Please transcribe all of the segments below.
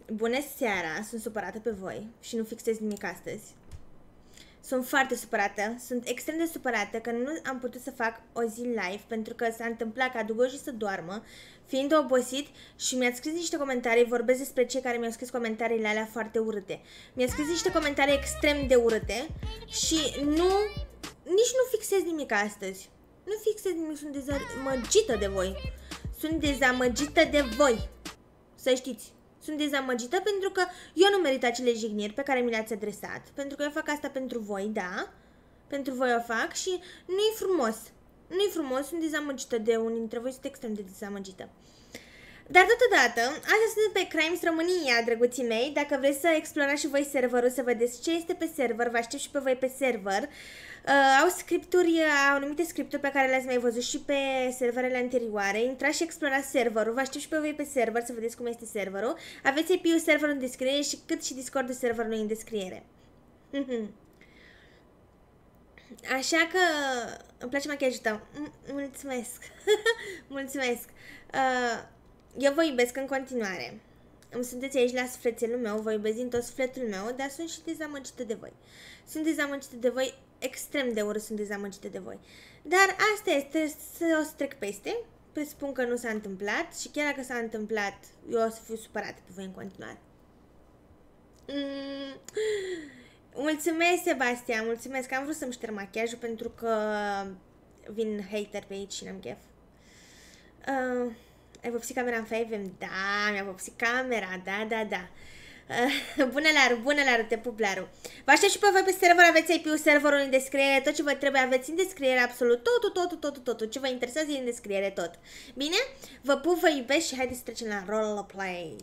Bună seara, sunt supărată pe voi și nu fixez nimic astăzi. Sunt foarte supărată, sunt extrem de supărată că nu am putut să fac o zi live pentru că s-a întâmplat ca Dugoji să doarmă, fiind obosit și mi-ați scris niște comentarii, vorbesc despre cei care mi-au scris comentariile alea foarte urâte. Mi-a scris niște comentarii extrem de urâte și nici nu fixez nimic astăzi. Nu fixez nimic, sunt dezamăgită de voi. Sunt dezamăgită de voi, să știți. Sunt dezamăgită pentru că eu nu merit acele jigniri pe care mi le-ați adresat. Pentru că eu fac asta pentru voi, da? Pentru voi o fac și nu-i frumos. Nu-i frumos, sunt dezamăgită de unii dintre voi, sunt extrem de dezamăgită. Dar totodată, astăzi sunt pe Crimes România, drăguții mei. Dacă vreți să explorați și voi serverul, să vedeți ce este pe server, vă aștept și pe voi pe server. Au scripturi, au anumite scripturi pe care le-ați mai văzut și pe serverele anterioare. Intrați și explorați serverul, vă aștept și pe voi pe server să vedeți cum este serverul. Aveți IP-ul serverul în descriere și cât și Discord-ul serverului în descriere. Așa că îmi place machiajul tău. Mulțumesc. Mulțumesc. Eu vă iubesc în continuare. Îmi sunteți aici la sufletelul meu, vă iubesc din tot sufletul meu, dar sunt și dezamăgită de voi. Sunt dezamăgită de voi, extrem de urât sunt dezamăgită de voi. Dar asta este, să o trec peste, presupun că nu s-a întâmplat și chiar dacă s-a întâmplat, eu o să fiu supărată pe voi în continuare. Mulțumesc, Sebastian, mulțumesc, am vrut să-mi șterg machiajul pentru că vin hater pe aici și n-am chef. Ai vopsit camera în 5M? Da, mi-a vopsit camera, da. Bună, Laru, te pup, Laru. Vă aștept și pe voi pe server, aveți IP-ul serverul în descriere, tot ce vă trebuie aveți în descriere, absolut, totul, ce vă interesează e în descriere, tot. Bine? Vă pup, vă iubesc și haideți să trecem la roleplay.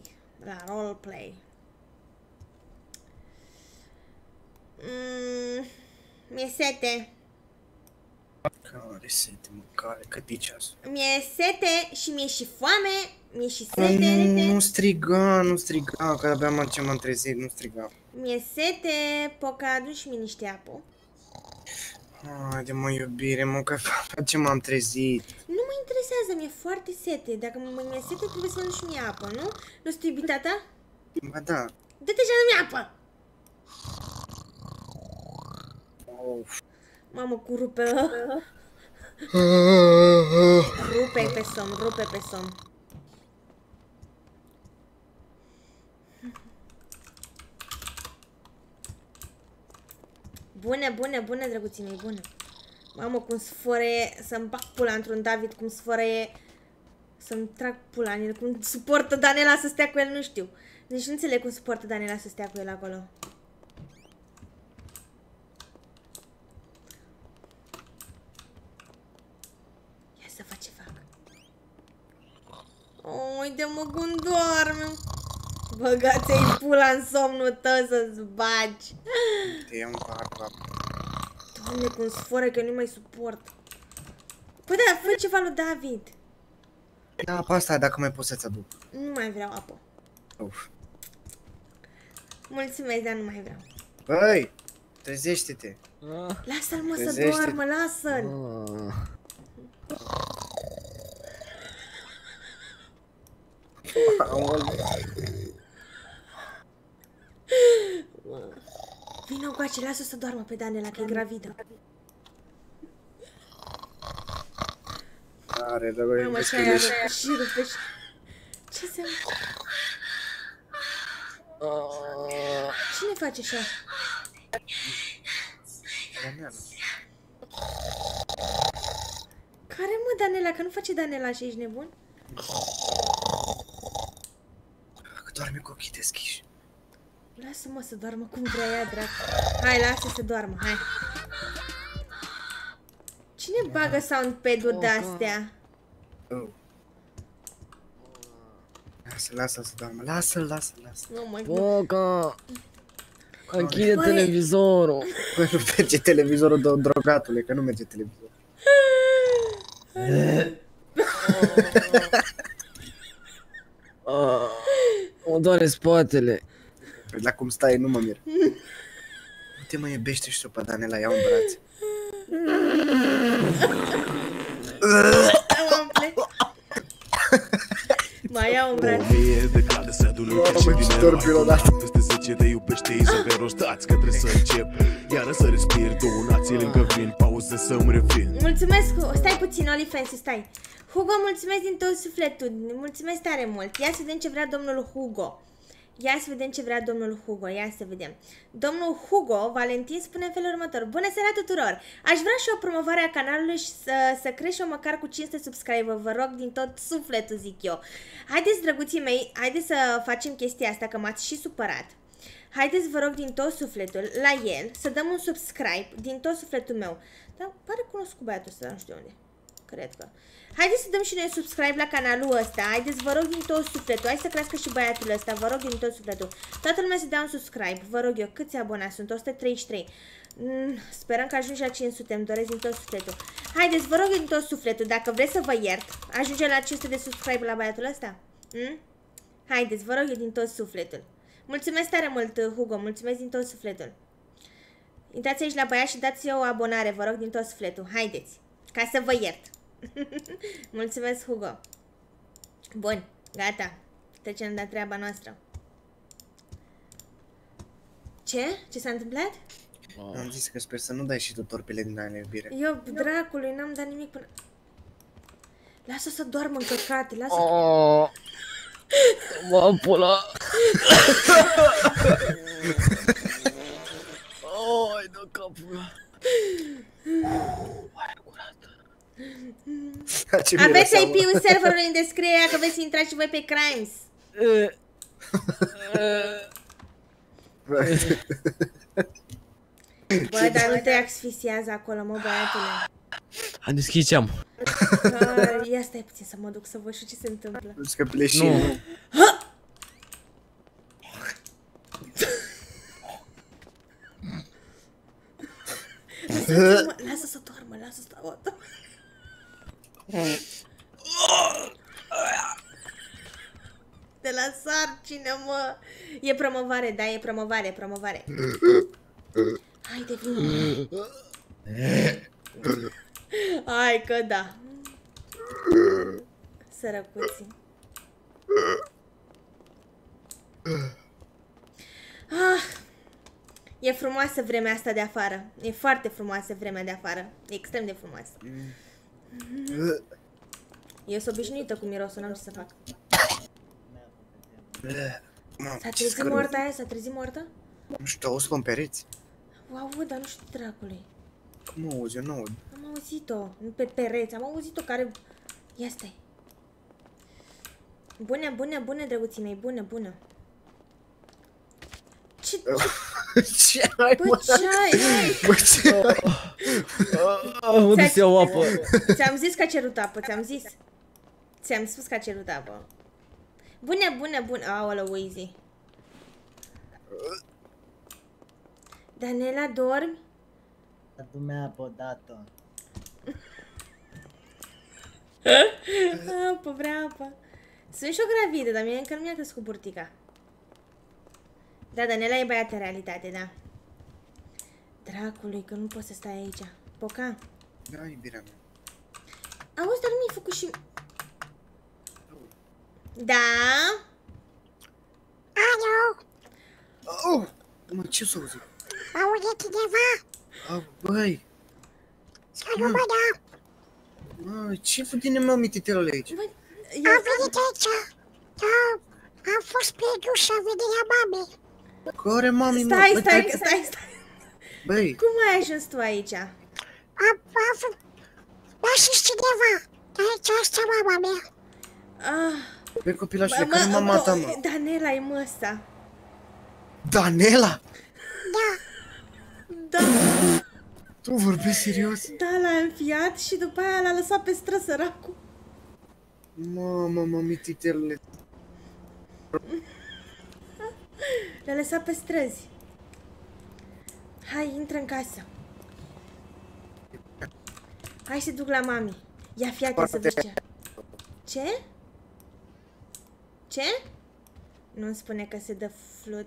Mi-e sete. Care sete, mâncare, cât e ceasul? Mi-e sete și mi-e și foame, mi-e și sete. Nu striga, că abia m-am trezit, nu striga. Mi-e sete, Poca, adu și mie niște apă. Haide mă, iubire, mă, că ce m-am trezit. Nu mă interesează, mi-e foarte sete. Dacă mi-e sete, trebuie să adu și mie apă, nu? Nu știu iubita ta? Ba da. Dă-te și adu-mi apă! Of. Mamă, cu rupe. Rupe pe somn. Bună, drăguții mei, bună. Mamă, cum sfărăie, să-mi bag pula într-un David, cum sfărăie, să-mi trag pula în el, cum suportă Daniela să stea cu el, nu știu. Deci nu înțeleg cum suportă Daniela să stea cu el acolo. Să fac ce fac. Uite-mă cum doarme. Băgați-i pula în somnul tău să-ți bagi. Te iau un pahar cu apă. Doamne, cum sforă că nu mai suport. Păi da, fă ceva lui David. Da, apa asta, dacă mai poți să-ți aduc. Nu mai vreau apă. Uf. Mulțumesc, dar nu mai vreau. Băi, trezește-te. Lasă-l, mă, să doarmă, lasă-l. Vino încoace, lasă-o să doarmă pe Daniela, că e gravidă. Are, dar băi, mamă, și aia și rupe și... Ce se... Cine face așa? Daniela. Care, mă, Daniela? Că nu face Daniela și ești nebun? Că doarme cu ochii deschiși. Lasă-mă să doarmă cum vrea ea, dracu. Hai, lasă să doarmă, hai. Cine bagă soundpad-uri de-astea? Lasă-l să doarmă, lasă-l. Nu mă... Boca! Închide televizorul! Băi, nu merge televizorul, drogatule, că nu merge televizorul. Mă doare spatele. Păi la cum stai, nu mă mir. Nu te mă iubește și supă, Daniela, ia-o în brațe. Mai iau în brațe. Sufletul încerc și vine peste 10 de iubește-i să vei rostați că trebuie să încep. Iară să respir, două nații lângă vin, pauză să-mi revin. Mulțumesc, stai puțin, OnlyFans, stai. Hugo, mulțumesc din tot sufletul, mulțumesc tare mult. Ia să vedem ce vrea domnul Hugo. Ia să vedem ce vrea domnul Hugo, ia să vedem. Domnul Hugo Valentin spune în felul următor. Bună seara tuturor! Aș vrea și o promovare a canalului și să crești eu măcar cu 500 subscriber. Vă rog din tot sufletul, zic eu. Haideți, drăguții mei, haideți să facem chestia asta, că m-ați și supărat. Haideți, vă rog, din tot sufletul, la el, să dăm un subscribe din tot sufletul meu. Dar pare cunoscut băiatul ăsta, nu știu unde. Cred că. Haideți să dăm și noi subscribe la canalul ăsta. Haideți, vă rog din tot sufletul. Hai să crească și băiatul ăsta. Vă rog din tot sufletul. Toată lumea să dea un subscribe. Vă rog eu. Câți abonați sunt? 133. Sperăm că ajunge la 500. Îmi doresc din tot sufletul. Haideți, vă rog din tot sufletul. Dacă vreți să vă iert, ajunge la 500 de subscribe la băiatul ăsta? Haideți, vă rog eu din tot sufletul. Mulțumesc tare mult, Hugo. Mulțumesc din tot sufletul. Intrați aici la băiat și dați eu o abonare. Vă rog din tot sufletul. Haideți. Ca să vă iert. Mulțumesc, Hugo. Bun, gata. Trecem la treaba noastră. Ce? Ce s-a întâmplat? Am zis că sper să nu dai și tu torpile din alea iubire. Eu, dracului, n-am dat nimic până... Lasă să doarmă încăcate, lasă... M-am pula. Ai, dă capul. Aveți IP-ul serverului în descriere că veți intra și voi pe Crimes. Bă, dar nu te asfixiază acolo, mă, băiatule. Am deschis geam. Ia stai puțin să mă duc să văd și ce se întâmplă. Că pleșinul. Lasă să doarmă, lasă să doarmă. De la sarcină, mă. E promovare, da, e promovare, promovare. Haide, vine. Hai că da. Sărăcuții. E frumoasă vremea asta de afară. E foarte frumoasă vremea de afară. E extrem de frumoasă. Eu sunt obișnuită cu mirosul, n-am ce să fac. S-a trezit moartă aia? S-a trezit moartă? Nu știu, auzi pe pereți? O aud, dar nu știu dracului. Cum auzi? Eu nu aud. Am auzit-o, nu pe pereți, am auzit-o care... Ia stai. Bună, bună, bună, drăguții mei, bună, bună. Ce... Ce ai, Bă, ce ai? Bă, ce ai? Unde să iau apă? Ți-am zis că a cerut apă, ți-am zis. Ți-am spus că a cerut apă. Bună, bună, bună. Aoleu, easy. Daniela, dormi? Adu-mi apă odată. Apă, vrea apă. Sunt și o gravidă, dar mie încă nu mi-a crescut burtica. Da, Daniela e băiat în realitate, da. Dracului, că nu poți să stai aici. Poca. Da, iubirea mea. Auzi, dar nu mi-ai făcut și... Da? Alo? Oh! Mă, ce s-a auzit? Aude cineva? Băi! Salut, bă, da! Mă, ce vine mă mititelele aici? Bă, Am venit aici. Da, am fost pe duș, am venit la mame. Care mami, mă? Stai. Băi! Cum ai ajuns tu aici? Am lasă-și cineva. Aici asta mama mea. Băi, copilașule, care mama ta, mă? Danela e măsa. Danela? Da. Da, Tu vorbești serios? da, l-a înfiat și după aia l-a lăsat pe stră, săracul. Mă, mititelele. L-a lăsat pe străzi. Hai, intră în casă. Hai să duc la mami. Ia fiată să vezi ce. Ce? Ce? Nu-mi spune că se dă flood.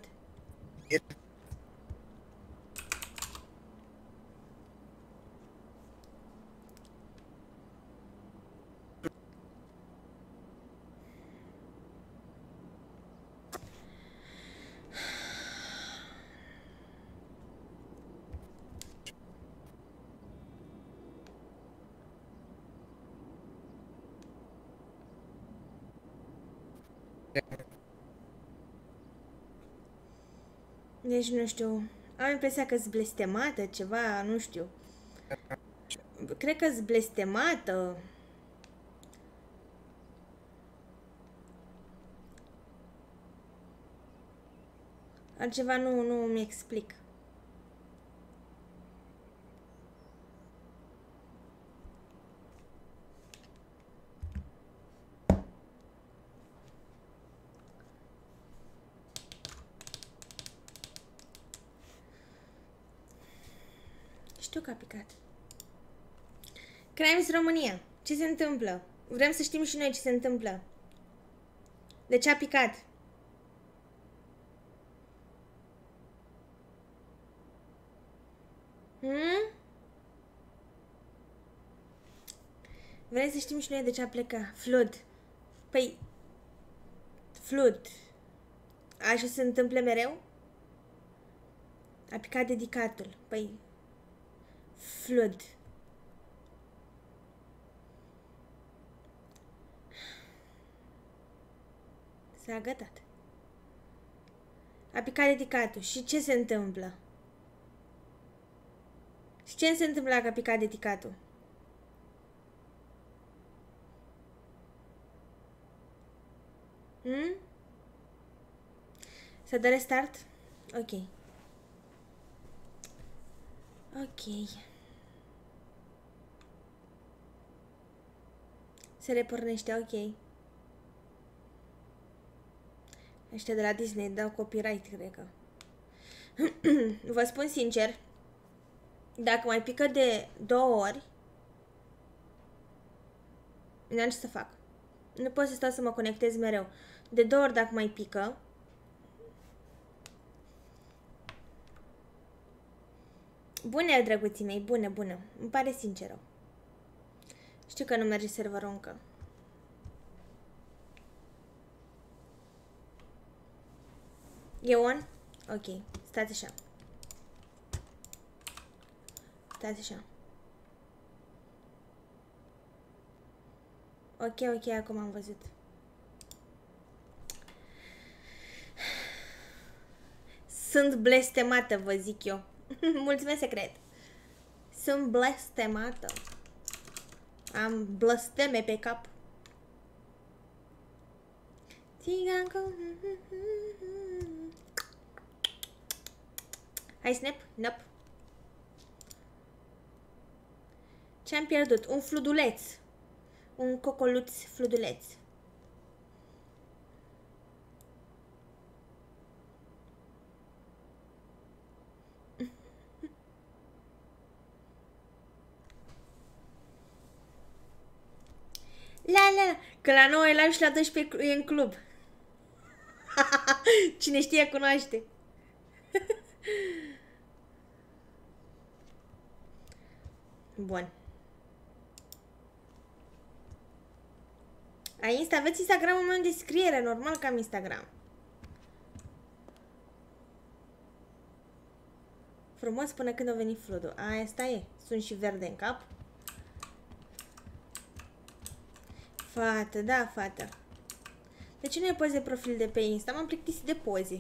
Deci nu știu. Am impresia că-s blestemată, ceva, nu știu. Cred că-s blestemată. Altceva nu mi explic. Știu că a picat. Crimes România. Ce se întâmplă? Vrem să știm și noi ce se întâmplă. De ce a picat? Vrem să știm și noi de ce a plecat. Flood. Păi... Flood. Așa se întâmplă mereu? A picat dedicatul. Păi... Flood. S-a agătat. A picat dedicatul. Și ce se întâmplă? Și ce se întâmplă dacă a picat dedicatul? Să dă restart? Ok. Ok. Se repornește, ok. Ăștia de la Disney dau copyright, cred că. Vă spun sincer, dacă mai pică de 2 ori, n-am ce să fac. Nu pot să stau să mă conectez mereu. De 2 ori dacă mai pică, bune, drăguții mei, bune, bună. Îmi pare sinceră. Știu că nu merge serverul încă. E on? Ok, stați așa. Stați așa. Ok, acum am văzut. Sunt blestemată, vă zic eu. Mulțumesc, secret. Sunt blestemată. Am blăsteme pe cap. Țiganco. Hai, snap? Nope. Ce-am pierdut? Un fluduleț. Un cocoluț fluduleț. La, că la 9 e live și la 12 e în club. Cine știe, cunoaște. Bun. Aveți Instagram-ul meu în descriere, normal că am Instagram. Frumos până când a venit floodul. Asta e. Sunt și verde în cap. Fată, da, fată. De ce nu e poze de profil de pe Insta? M-am plictisit de poze.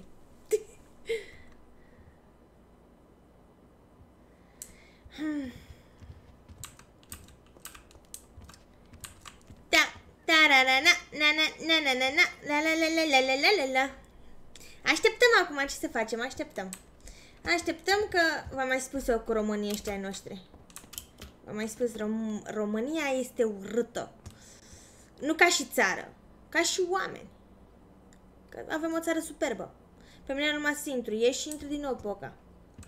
Așteptăm acum, ce să facem? Așteptăm. Așteptăm că v-am mai spus-o cu românii ăștia ai noștri. V-am mai spus, România este urâtă. Nu ca și țară, ca și oameni. Că avem o țară superbă. Pe mine numai să intru, ieși și intru din nou pe oca.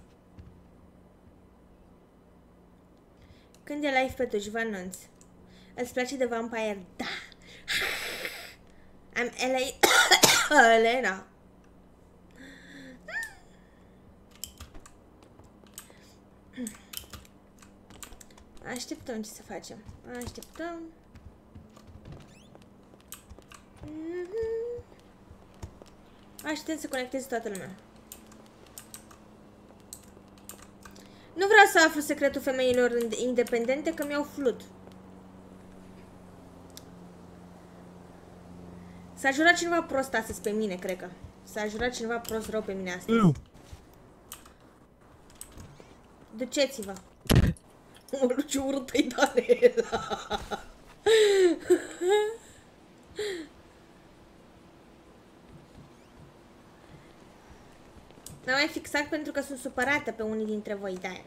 Când e live pe Twitch, vă anunț. Îți place de Vampire? Da! I'm Elena. Așteptăm ce să facem. Așteptăm. Așteptăm să conecteze toată lumea. Nu vreau să aflu secretul femeilor independente, că mi-au flut. S-a jurat cineva prost astăzi pe mine, cred că. S-a jurat cineva prost rău pe mine astăzi. Duceți-vă. Mă, ce urâtă-i Daniela. N-am mai fixat pentru că sunt supărată pe unii dintre voi, de-aia.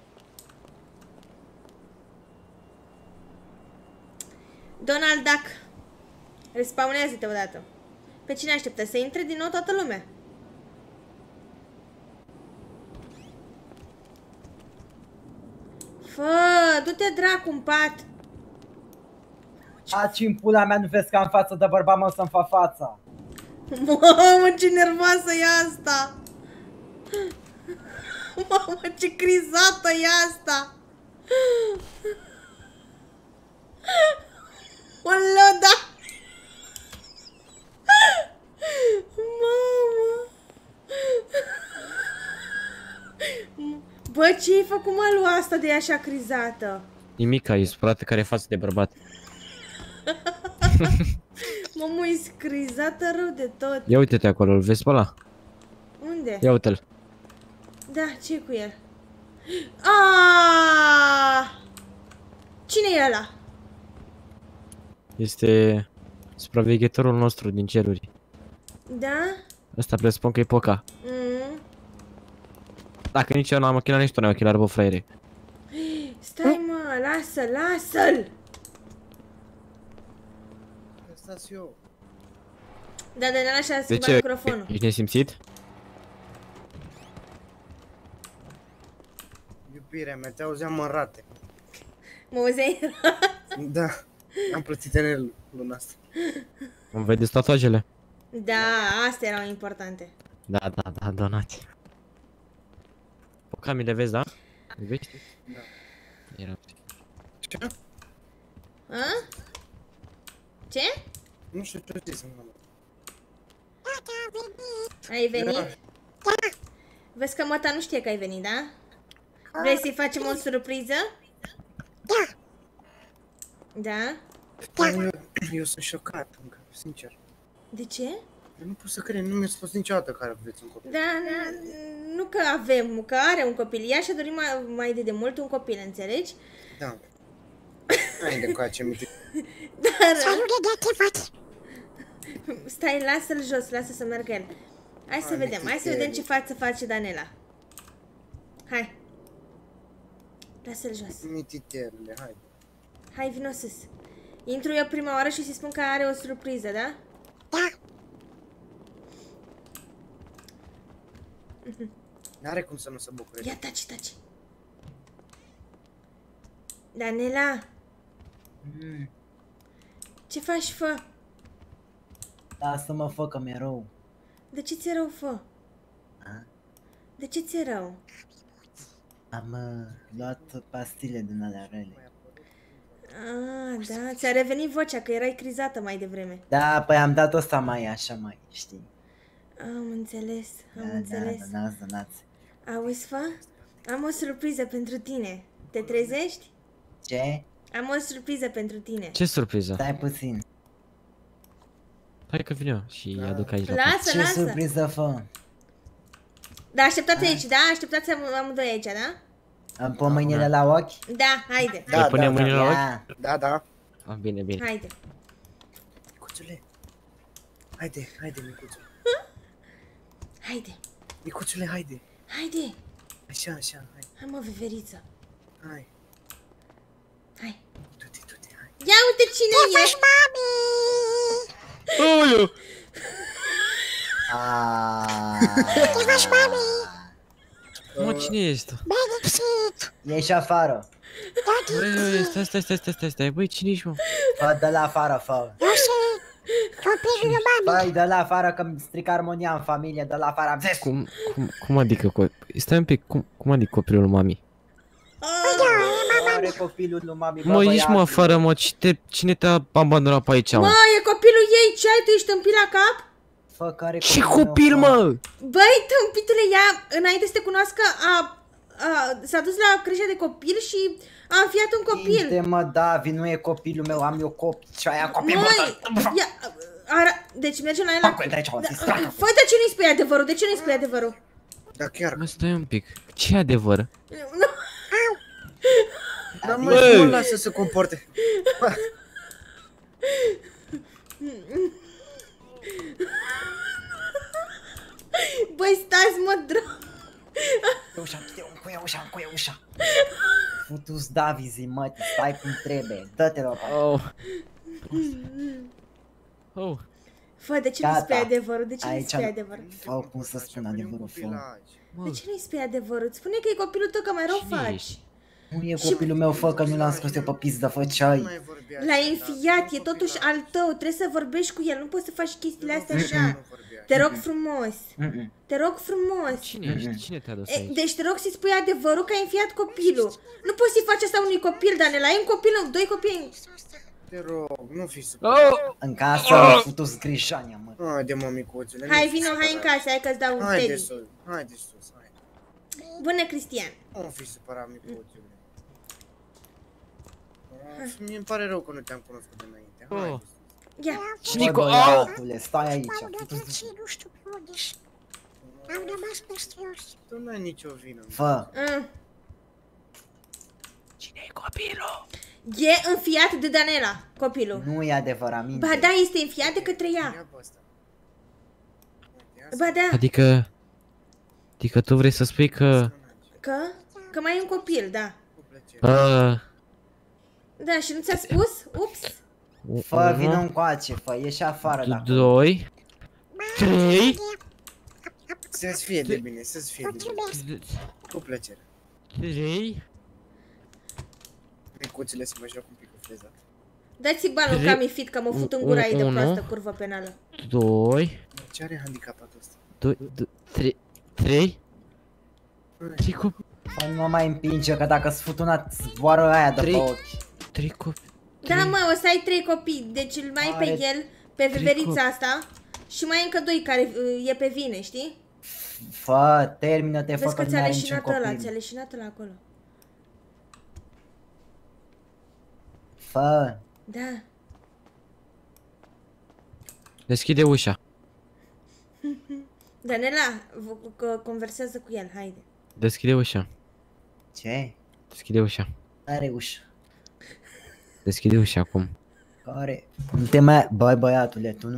Donald Duck, respawnează-te odată. Pe cine așteptă? Să intre din nou toată lumea? Fă, du-te dracu în pat. Aci în pula mea, nu vezi că am față de bărbat, mă, să-mi fac fața. Mamă, ce nervoasă e asta. Mamă, ce crizată e asta. Olă, da. Mamă. Bă, ce-ai făcut malul asta de așa crizată? Nimica, e supărată care e față de bărbat. Mamă, e crizată rău de tot. Ia uite-te acolo, îl vezi pe ăla? Unde? Ia uite-l. Da, ce cu el? Aaaa! Cine e ăla? Este supraveghetorul nostru din ceruri. Da? Ăsta presupun că e Poca. Dacă nici eu n-am ochelar, nici tu n-ai ochelar, bă, fraiere. Stai, mă, lasă-l! Stați eu. Da, de la așa a De schimbat ce? microfonul. Ești nesimțit? Iubirea mea, te auzeam în rate. Mă auzeai? Da, am plătit în luna asta. Îmi vedeți tatuajele? Da, astea erau importante. Da, donați. Poca, mi le vezi, da? Le vezi? Da. Era... Ce? A? Ce? Nu știu ce zis, mă. Tata a venit. Ai venit? Da. Vezi că măta nu știe că ai venit, da? Vrei să-i facem o surpriză? Da. Da? Eu sunt șocat încă, sincer. De ce? Eu nu pot să cred, nu mi-a spus niciodată că aveți un copil. Da, nu că avem, că are un copil. Ea și-a dorit mai de mult un copil, înțelegi? Da. Hai de încoace, mi Dar... Salut de te faci. Stai, lasă-l jos, lasă să meargă el. Hai să vedem, hai să vedem ce față face Danela. Hai. Lasă-l jos. mititerele, hai. Hai, vino sus. Intru eu prima oară și să-i spun că are o surpriză, da? Da. N-are cum să nu se bucure. Ia, taci. Danela, ce faci, fă? Lasă-mă, fă, că mi-e rău. De ce ți-e rău, fă? A? De ce ți-e rău? Am luat pastile din alea rele. Ah, da, ți-a revenit vocea, că erai crizată mai devreme. Da, păi am dat ăsta mai așa, mai, știi? Am înțeles, am Da, înțeles. donați. Auzi, fă? Am o surpriză pentru tine. Te trezești? Ce? Am o surpriză pentru tine. Ce surpriză? Stai puțin. Hai că vin eu și îi aduc aici la Lasă, Ce lasă. surpriză fă? Da, așteptați aici, da? Așteptați amândoi aici, da? Îmi pun mâinile la ochi? Da, haide, Le punem mâinile la ochi? Ia. Da. Ah, bine. haide. Micuțule. Haide, micuțule. Haide, Micuțule, haide. haide. Așa, hai. Hai, mă, veveriță. Hai. Hai. Du-te, hai. Ia uite cine e. Faci mami. Te faci mami. Mă, cine ești? Bine lipsit. Ieși afară. Stai, băi, cine ești, mă? Fă, dă la afară, fă. Eu sunt copilul lui mami. Băi, dă la afară că-mi stric armonia în familie, dă la afară, vezi? Cum adică, stai un pic, cum adică copilul lui mami? Are copilul lui mami, bă, Mă, ieși, mă, băiatul. afară, mă, cine te-a abandonat pe aici, mă? Mă, e copilul ei, ce ai, tu ești tâmpit la cap? Fă, care Ce copilul copil, meu, fă? mă? Băi, tâmpitule, ea, înainte să te cunoască, s-a dus la creșa de copil și a înfiat un copil. Mă, Davi, nu e copilul meu, am eu copil și aia copil, Măi, ia, Deci mergem la el la... Fac-o, aici, o Da, distracă. Făi, de ce nu-i spui adevărul? De ce nu-i spui adevărul? Da, chiar. Mă, stai un pic. Ce adevăr? Nu. Dar mă, nu mă lasă să se comporte. Băi, stați, mă, drag. Încuie ușa. Futus Davizi, mă, stai cum trebuie. Dă-te la Oh. Oh. Fă, de ce nu-i Gata. spui adevărul? De ce nu-i Aici, spui adevărul? fă cum să spun adevărul, fă. Mă, De ce nu-i spui adevărul? Spune că e copilul tău, că mai rău cine faci. ești? Nu e copilul meu, fă, că nu l-am scos eu pe pizdă, fă ce ai. L-ai înfiat, e totuși al tău, trebuie să vorbești cu el, nu poți să faci chestiile astea așa. Te rog frumos, te rog frumos. Cine ești? Cine te-a dus E, aici? deci te rog să-i spui adevărul că ai înfiat copilul. Nu poți să-i faci asta unui copil, Danela, ai un copil, doi copii. Te rog, nu fi supărat. Oh! În casă, futus Grișania, mă. Haide, mă, micuțule. Hai, vino, hai în casă, hai că-ți dau un Haide teddy. sus, haide sus, hai. Bună, Cristian. Nu fi supărat, micuțule. Mie îmi pare rău că nu te-am cunoscut înainte. Haide Oh. sus. Ia, Nico, Bă, au! băiatule, stai aici. M-am uitat și nu știu pe unde -s. Am rămas peste jos. Tu n-ai nicio vină. Fă, Cine e copilul? e înfiat de Danela, copilul. nu e adevărat, minte. Ba da, este înfiat de către ea. Ia pe ăsta. Ba da, Adică tu vrei să spui că... că mai e un copil, da. Cu plăcere. Da, și nu ți-a spus? Ups. Fă, vină încoace, fă, ieși afară de acolo. 2, 3, Să-ți fie de bine, să-ți fie de bine. Cu plăcere. 3, Micuțule, să mă joc un pic cu freza. Dați-i banul ca mi fit, că mă fut în gura ei de Unu. proastă curvă penală. 2, Ce are handicapatul ăsta? 3, 3, Fă, nu mă mai împinge, că dacă îți fut una, zboară aia de pe Trei. ochi. 3 copii. Da, mă, o să ai 3 copii, deci îl mai ai pe Are el, pe veverița copii. asta și mai ai încă 2 care e pe vine, știi? Fă, termină-te, fă, Vezi că că nu mai ți-a are niciun leșinat ăla, ți-a copil. leșinat ăla acolo. Fă, Da. Deschide ușa. Danela, conversează cu el, haide. Deschide ușa. ce? Deschide ușa. Are ușă. Deschide ușa acum. Care? Nu te mai... Băi, băiatule, tu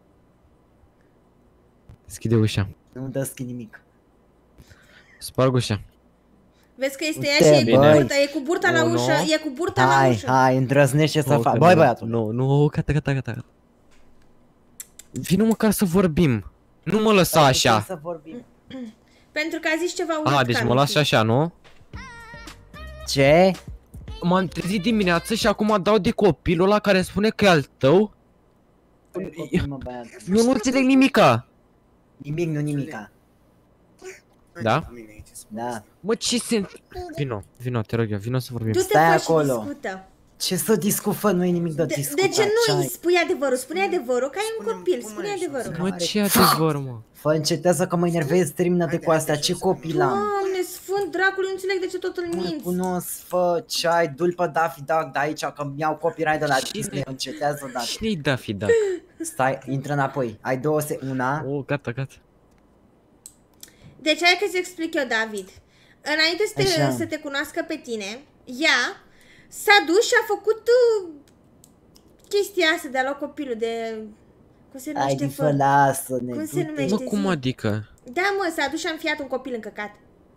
Deschide ușa. nu deschid nimic. Sparg ușa. Vezi că este Uite, ea și e cu băi. burta, e cu burta la Unu. ușă, e cu burta la Hai, ușă. hai, îndrăznește să Nu, fac. că Băi, nu, băiatule. Nu, gata. Vino măcar să vorbim. Nu mă lăsa așa. Să vorbim. Pentru că a zis ceva urât. A, deci ca mă mi lași fi. așa, nu? Ce? M-am trezit dimineață și acum dau de copilul ăla care spune că e al tău. Copil, mă, băiat. Eu nu înțeleg nimica. Nimic, nu nimica. Da? Cu mine aici, să Da. Mă, ce se... Vino, te rog eu, vino să vorbim. Du-te, Stai fă și acolo. discută. Ce să discut, fă, nu e nimic de discutat. De ce nu ce îi ai? spui adevărul? Spune adevărul, că ai un Spune-mi copil, cum spune ai adevărul. Mă, ce adevăr, mă. Fă, încetează că mă enervezi, termină-te Haide, cu astea, haide, ce jos, copil am? Doamne, sfânt dracului, nu înțeleg de ce tot îl Nu minți. cunosc, fă, ce ai, du-l pe Daffy Duck de aici, că mi-au copyright de la Disney, încetează, dar Cine-i Daffy Duck? stai, intră înapoi, ai una, Oh, gata. Deci hai că-ți explic eu, David. Înainte Așa. să te cunoască pe tine, ea s-a dus și a făcut chestia asta de a lua copilul de... Cum se ai numește, din fă, lasă-ne, Cum se du-te. numește? Mă, cum adică? Da, mă, s-a dus și a înfiat un copil încăcat.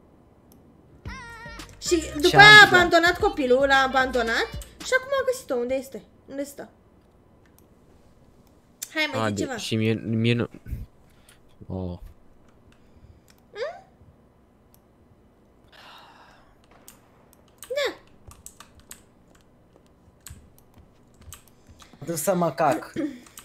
Și după Ce-a aia a întâmplat? abandonat copilul, l-a abandonat și acum a găsit-o. Unde este? Unde stă? Hai, mai zi ceva. Și mie nu... Oh. Du să mă cac.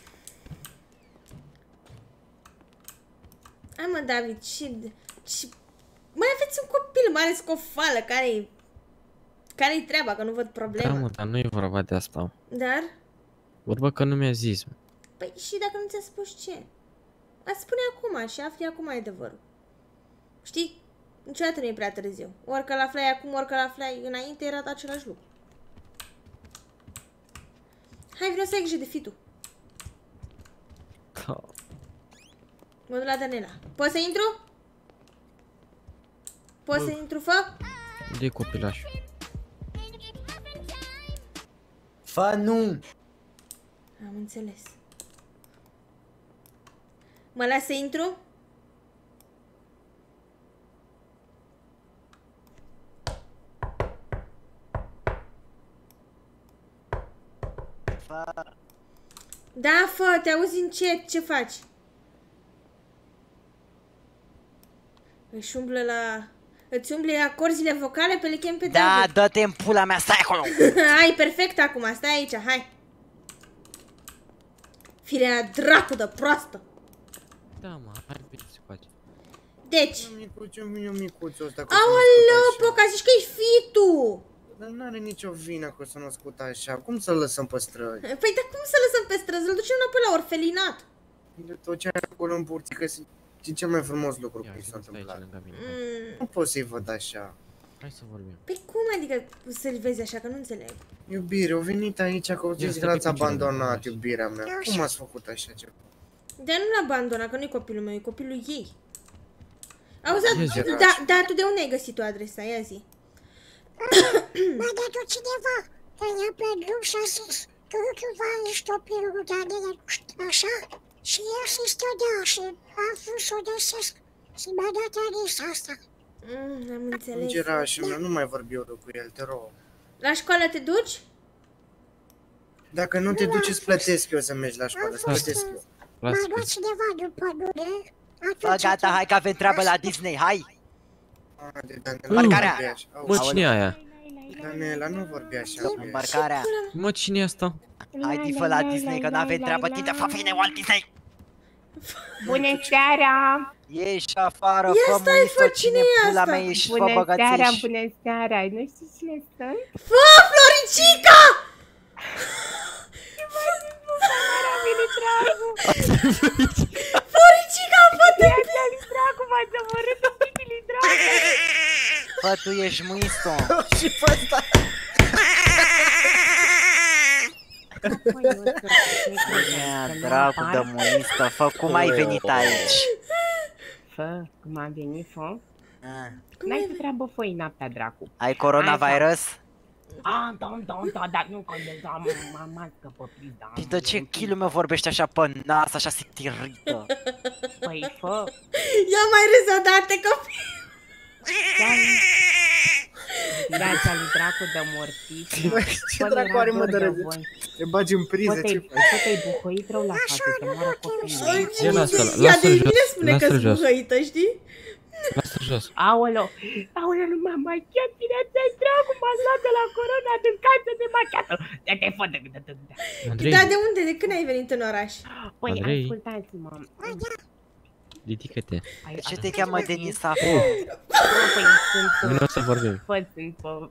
Hai, mă, David, și... Mai aveți un copil mare scofală, care-i treaba, că nu văd Da, problema. mă, dar nu e vorba de asta. Dar? Vorba că nu mi-a zis. Păi și dacă nu ți-a spus ce? Ați spune acum și afli acum adevărul. Știi? Niciodată nu e prea târziu. Orică l-aflai acum, orică l-aflai înainte, era același lucru. Hai, vreau să ai grijă de fitul. Da, Mă duc la Danela. Poți să intru? Poți să intru, fă? De copilaș. Fă nu! Am înțeles. Mă las să intru? Fă! Da, fă, te auzi încet, ce faci? Își umblă la... Îți umble acordzile vocale pe le chem pe Da, David. dă-te în pula mea, stai acolo! Hai, perfect acum, stai aici, hai. Firea dracu de proastă. Da, mă, hai ce se face. Deci. Micuțu, vine micuțul ăsta. Aoleu, Poca, zici că ești fitul. Dar n-are nicio vină că s-a născut așa. Cum să-l lăsăm pe străzi? Păi, dar cum să lăsăm pe străzi? Îl ducem înapoi la orfelinat. De tot ce are acolo în burtică, e cel mai frumos lucru Ia, care s-a stai aici întâmplat. lângă mine. Nu pot să-i văd așa. Hai să vorbim. Păi cum adică să-l vezi așa, că nu înțeleg. Iubire, au venit aici că au zis stai că l-ați pe picioare, abandonat, da, iubirea mea. Cum ați făcut așa ceva? Dar nu-l abandona, că nu-i copilul meu, e copilul ei. Auzi, Ia zi. da, tu de unde ai găsit tu adresa? Ia zi. M-a dat-o cineva, că i-a pe drum și a zis că cumva ești copilul lui Daniela, nu știu, așa? Și el se stădea și a vrut să o găsesc și mi-a dat adresa asta. Am înțeles. Îngerașul meu, nu mai vorbi eu cu el, te rog. La școală te duci? Dacă nu te duci, îți plătesc eu să mergi la școală, îți plătesc eu. M-a Lasă luat cineva după mine, Bă, atunci... gata, hai că avem treabă la Disney, hai! De Daniela, Marcarea! nu vorbi așa. Au, Mă, cine e aia? Daniela, nu vorbi așa cu el. Îmbarcarea! Mă, cine e asta? Hai, tifă la Disney, că n-avem treabă, tinde, fă fine, Walt Disney! Bună seara! Ieși afară, Ia fă stai, muisto, fă, cine cine e pula asta? mea ești, fă Bună seara, băgățiș! bună seara! Nu știi cine sunt? Fă, Floricica! Mara venit Dragu! Floricica, fă-te! Viața lui Dragu m-a zămărât un pic lui Dragu! Fă, tu ești muisto! Și pe ăsta. Ia, dracu de muisto, fă, cum ai venit aici? Fă, cum am venit, fă? Ah. N-ai ce treabă, fă noaptea, Dracu. Ai coronavirus? Da, nu condensa, m-am mască pe pizda. Și de ce chilul meu vorbește așa pe nas, așa se tirită? Păi, fă, Ia mai râs odată, copii! viața lui Dracu de mortit. Băi, ce dracu are, mă, de râs? Te bagi în priză, ce faci? Fă, te-ai buhăit rău la față, să moară copiii. Ia lasă-l, Ea lasă-l de jos, bine spune că lasă-l sunt jos. buhăită, știi? Lasă-l jos. Aoleu, nu m-am machiat, viața Dracu m-a luat de la corona din casă de machiată. Te fă de Andrei, Dar de unde? De când ai venit în oraș? Păi, Andrei. ascultați-mă. ridică-te. De ce te cheamă Denisa? Păi, sunt... Vino să vorbim. Sunt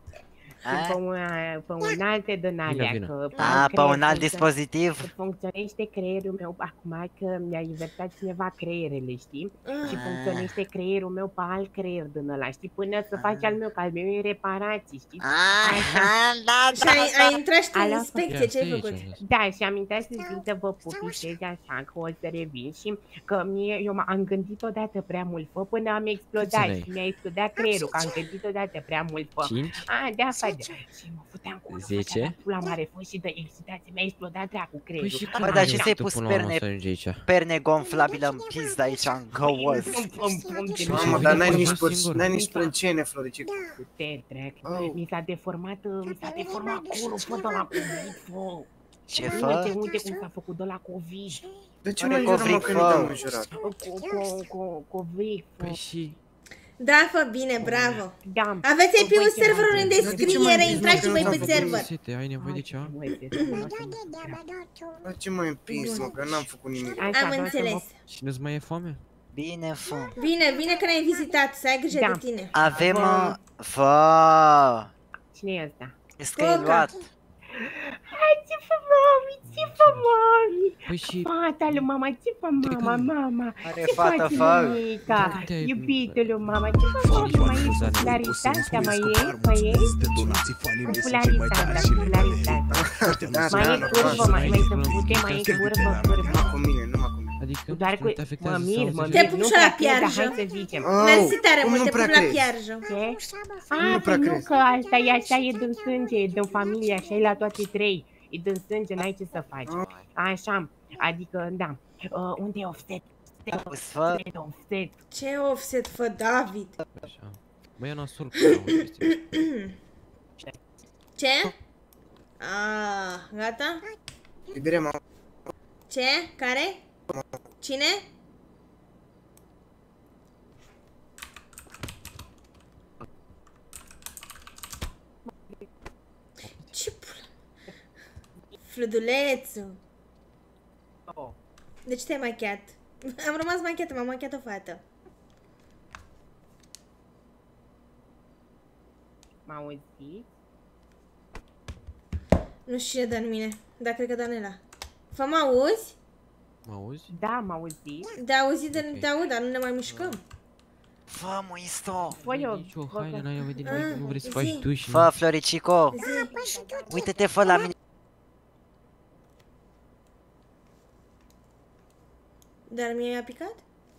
pe un alte din alea, Vino. că... Pe un alt dispozitiv? Că funcționește creierul meu acum, că mi-a invertat cineva creierele, știi? Și funcționește creierul meu pe alt creier din ăla, știi? Până să faci al meu, că al meu e reparații, știi? Și ai intrat și tu în Alo? inspecție, Ia, ce ai stai făcut? aici, jos. Da, și am intrat să zic să vă pupitez așa, că o să revin și că eu am gândit odată prea mult, fă, până am explodat Câți ani și mi-a explodat creierul, că am gândit odată prea mult, fă. 5? Da, fă, și mă puteam cu 10? pula mare, fă, și de excitație mi-a explodat dracu creierul. Păi și Bă, cum dar ai ce ajuns ți-ai tu pus până la urmă perne- să ajungi aici? Perne gonflabilă în pizda aici, în găuăz. Mamă, dar n-ai nici sprâncene, Floricica. Te trec, Oh. mi s-a deformat curul, fă, de la COVID, fă. Ce fă? Uite cum s-a făcut de la COVID. De ce Are mă înjură, mă, covric, că nu fă. te-am înjurat? COVID, fă. Păi și... Da, fă bine, bravo. Da. Aveți IP-ul Voi serverului în chemați. Dar de ce mai descriere, împingi, intrați mă, și că voi nu pe ți-am făcut server. Sete, ai nevoie de ceva? Dar ce m-ai împins, mă, că n-am făcut nimic. Am înțeles. Și nu-ți mai e foame? Bine, fă. Bine că ne-ai vizitat, să ai grijă Da. de tine. Avem... Fă! Cine e ăsta? Crezi că ai luat? Hai, ce fă, mami, ce fă, mami? Păi și... Fata lui mama, ce fă, mama? Are Ce fată, faci, fă! mămica? Dar te-ai- Iubitul lui mama, ce faci, mami? Mai e popularitatea, mai e? Popularitatea. Da, Mai e curvă, mai se fute, mai e curvă. Numai cu mine, numai cu mine. Adică... Adică Doar nu cu... te afectează Mă mir, sau Te nu pup și prea la cred, dar piarjă. hai să zicem. Mersi tare cum mult, nu te prea pup la crezi? piarjă. Ce? Nu A, prea păi nu, crezi. că asta e așa, e din sânge, e din familie, așa e la toate trei. E din sânge, n-ai ce să faci. Așa, adică, da. Unde e offset? Offset. Ce offset, fă, David? Așa. Băi, e nasol cu o chestie. Ce? Gata? Iubire, mă. Ce? Care? Cine? Ce pula? Flădulețul. De ce te-ai machiat? Am rămas machiată, m-am machiat o fată. M-auzi? Nu știu cine dă în mine, dar cred că Danela. Fă, mă auzi? Mă auzi? Da, m-auzi? De auzit, Ok. te aud, dar nu ne mai mișcăm. Fă, Muisto! Fă eu. Nici o haină n-ai venit, Ah, nu vrei să zi. faci tu și... Fă, Floricico! Zi. Uite-te, fă la mine! Dar mie mi-a picat?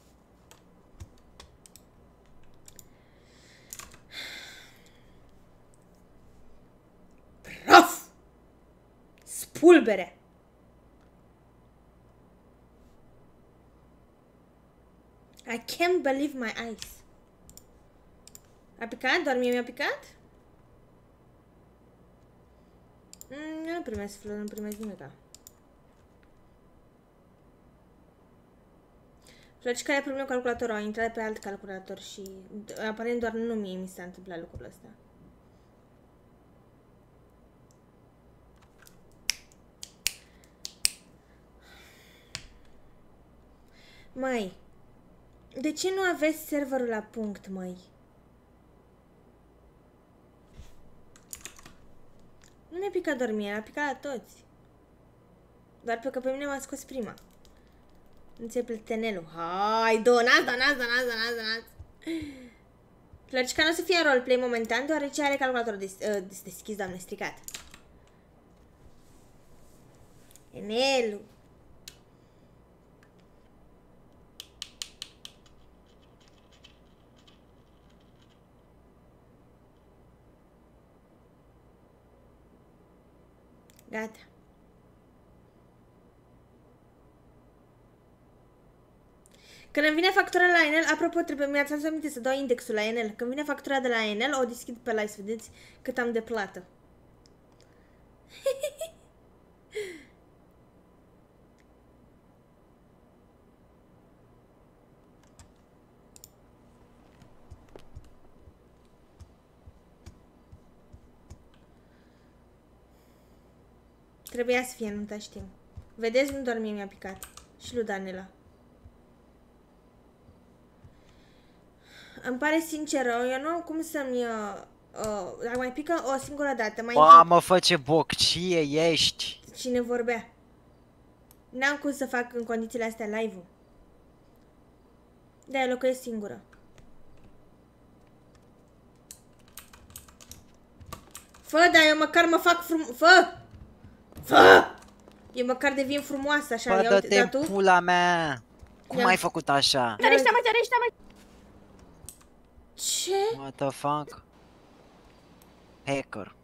Praf! Spulbere! I can't believe my eyes. A picat? Doar mie mi-a picat? Eu nu primesc flori, nu primesc nimica. Florica e primul calculator, au intrat pe alt calculator și aparent doar nu mie mi s-a întâmplat lucrul ăsta. Măi, de ce nu aveți serverul la punct, măi? Nu mi-a picat doar mie, a picat la toți. Doar pe că pe mine m-a scos prima. Nu ți-e plătenelul. Hai, donați. Floricica nu o să fie în roleplay momentan, deoarece are calculatorul deschis, doamne, stricat. Enelu. Gata. Când îmi vine factura la Enel, apropo, mi-ați adus aminte să dau indexul la Enel. Când vine factura de la Enel, o deschid pe live să vedeți cât am de plată. Trebuia să fie nunta, știm. Vedeți, nu doar mie mi-a picat. Și lui Danela. Îmi pare sinceră, eu nu am cum să-mi... dacă mai pică o singură dată, mai Mamă, fă ce boccie ești! cine vorbea. N-am cum să fac în condițiile astea live-ul. De-aia locuiesc singură. Fă, dar eu măcar mă fac Fă! Eu măcar devin frumoasă, așa, Fă, ia uite, dă-te dar tu? pula mea! Cum Ia. ai făcut așa? Tărește-mă! Ce? What the fuck? Hacker.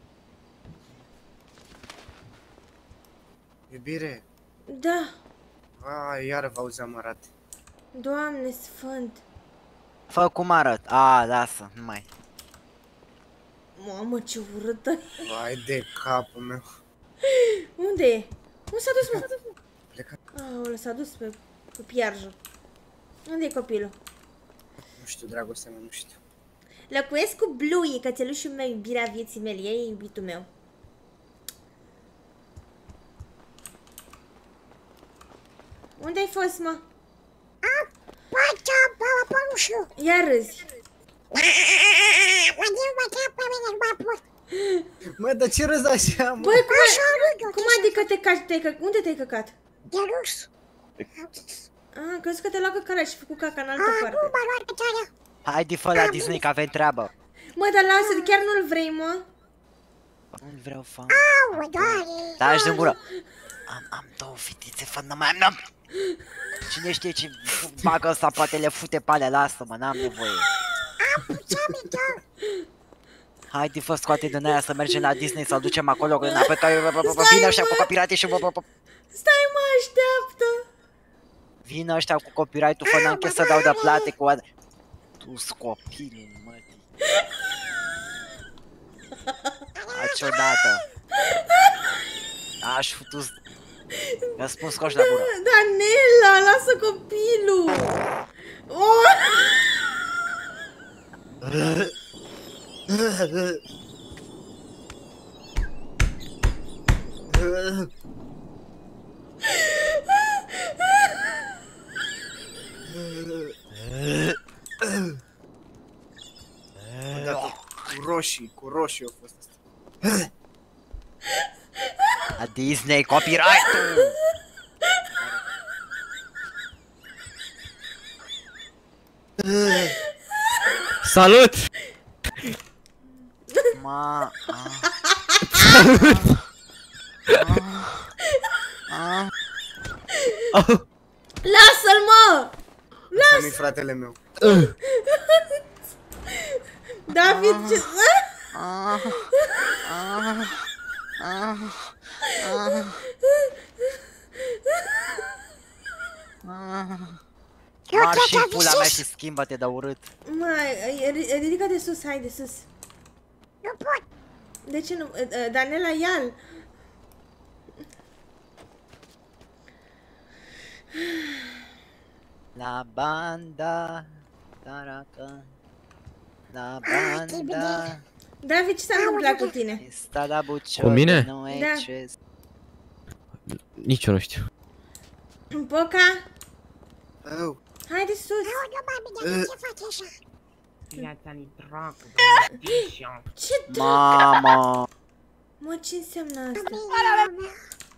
Iubire, Da, iară vă auzeam arat. Doamne sfânt. Fă cum arăt. A, lasă, nu mai. Mamă, ce urâtă. Vai de capul meu. Unde e? Unde s-a dus, mă? Plecat. Aoleu, s-a dus pe piarjă. Unde e copilul? Nu știu, dragostea mea, nu știu. Locuiesc cu Bluey, cățelușul meu, iubirea vieții mele. E iubitul meu. Unde ai fost, mă? Pata, baba, părușu! Ia râzi. Unde mă trec pe mine, bapă? Mă, dar ce râzi așa, mă? Băi, Așa râd, cum adică te caci? Unde te-ai căcat? de rus. Ah, crezi că te-ai luat căcarea și făcut caca în altă Nu parte. m-a luat pe țară. Haide, fă la Disney că avem treabă. Mă, dar lasă, chiar nu-l vrei, mă? Nu vreau fan. Au, doare. Taci din gură. Am două fetițe, fă, nu mai am. Cine știe ce bagă ăsta, poate le fute pe alea, lasă-mă, n-am nevoie. Haide, fă, scoate din aia să mergem la Disney, să-l ducem acolo, înapoi, că vin ăștia cu copyright și Stai, mă, așteaptă! vin ăștia cu copyright-ul, fă n-am să dau de plate cu alea. Tu-s copilul, mătii. Niciodată. Aș futu... Mi-a spus coș la gură. Danela, lasă copilul! Oh! Cu roșii au fost asta. La Disney, copyright-ul! Salut! Ma... Lasă-l, mă! Lasă-mi fratele meu. David, ce... Marși în pula mea și schimbă-te de urât. Mai, ridică de sus, hai de sus. Nu pot. De ce nu? Danela, ia-l. La banda, taraca, la banda, David, ce s-a întâmplat cu tine? sta la bucior, Cu mine? nu e Da. ce... Nici eu nu știu. Poca, Au. hai de sus. Nu, mami, dar ce faci așa? Viața-ni dracu, doamne, Tișa. Ce Mamă! Mă, ce înseamnă asta? Bine, mă.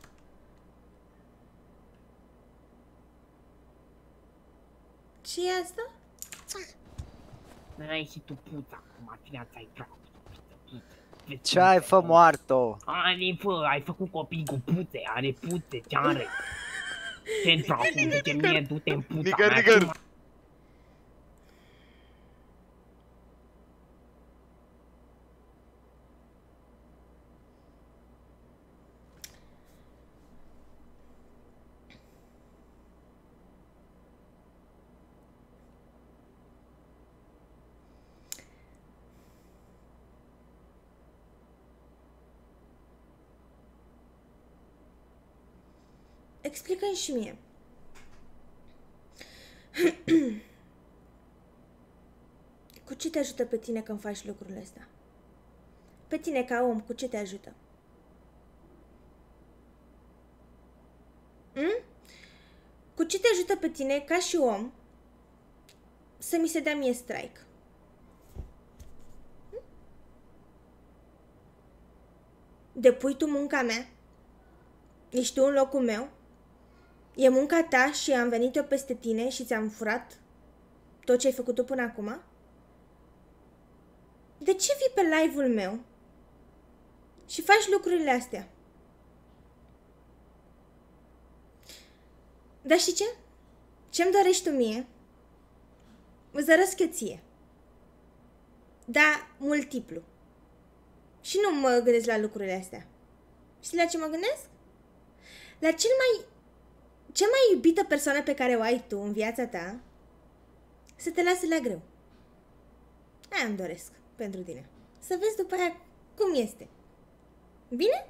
Ce e asta? N-ai și tu puța acum, viața-i dracu. Ce ai fă moarto? Are, fă, ai făcut copii cu puțe, are puțe, ce are? Ce dracu, zice mie, du-te în puța mea. Nigăr. Explică-mi și mie. Cu ce te ajută pe tine când faci lucrurile astea? Pe tine ca om, cu ce te ajută? Cu ce te ajută pe tine ca și om să mi se dea mie strike? Depui tu munca mea? Ești tu în locul meu? E munca ta și am venit eu peste tine și ți-am furat tot ce ai făcut tu până acum? De ce vii pe live-ul meu și faci lucrurile astea? Dar știi ce? Ce-mi dorești tu mie? Îți doresc eu ție. Da, multiplu. Și nu mă gândesc la lucrurile astea. Știi la ce mă gândesc? La cea mai iubită persoană pe care o ai tu în viața ta să te lase la greu. Aia îmi doresc pentru tine. Să vezi după aia cum este. Bine?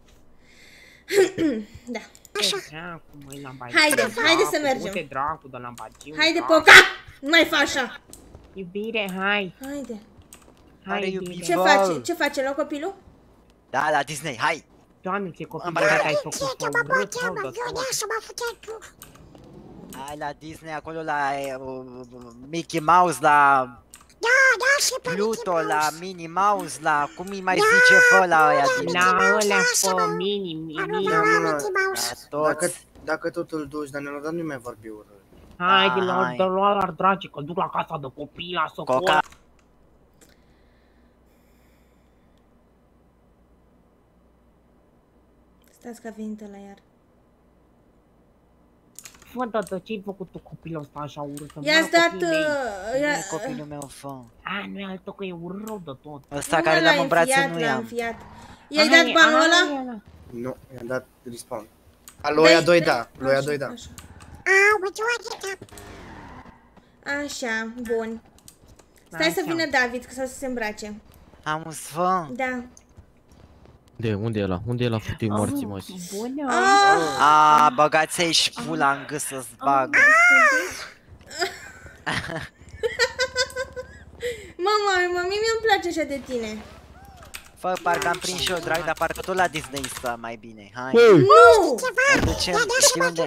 Da. Dracu, măi, la Haide să mergem. Du-te dracu de la bagiu. Haide, Poca! Nu mai fă așa! Iubire, hai. Haide. Are Hai, iubire. iubire. Ce face, nu, copilul? Da, la Disney, hai! Doamne, ce copil Am de ai băgat. făcut. Ce mă bate, mă, eu să mă futea tu. Hai la Disney, acolo la Mickey Mouse, la Da, se pe Pluto, Mickey la Mouse. Minnie Mouse, la cum îi mai zice fă la aia din... La ălea lasă-mă. fă mini, Nu mini. vreau la mă. Mickey Mouse. La toți. Dacă tot îl duci, Danilo, dar nu mai vorbi urât. Hai, de Hai. la dragi, că duc la casa de copii, la socol. Coca. Stați că a venit ăla iar. Fă, tată, ce-ai făcut tu copilul ăsta așa urât? I-ați dat... Nu e copilul meu, fă. A, nu e al tău, că e urât rău de tot. Ăsta care l-am în brațe nu i-am. I-ai dat banul ăla? Nu, i-am dat respawn. Lui a 2 da, lui a 2 da. Așa, bun. Stai să vină David, că să se îmbrace. Am un fă. Da. Unde e ăla? Unde e ăla futui morții, mă? Bună! A, băgați-ai și pula în gâs să-ți bag. Mama, mie mi-mi place așa de tine. Fă, parcă am prins și eu, drag, dar parcă tot la Disney stă mai bine. Hai. Nu! Îl ducem, știi unde?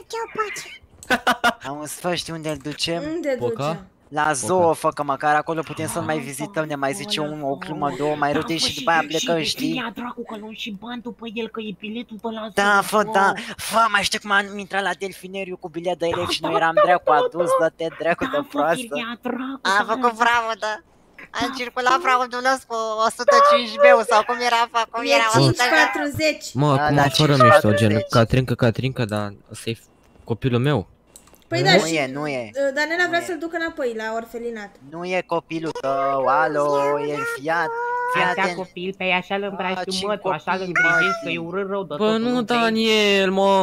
Am un sfă, știi unde îl ducem? Unde duce? La zoo, fă, că măcar acolo putem să mai vizităm, ne mai zice o glumă, două, mai râde și după aia plecăm, știi? Ia dracu că luăm și bani după el, că e biletul pe la zoo. Da, fă, da, fă, mai știu cum am intrat la delfineriu cu bilet de elev și noi eram dracu adus, dă-te dracu de proastă. Am făcut bravo, da. Am circulat fraudulos cu 105 beu sau cum era, fă, cum era, 540. Mă, acum fără mișto, gen, Catrinca, dar ăsta e copilul meu. Păi da, nu e. Danela vrea să-l ducă înapoi la orfelinat. Nu e copilul tău, alo, e fiat. Așa copil, pe așa îl îmbraci tu, mă, tu așa îl îngrijești, că e urât rău de tot. Bă, nu, Daniel, mă!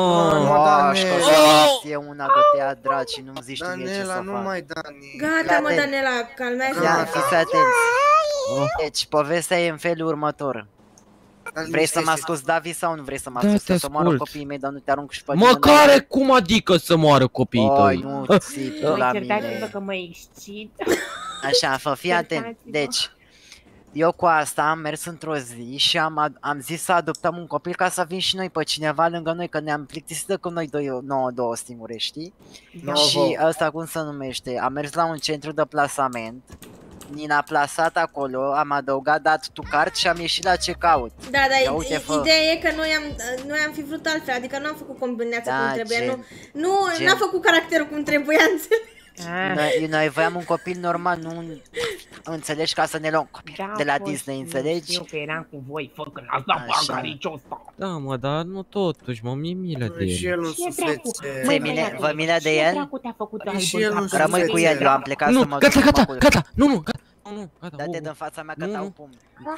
E una de tăia, dragi, și nu-mi zici tu mie ce să fac. Danela, nu mai Dani. Gata, mă, Danela, calmează-te. Ia, fiți atenți. Deci, povestea e în felul următor. Vrei să mă asculti, David, sau nu vrei să mă asculti? Să moară copiii mei, dar nu te arunc și pe mă, care? Cum adică să moară copiii tăi? Oi, nu ții tu la mine. Că mă excit. Așa, fă, fii atent. Deci, eu cu asta am mers într-o zi și am zis să adoptăm un copil ca să vin și noi pe cineva lângă noi, că ne-am plictisit de când noi două singure, știi? Și ăsta cum se numește? Am mers la un centru de plasament. Ni-a plasat acolo, am adăugat dat tu card și am ieșit la checkout. Da, dar ideea e că noi am fi vrut altfel, adică nu am făcut combinația cum trebuia, n-am făcut caracterul cum trebuia, Noi voiam un copil normal, nu înțelegi, ca să ne luăm copil de la Disney, înțelegi? Eu că eram cu voi, fă, când ați dat parcariciul ăsta. Da, mă, dar nu totuși, mă, mi-e milă de el. Și el nu suflețe. Vă milă de el? Și el nu rămâi cu el, eu am plecat să mă duc. Gata, nu, gata. Dă-te din fața mea că dau pumn.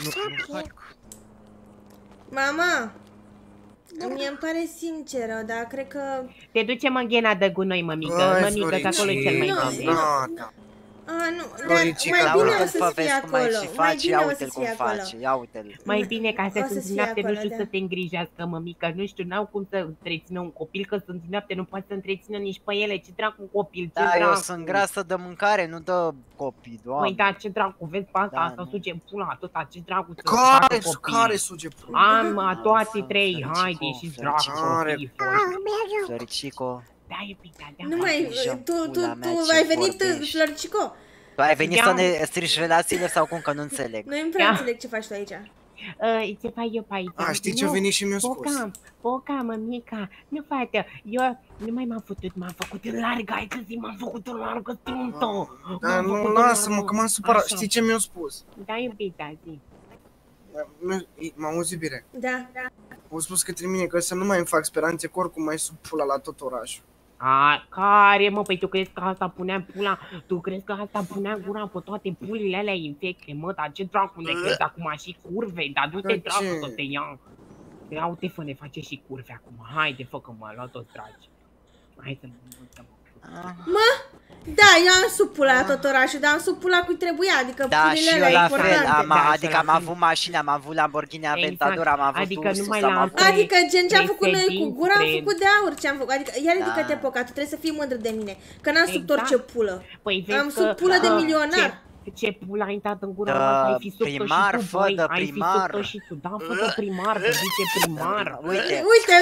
Mama, mie îmi pare sinceră, dar cred că... Te ducem în ghena de gunoi, mămică, că acolo e cel mai bine. Nu, dar mai bine o să fie acolo, mai bine o să fie acolo. Ia uite-l. Mai bine ca să sunt noapte, nu știu să te îngrijească, mămică, nu știu, n-au cum să întrețină un copil, că sunt noapte, nu poate să întrețină nici pe ele, ce dracu un copil, ce dracu. Da, eu sunt grasă de mâncare, nu de copii, doamne. Păi da, ce dracu, vezi pe asta suge pula, atâta, ce dracu să facă copii. Care suge pula? Am toate trei, haide și dracu copii. Floricico. Da, iubita, da. Nu mai, tu ai venit, Floricico? Tu ai venit să ne strici relațiile sau cum, că nu înțeleg? Nu-mi prea înțeleg ce faci tu aici. Ce fac eu pe aici? Știi ce-a venit și mi-a spus? Poca, mămica, nu, fată, eu nu mai m-am făcut, m-am făcut în largă, hai că zi, m-am făcut în largă, truntă. Dar nu, lasă-mă, că m-am supărat, știi ce mi-a spus? Da, iubita, zi. M-am auzit bine. Da. Au spus către mine că să nu mai îmi fac speranțe, că oricum mai sub pula la tot orașul. Care, mă, păi tu crezi că asta punea pula, tu crezi că asta punea gura pe toate pulile alea infecte, mă, dar ce dracu ne crezi acum și curve, dar du-te dracu să te ia. Ia uite, fă, ne face și curve acum, haide, fă, că m-a luat toți dragi. Hai să mă uităm. Mă? Da, eu am sub pula la tot orașul, dar am sub pula cui trebuia, adică pulile alea importante. Adică am avut mașini, am avut Lamborghini Aventador, am avut Ursus, am avut... Adică gen ce-am făcut noi cu gura, am făcut de aur, ce-am făcut, adică ia ridică-te, Poca, tu trebuie să fii mândră de mine, că n-am sub orice pulă. Am sub pulă de milionar. Ce pulă ai intrat în gura mea, ai fi sub și tu, băi, ai fi sub și tu, da, fă de primar, de viceprimar. Uite,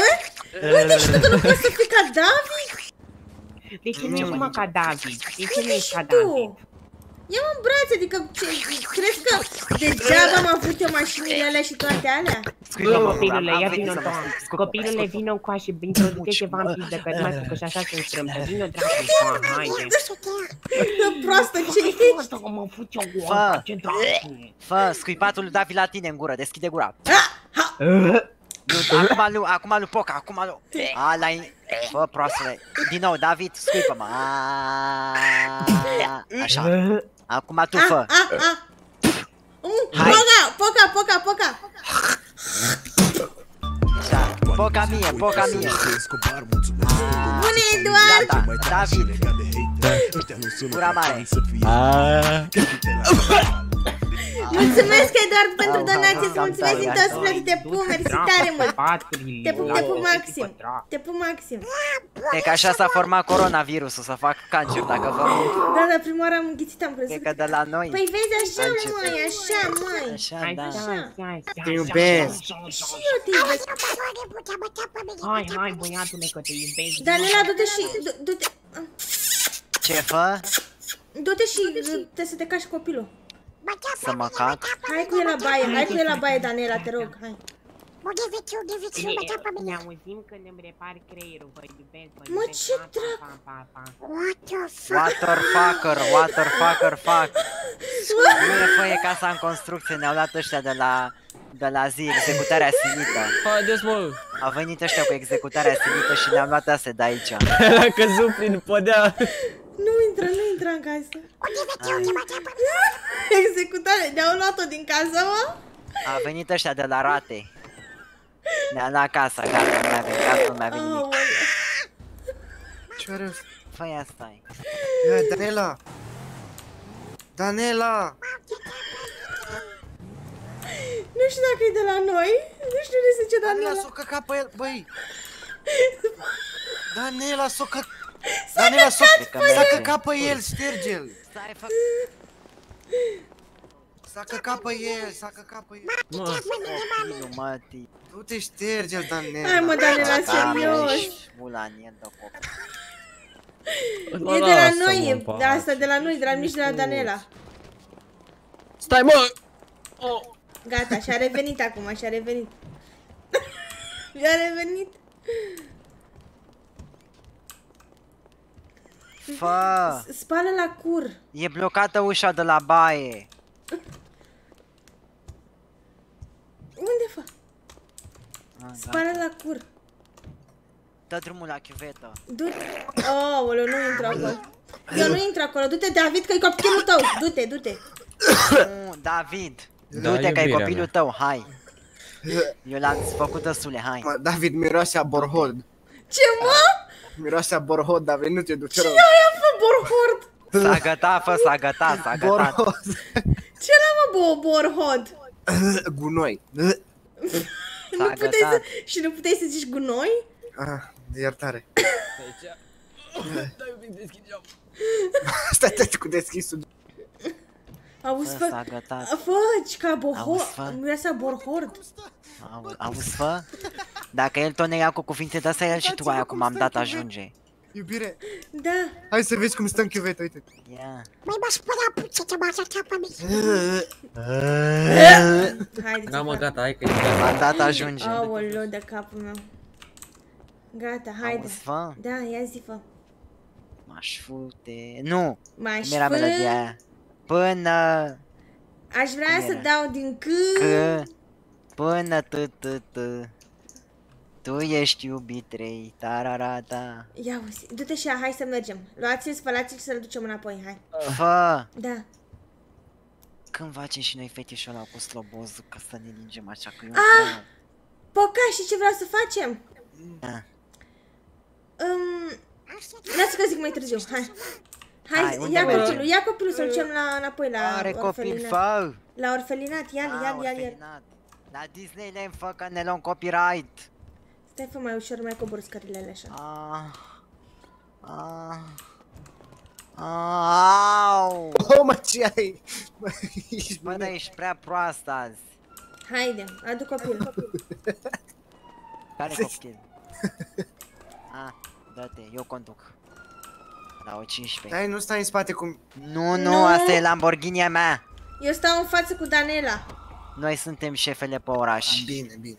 și tu că nu poți să fii ca David? De ce nu ești, mă, ca David? De ce nu ești ca David? Ia-mă în brațe, adică crezi că degeaba am avut eu mașinile alea și toate alea? Copilule, ia vină în toamnă. Copilule, vină în coașă, introduce ceva în pizdă, că numai că și așa sunt strâmbă. Vină, dracu, haide. Proastă, ce ești? Mă fut eu goală, ce dracu. Fă, scuipatul lui David la tine în gură, deschide gura. Nu, acum lui Poca, acum lui... A, l-ai... Bă, proastule. Din nou, David, scuipă-mă. Așa. Acum tu fă. Hai. Poca! Așa. Poca mie. Bună, Eduard! Gata, David. Gura mare. Mulțumesc, Eduard, pentru donație, îți mulțumesc din tot sufletul, te pup, mersi tare mult! Te pup maxim! Te pup maxim! E că așa s-a format coronavirusul, să fac cancer, dacă vă... Da, prima oară am înghițit, am crezut. E că de la noi... Păi vezi, așa, măi! Așa, da. Te iubesc! Și eu te iubesc! Hai, băiatule, că te iubesc. Danela, du-te și... du-te... Ce fă? Du-te și trebuie să te cași copilul. Să mă cac? Hai cu el la baie, Danela, te rog, hai. Ne auzim când îmi repari creierul, vă iubesc, vă Mă, iubesc. ce dracu? Waterfucker, fuck. Nu e fă, e casa în construcție, ne-au luat ăștia de la zi, executarea silită. Haideți, mă! A venit ăștia cu executarea silită și ne-am luat astea de aici. A căzut prin podea. Nu intră în casă. Executare, ne-au luat-o din casă, mă? A venit ăștia de la Rate. Ne-a luat casa, gata, nu mai avem nimic. Ce are ăsta? Fă ia stai. Danela! Nu știu dacă e de la noi. Nu știu de ce Danela Danela. s-o căca pe el, băi! Danela s-o căca... Danela s-a căcat pe el, șterge-l! Stai, fă... S-a căcat pe el, Copilul, mătii. Du-te, șterge-l, Danela! Hai, mă, Danela, serios. Bula, nie dă copil. E de la noi, de asta de la noi, de la mici de la Danela. Stai, mă! Gata, și-a revenit acum, și-a revenit. Și-a revenit. Fă! Spală la cur. E blocată ușa de la baie. Unde fă? Spală la cur. Dă drumul la chiuvetă. Du-te. Aoleu, nu intru acolo. Eu nu intru acolo. Du-te, David, că e copilul tău. Du-te, du-te. Nu, David. Da, Du-te că e iubirea copilul mea. tău, hai. Eu l-am făcut destule, hai. Mă, David, miroase a borhod. Ce, mă? Miroase a borhod, David, nu te duce rău. Aia fă borhord. S-a gătat, fă, s-a gătat. Borhod. Ce era, mă, borhod? Gunoi. Nu puteai să... Și nu puteai să zici gunoi? Ah, de iertare. Stai cu deschisul. Auzi, Fă, fă... s-a gătat. Fă, ca Auzi, bohord. fă. Miroase borhord. Auzi, fă? Dacă el tot ne ia cu cuvinte de-astea, el și tu aia cum am dat ajunge. Iubire, Da. hai să vezi cum stă în chiuvetă, uite. Ia. Măi, mă spăra puțin, te m-a arătat pe mine. Haide. Da, mă, gata, hai că e gata. Am dat ajunge. Aoleu, de capul meu. Gata, haide. Auzi, fă? Da, ia zi, fă. M-aș fute... Nu! M-aș Cum era melodia aia? Până... Aș vrea Cum să era? dau din Că... Până tu ești iubit trei, tararata. Ia uzi, du-te și hai să mergem. Luați-l, spălați-l și să-l ducem înapoi, hai. Fă! Da. Când facem și noi fetișul ăla cu slobozul ca să ne lingem așa că eu Poca, și ce vreau să facem? Da. Lasă că zic mai târziu, hai. Hai, Hai, unde ia mergem? copilul, ia copilul să-l ducem înapoi la Are copil, orfelinat. fă! La orfelinat, ia-l. Orfelinat. La Disneyland fă că ne luăm copyright. Stai, fă mai ușor, mai cobor scările alea așa. Au! Oh, mă, ce ai? Bă, dar ești prea proastă azi. Haide, adu copilul. Care copil? Dă-te, eu conduc. La o 15. Hai, nu stai în spate cum... Nu, asta e Lamborghini-a mea. Eu stau în față cu Danela. Noi suntem șefele pe oraș. Bine.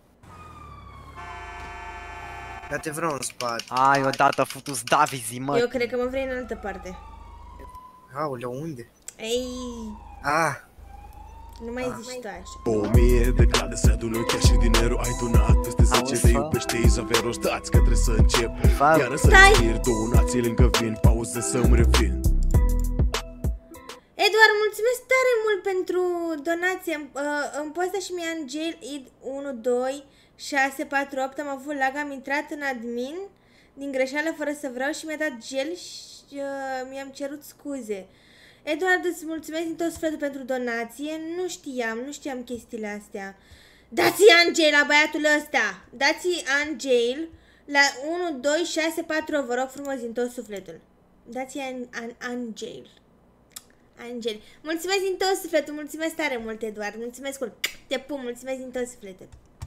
Dar te vreau în spate. Ai, odată futus Davizi, mă. Eu cred că mă vrei în altă parte. Aoleu, unde? Ei, Ah, Nu mai zici tu așa. 1000 de clade se adună chiar și dinerul ai donat. Peste 10 de iubește Izavero, stați că trebuie să încep. Iară să respir, donațiile încă vin, pauză să-mi revin. Eduard, mulțumesc tare mult pentru donație. Îmi poți da și mie Angel id 12648. Am avut lag, am intrat în admin din greșeală fără să vreau și mi-a dat gel și mi-am cerut scuze. Eduard, îți mulțumesc din tot sufletul pentru donație. Nu știam chestiile astea. Dați-i Angel la băiatul ăsta. Dați-i Angel la 12648, vă rog frumos din tot sufletul. Dați-i Angel. Angel. Mulțumesc din tot sufletul, mulțumesc tare mult, Eduard. Mulțumesc mult. Te pup, mulțumesc din tot sufletul.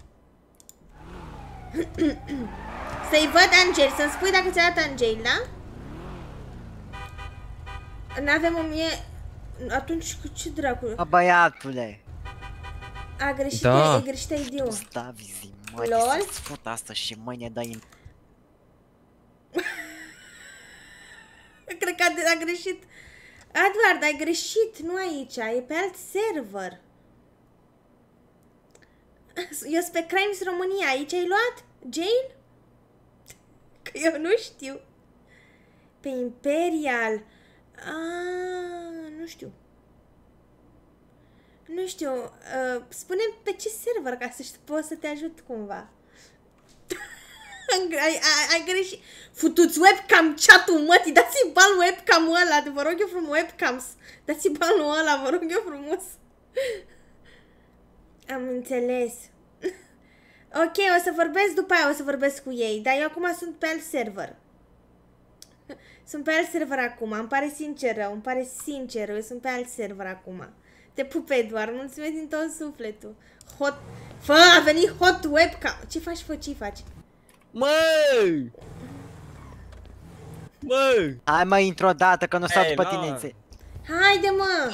Să-i văd Angel, să-mi spui dacă ți-a dat Angel, da? N-avem 1000... Atunci cu ce dracu? Băiatule. A greșit, da. E greșit ID-ul. Da, vizi, mă, LOL? să-ți fut asta și mâine dai... Cred că a greșit. Eduard, ai greșit, nu aici, e pe alt server. Eu sunt pe Crimes România, aici ai luat? Jail? Că eu nu știu. Pe Imperial. Nu știu. Nu știu. Spune-mi pe ce server ca să pot să te ajut cumva. Ai greșit. Futuți webcam chat-ul, mătii, dați-i ban webcam-ul ăla, vă rog eu frumos, webcams. Dați-i banul ăla, vă rog eu frumos. Am înțeles. Ok, o să vorbesc după aia, o să vorbesc cu ei, dar eu acum sunt pe alt server. Sunt pe alt server acum, îmi pare sincer rău, eu sunt pe alt server acum. Te pup, Eduard, mulțumesc din tot sufletul. A venit hot webcam. Ce faci, fă, ce faci? Măi! Măi! Hai mă, intro o dată, că nu stau după tine. Haide, mă!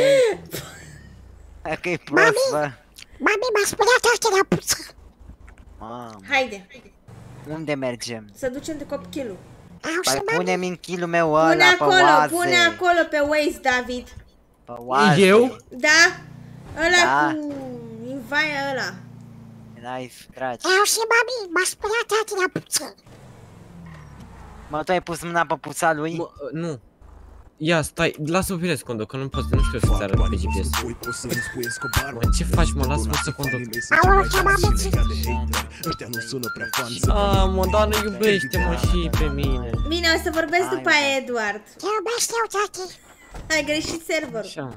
Hai că e prost, bă. Mami, m-a speriat asta la puță. Mamă. Haide. Unde mergem? Să ducem de copchilul. Păi pune-mi în kilul meu ăla pe oaze. Pune acolo pe Waze, David. Pe oaze. Eu? Da? Ăla Da. cu invaia ăla. N-ai, dragi. Eu și mami, m-a speriat asta la puță. Mă, tu ai pus mâna pe puța lui? Nu. Ia, stai, lasă-mă pe secundă, că nu pot, nu știu să-ți arăt pe GPS. Mă, ce faci, mă, lasă-mă să conduc. Mă, dar nu iubește-mă și pe mine. Bine, o să vorbesc după aia, Eduard. Te iubesc eu, tati. Ai greșit serverul. Așa.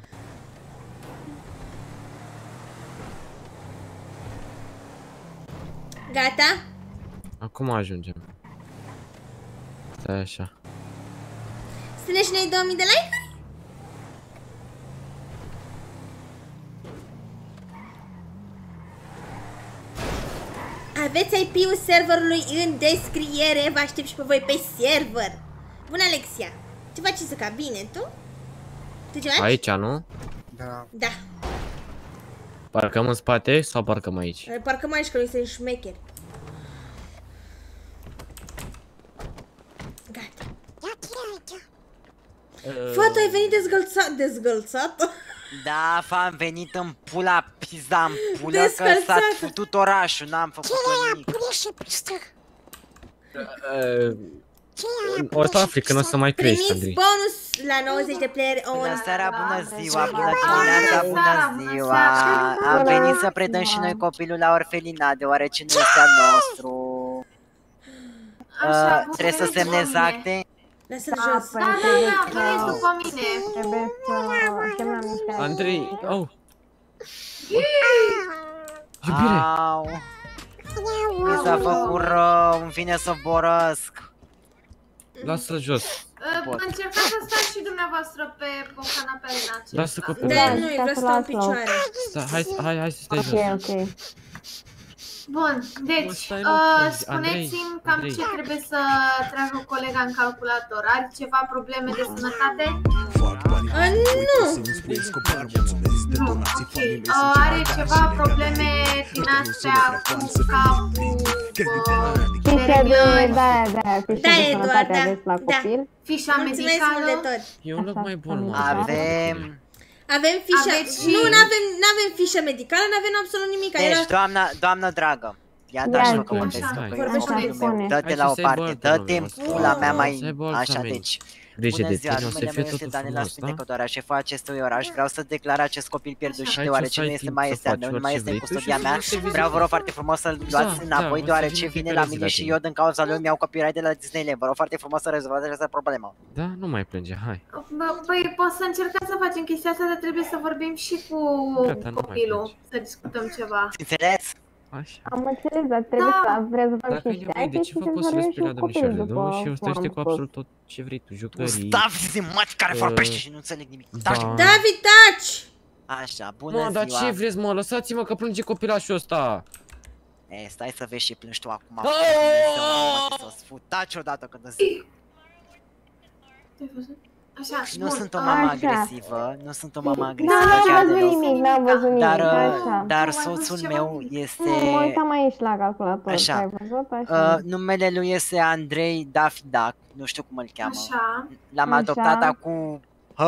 Gata? Acum ajungem. Stai așa. Strâne și noi 2000 de like-uri? Aveți IP-ul serverului în descriere. Vă aștept și pe voi pe server. Bună, Alexia. Ce faci, Zuca? Bine, tu? Tu ce faci? Aici, nu? Da. Da. Parcăm în spate sau parcăm aici? Parcăm aici, că noi suntem șmecheri. Gata. Fă, tu ai venit dezgălțat? Da, am venit în pula, pizda în pulă, că s-a futut orașul, n-am făcut nimic. O să afli când o să mai crești, Primiți Andrei. bonus la 90 de player on. Bună seara, bună ziua, bună dimineața, bună ziua. Am venit să predăm și noi copilul la orfelina, deoarece nu este al nostru. Trebuie să semnezi acte. Lasă-l jos. Da, veniți după mine. Trebuie să semnăm niște... Andrei, au! Iubire! Au! Mi s-a făcut rău, îmi vine să borăsc. Lasă-l jos. Încercați să stați și dumneavoastră pe o canapea din acesta. Lasă copilul. Da, nu, vreau să stau în picioare. Hai să stai jos. Ok. Bun, deci, spuneți-mi cam ce trebuie să tragă colega în calculator. Are ceva probleme de sănătate? Nu! Nu, ok. Are ceva probleme din astea cu capul, Fișa de... Da, fișa de sănătate aveți la da. copil. fișa Mulțumesc mult de medicală? tot. E un loc mai bun, mă. Avem... Avem fișă, Aveți nu avem fișă medicală, nu avem absolut nimic. Deci, doamnă dragă, ia dați-mă că vorbesc Vorbește cu meu, dă-te la o parte, dă-te în pula mea mai... Așa, deci... Grijă Bună de ziua, tine, o să numele fie meu este totul Daniela frumos, da? Spindecătoarea, șefa acestui oraș. Vreau să declar acest copil pierdut și Aici deoarece o să nu ai este timp mai să este al faci meu, nu orice mai este în vrei tu custodia și mea. să vii Vreau, vă rog foarte frumos să-l luați înapoi, o să deoarece vin vine fiecare la zi mine la și tine. eu din cauza lui îmi iau copyright de la Disneyland. Vă rog foarte frumos să rezolvați această problemă. Da, nu mai plânge, hai. Păi poți să încercăm să facem chestia asta, dar trebuie să vorbim și cu Gata, nu mai copilul, plângi. să discutăm ceva. Înțeles? Așa. Am înțeles, dar trebuie să rezolvăm Dacă ai și nevoie de și ceva, să poți să vorbim răspui și la cu copilul domnișoarele după două și o să cum am cu spus. absolut tot ce vrei tu, jucării. Stați, măți care vorbește și nu înțeleg nimic. Taci! David, taci! Așa, bună Mă, ziua. dar ce vreți, mă? Lăsați-mă că plânge copilașul ăsta. Stai să vezi ce plângi tu acum. Aaaa! Să-ți fut, taci odată când îți zic. Așa, Nu bun. sunt o mamă Așa. agresivă, nu sunt o mamă Da, agresivă n-am chiar văzut deloc. nimic, n-am văzut nimic, așa. Dar Tu ai văzut soțul ceva? meu este... Mă uitam aici la calculator, Așa. ai văzut? Așa. Numele lui este Andrei Dafidac, nu știu cum îl cheamă. Așa. L-am Așa. adoptat acum...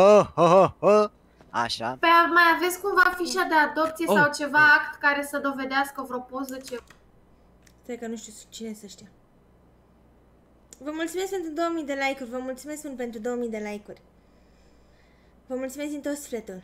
Așa. Păi mai aveți cumva fișa de adopție Oh. sau ceva act care să dovedească vreo poză, ceva? Stai că nu știu cine să știa. Vă mulțumesc pentru 2000 de like-uri, vă mulțumesc mult pentru 2000 de like-uri. Vă mulțumesc din tot sufletul.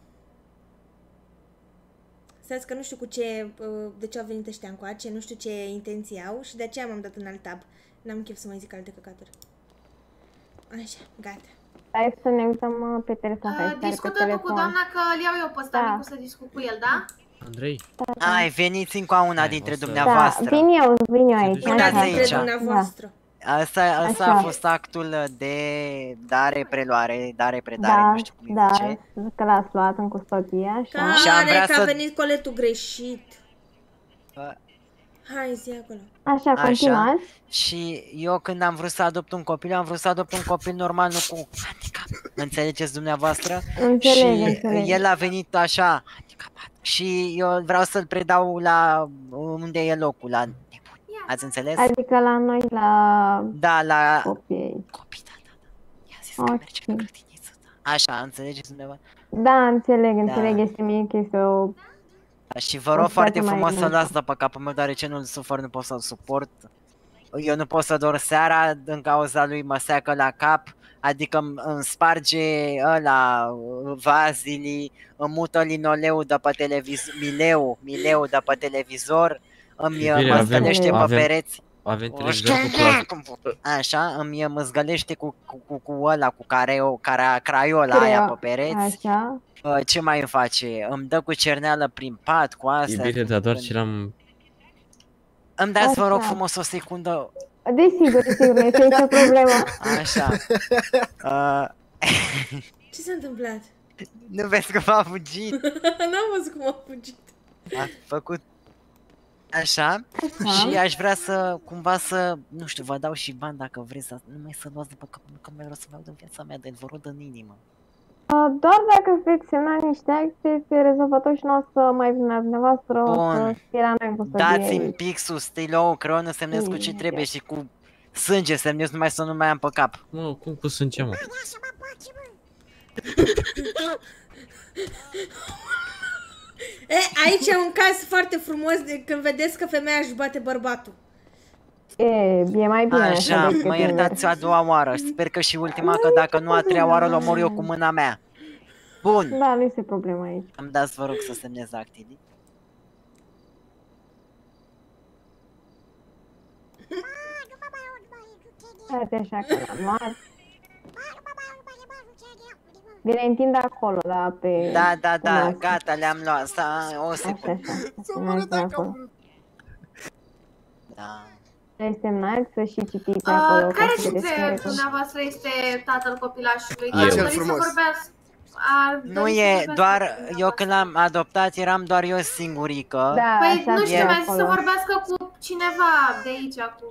Stați că nu știu cu ce, de ce au venit ăștia încoace, nu știu ce intenții au și de aceea m-am dat în alt tab. N-am chef să mai zic alte căcaturi. Așa, gata. Hai să ne uităm pe telefon, că este Discută pe tu cu telefon. doamna că îl iau eu pe ăsta Da. micu să discut cu el, da? Andrei, Ai, veniți încă una Hai, dintre o să- Da, dumneavoastră. vin eu aici. Uitați Una așa. dintre aici. dumneavoastră. Asta a Așa. fost actul de dare-preluare, dare-predare, Da, nu știu cum îi da, zice. că l-ați luat în custodie, așa. Și am Care vrea că să- a venit coletul greșit. Bă. Hai, zi acolo. Așa, continuați. Și eu când am vrut să adopt un copil, am vrut să adopt un copil normal, nu cu handicap. Înțelegeți dumneavoastră? Înțeleg, Și înțeleg. el a venit așa, handicapat. Și eu vreau să-l predau la unde e locul, la nebuni. Ați înțeles? Adică la noi, la Da, la copii. copii, da. I-a zis că merge la Ok. grădiniță, da. Așa, înțelegeți dumneavoastră? Da, înțeleg, este mie că este o... Da, și vă rog O foarte situație mai frumos să bună. las de pe capul meu, deoarece nu-l sufăr, nu pot să-l suport. Eu nu pot să dorm seara, din cauza lui mă seacă la cap, adică îmi sparge ăla, vazilii, îmi mută linoleul de pe televizor, mileu de pe televizor, Bine, mă avem- zgălește pe avem- pereți. avem televizor cu plastic. Așa, mă zgălește cu ăla, cu craiola aia pe pereți. Așa. Ce mai îmi face? Îmi dă cu cerneală prin pat, cu E astea. bine, dar doar ce l-am... Îmi dați, vă rog Așa. frumos, o secundă. Desigur, nu este nicio problemă. Așa. Ce s-a întâmplat? Nu vezi că m-a fugit? N-am văzut cum a fugit. A făcut așa. Și aș vrea să, cumva să, nu știu, vă dau și bani dacă vreți, dar nu mai să luați după că nu mai vreau să vreau de viața mea, de vă rog în inimă. Doar dacă veți semna niște acte, este rezolvator și nu o să mai vină la dumneavoastră, o Bun. să fie la noi în custodie. Dați-mi pixul, stilou, creionă, semnez cu ce trebuie și cu sânge semnez numai să nu mai am pe cap. Mă, cum cu sânge, mă? Aici e un caz foarte frumos de când vedeți că femeia își bate bărbatul. E mai bine Așa, decât mă iertați a doua oară, sper că și ultima, că dacă nu a treia oară, l-omor eu cu mâna mea. Bun, Da, nu este problemă aici. îmi dați, vă rog, să semnez actele. Uite așa că l-am luat. Vi le întind acolo, la pe... Da, cunoaște. gata, le-am luat, o Așa, secundă. semnați de acolo. Da. Le semnați să și citiți acolo. ca Care să vedeți dintre care- dumneavoastră este tatăl copilașului? Eu. Ați Cel dorit să frumos. vorbească? Nu e, doar, eu când l-am adoptat eram doar eu singurică. Da, Păi așa nu scrie știu, mi-a zis să acolo. vorbească cu cineva de aici, cu...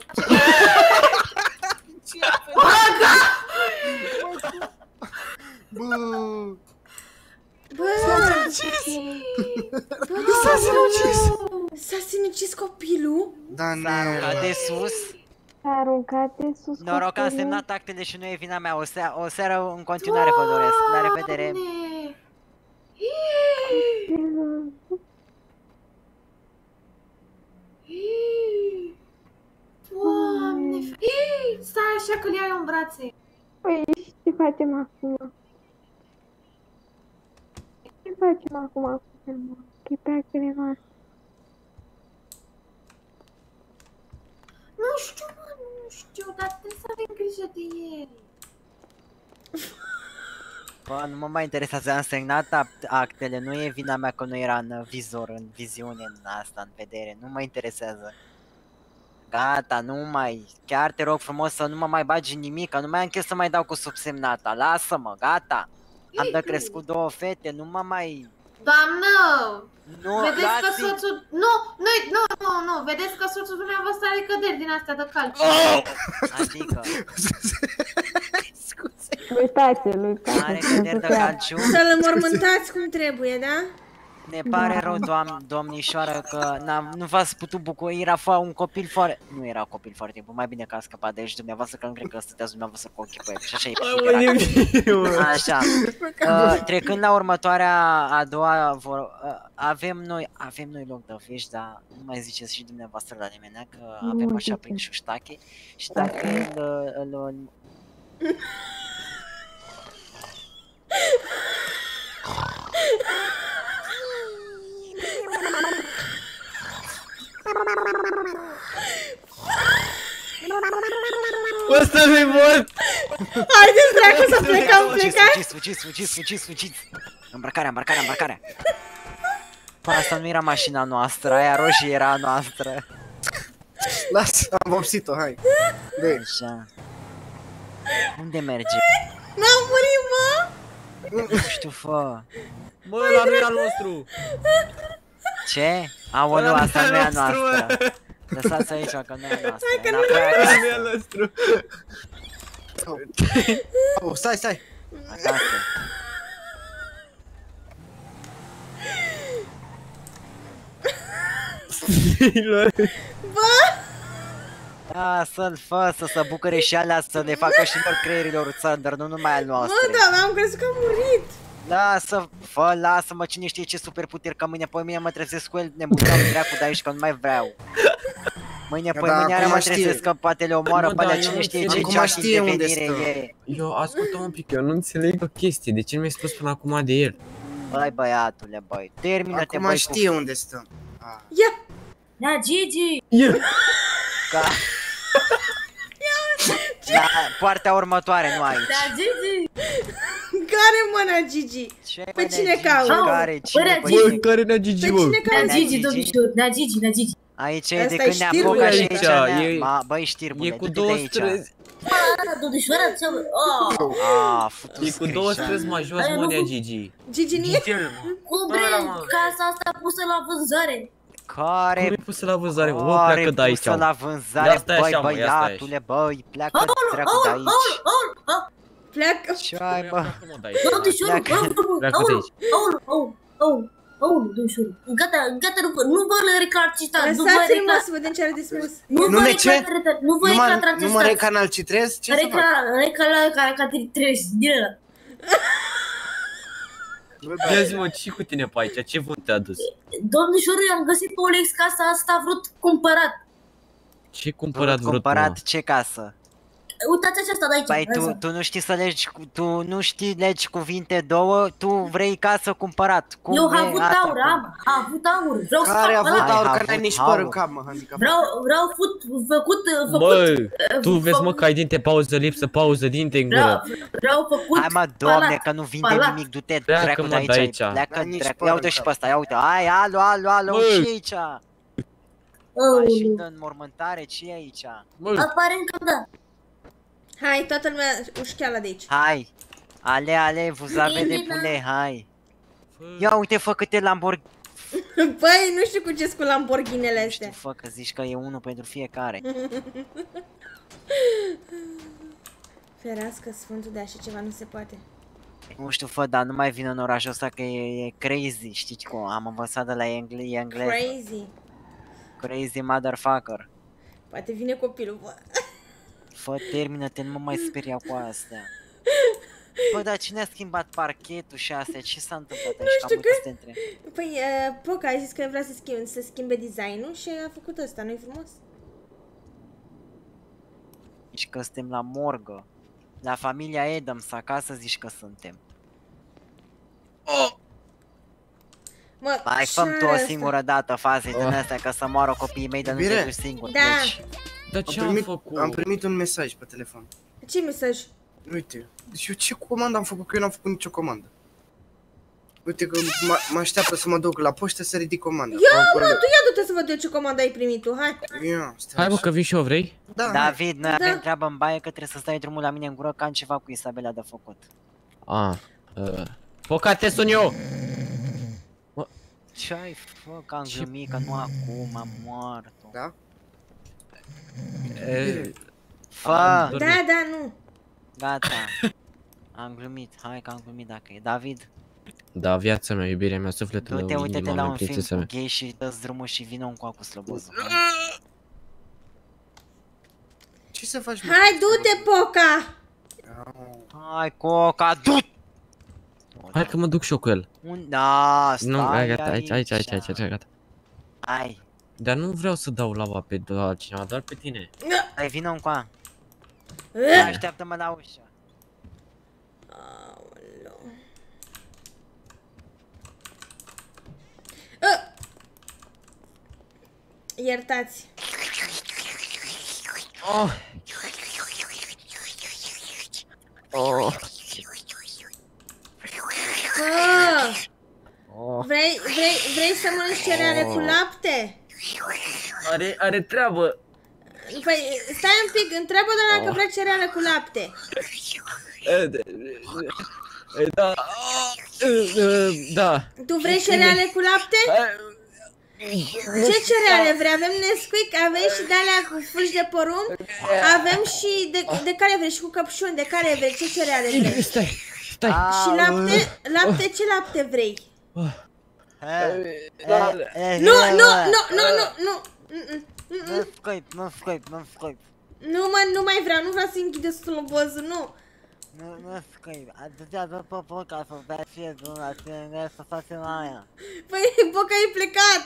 Bă, Bă, s-a sinucis copilul? da, S-a aruncat de sus. S-a aruncat de sus. Noroc că am copilul. semnat actele și nu e vina mea. O seară în continuare vă doresc. La revedere. Doamne! Stai așa că-l iau în brațe. Păi, și ce facem acum? Ce facem acum? Că-i pe actele noastre. Nu știu, mă, nu știu, dar trebuie să avem grijă de el. Bă, nu mă mai interesează, am semnat actele, nu e vina mea că nu era în vizor, în viziune, în asta, în vedere, nu mă interesează. Gata, nu mai, chiar te rog frumos să nu mă mai bagi în nimic, că nu mai am chef să mai dau cu subsemnata, lasă-mă, gata. Am de crescut 2 fete, nu mă mai... Doamnă! Nu, vedeți că dați-i- soțul... Nu, vedeți că soțul dumneavoastră are căderi din astea de calci. Adică... Uitați-l. Are căderi de calciu. Să-l înmormântați cum trebuie, da? Ne pare rău, domnișoară, că nu v-ați putut bucura, era un copil foarte... Nu era copil foarte bun, mai bine că a scăpat de aici dumneavoastră, că nu cred că stăteați dumneavoastră cu ochii pe el. Și așa e psihic. Așa. Trecând la următoarea, a doua, avem noi loc de vești, dar nu mai ziceți și dumneavoastră la nimeni, că avem așa prin șuștache. Și dacă îl Ăsta nu-i mort! Haideți, dracu, să plecăm. Fugiți! Îmbrăcarea! Păi asta nu era mașina noastră, aia roșie era a noastră. Lasă, am vopsit-o, hai. Așa. Unde merge? N-am murit, mă! Nu știu, fă. Mă, ăla nu e al nostru! Ce? Aoleu, asta nu e a noastră. Lăsați aici, că nu e a noastră. Hai că nu e al nostru! Oh, stai! Acasă. Bă! Da, să-l fă, să se bucure și alea, să le facă și lor creierilor Thunder, nu numai al Bă, noastre. da, am crezut că am murit. Lasă-mă, cine știe ce superputeri, că mâine mă trezesc cu el, ne mutăm dracu de aici, că nu mai vreau. Mâine mă trezesc că poate le omoară pe alea, cine știe ce ceași de venire e. Eu, ascultă un pic, eu nu înțeleg o chestie, de ce nu mi-ai spus până acum de el? Băi, băiatule, băi, termină-te, băi, Acum știe unde stăm. Ia! Da, Gigi! Da, partea următoare, nu aici. Da, Gigi! Care mâna, Gigi? Pe cine cauți? Care ne-a Gigi, mă? Da, Gigi, domnișor, da, Gigi. Aici e de când ne apucă și aici, băi, știrbule, e cu 2 străzi. Domnișoara, e cu 2 străzi mai jos, mă, nea Gigi. Gigi, nu e? Cum vrei, casa asta pusă la vânzare. Care? Cum e pusă la vânzare? O, pleacă de aici. Pusă la vânzare, băi, băiatule, băi, pleacă dracu de aici. Pleacă. Ce ai, bă? Domnișor, Pleacă de aici. Domnișor, gata, nu vă recalciți, lăsați-l, mă, să vedem ce are de spus. Nu vă recalciți. Nu mă recalcitrez? Ce să fac? Recalcitrez, din ăla. Ia zi, mă, ce cu tine pe aici? Ce vânt te-a dus? Domnișor, eu am găsit pe Olex casa asta vrut cumpărat. Ce cumpărat vrut, cumpărat ce casă? Uitați aceasta de aici. Păi tu nu știi să legi, tu nu știi legi cuvinte două, tu vrei casă cumpărat. Eu am avut aur, am avut aur. Vreau să care a fac avut aur, că n-ai nici păr în cap, mă, handicap. Vreau făcut. Bă, tu vezi, mă, că ai dinte pauză lipsă, pauză dinte în gură. Vreau făcut. Hai, mă, doamne, că nu vinde nimic, du-te dracu de aici. Pleacă dracu, ia uite și pe ăsta, ia uite. Hai, alo, ce e aici? Mașină de înmormântare, ce e aici? Aparent că da. Hai, toată lumea ușcheala de aici. Hai, ale, vous avez de poulet, hai. Ia uite, fă câte Lamborghini. Băi, nu știu cu ce-s cu Lamborghinele astea. Nu știu, fă, că zici că e unul pentru fiecare. Ferească Sfântul, de așa ceva nu se poate. Nu știu, fă, dar nu mai vin în orașul ăsta că e crazy, știi cum? Am învățat de la engleză. Crazy motherfucker. Poate vine copilul, bă. Fă, termină-te, nu mă mai speria cu astea. Bă, dar cine a schimbat parchetul și astea? Ce s-a întâmplat aici? Nu știu că... Păi, Poca a zis că vrea să schimbe design-ul și a făcut ăsta, nu-i frumos? zici că suntem la morgă. La familia Adams acasă zici că suntem. Mă, Mai făm tu o singură dată faze din astea că să moară copiii mei, dar nu te duci singur. Da. Deci, Dar ce am făcut? Am primit un mesaj pe telefon. Ce mesaj? Uite, deci eu ce comandă am făcut? Că eu n-am făcut nicio comandă. Uite că mă așteaptă să mă duc la poștă să ridic comanda. Ia du-te să văd eu ce comandă ai primit tu, hai. Hai bă că vin și eu, vrei? Da. David, noi avem treabă în baie că trebuie să stai drumul la mine în gură că am ceva cu Isabela de făcut. Poca, te sun eu! Ce ai fă, că am glumit, că nu acum, am moart-o. Da? Fă! Da, nu. Gata. Am glumit, hai că am glumit dacă e. David? Da, viața mea, iubirea mea, sufletul meu, Du-te, uite-te la un film prințesa mea. cu gay și dă-ți drumul și vină un coacu slăbozul. Ce să faci? Hai, du-te, Poca! Hai, Coca, du-te! Hai că mă duc și eu cu el. Da, stai Nu, gata, aici, gata. Hai. Dar nu vreau să dau lava pe altcineva, doar pe tine. Hai, vină încoa. Așteaptă-mă la ușă. Iertați. Vrei să mănânci cereale cu lapte? Are treabă. Păi, stai un pic, întreabă doar dacă vrea cereale cu lapte. Da. Da. Tu vrei cereale cu lapte? Ce cereale vrei? Avem Nesquik, avem și de-alea cu fulgi de porumb, avem și de care vrei și cu căpșuni, de care vrei? Ce cereale vrei? Stai. Și lapte, ce lapte vrei? Nu! Nu scuip. Nu mai vreau, nu vreau să închide slobozul, nu. Nu scuip, atâtea după Poca să bea fie bună, să facem aia. Păi, Poca e plecat.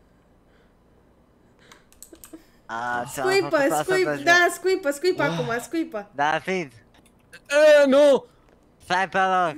Scuipă acum, scuipă. David. Nu! Stai pe loc.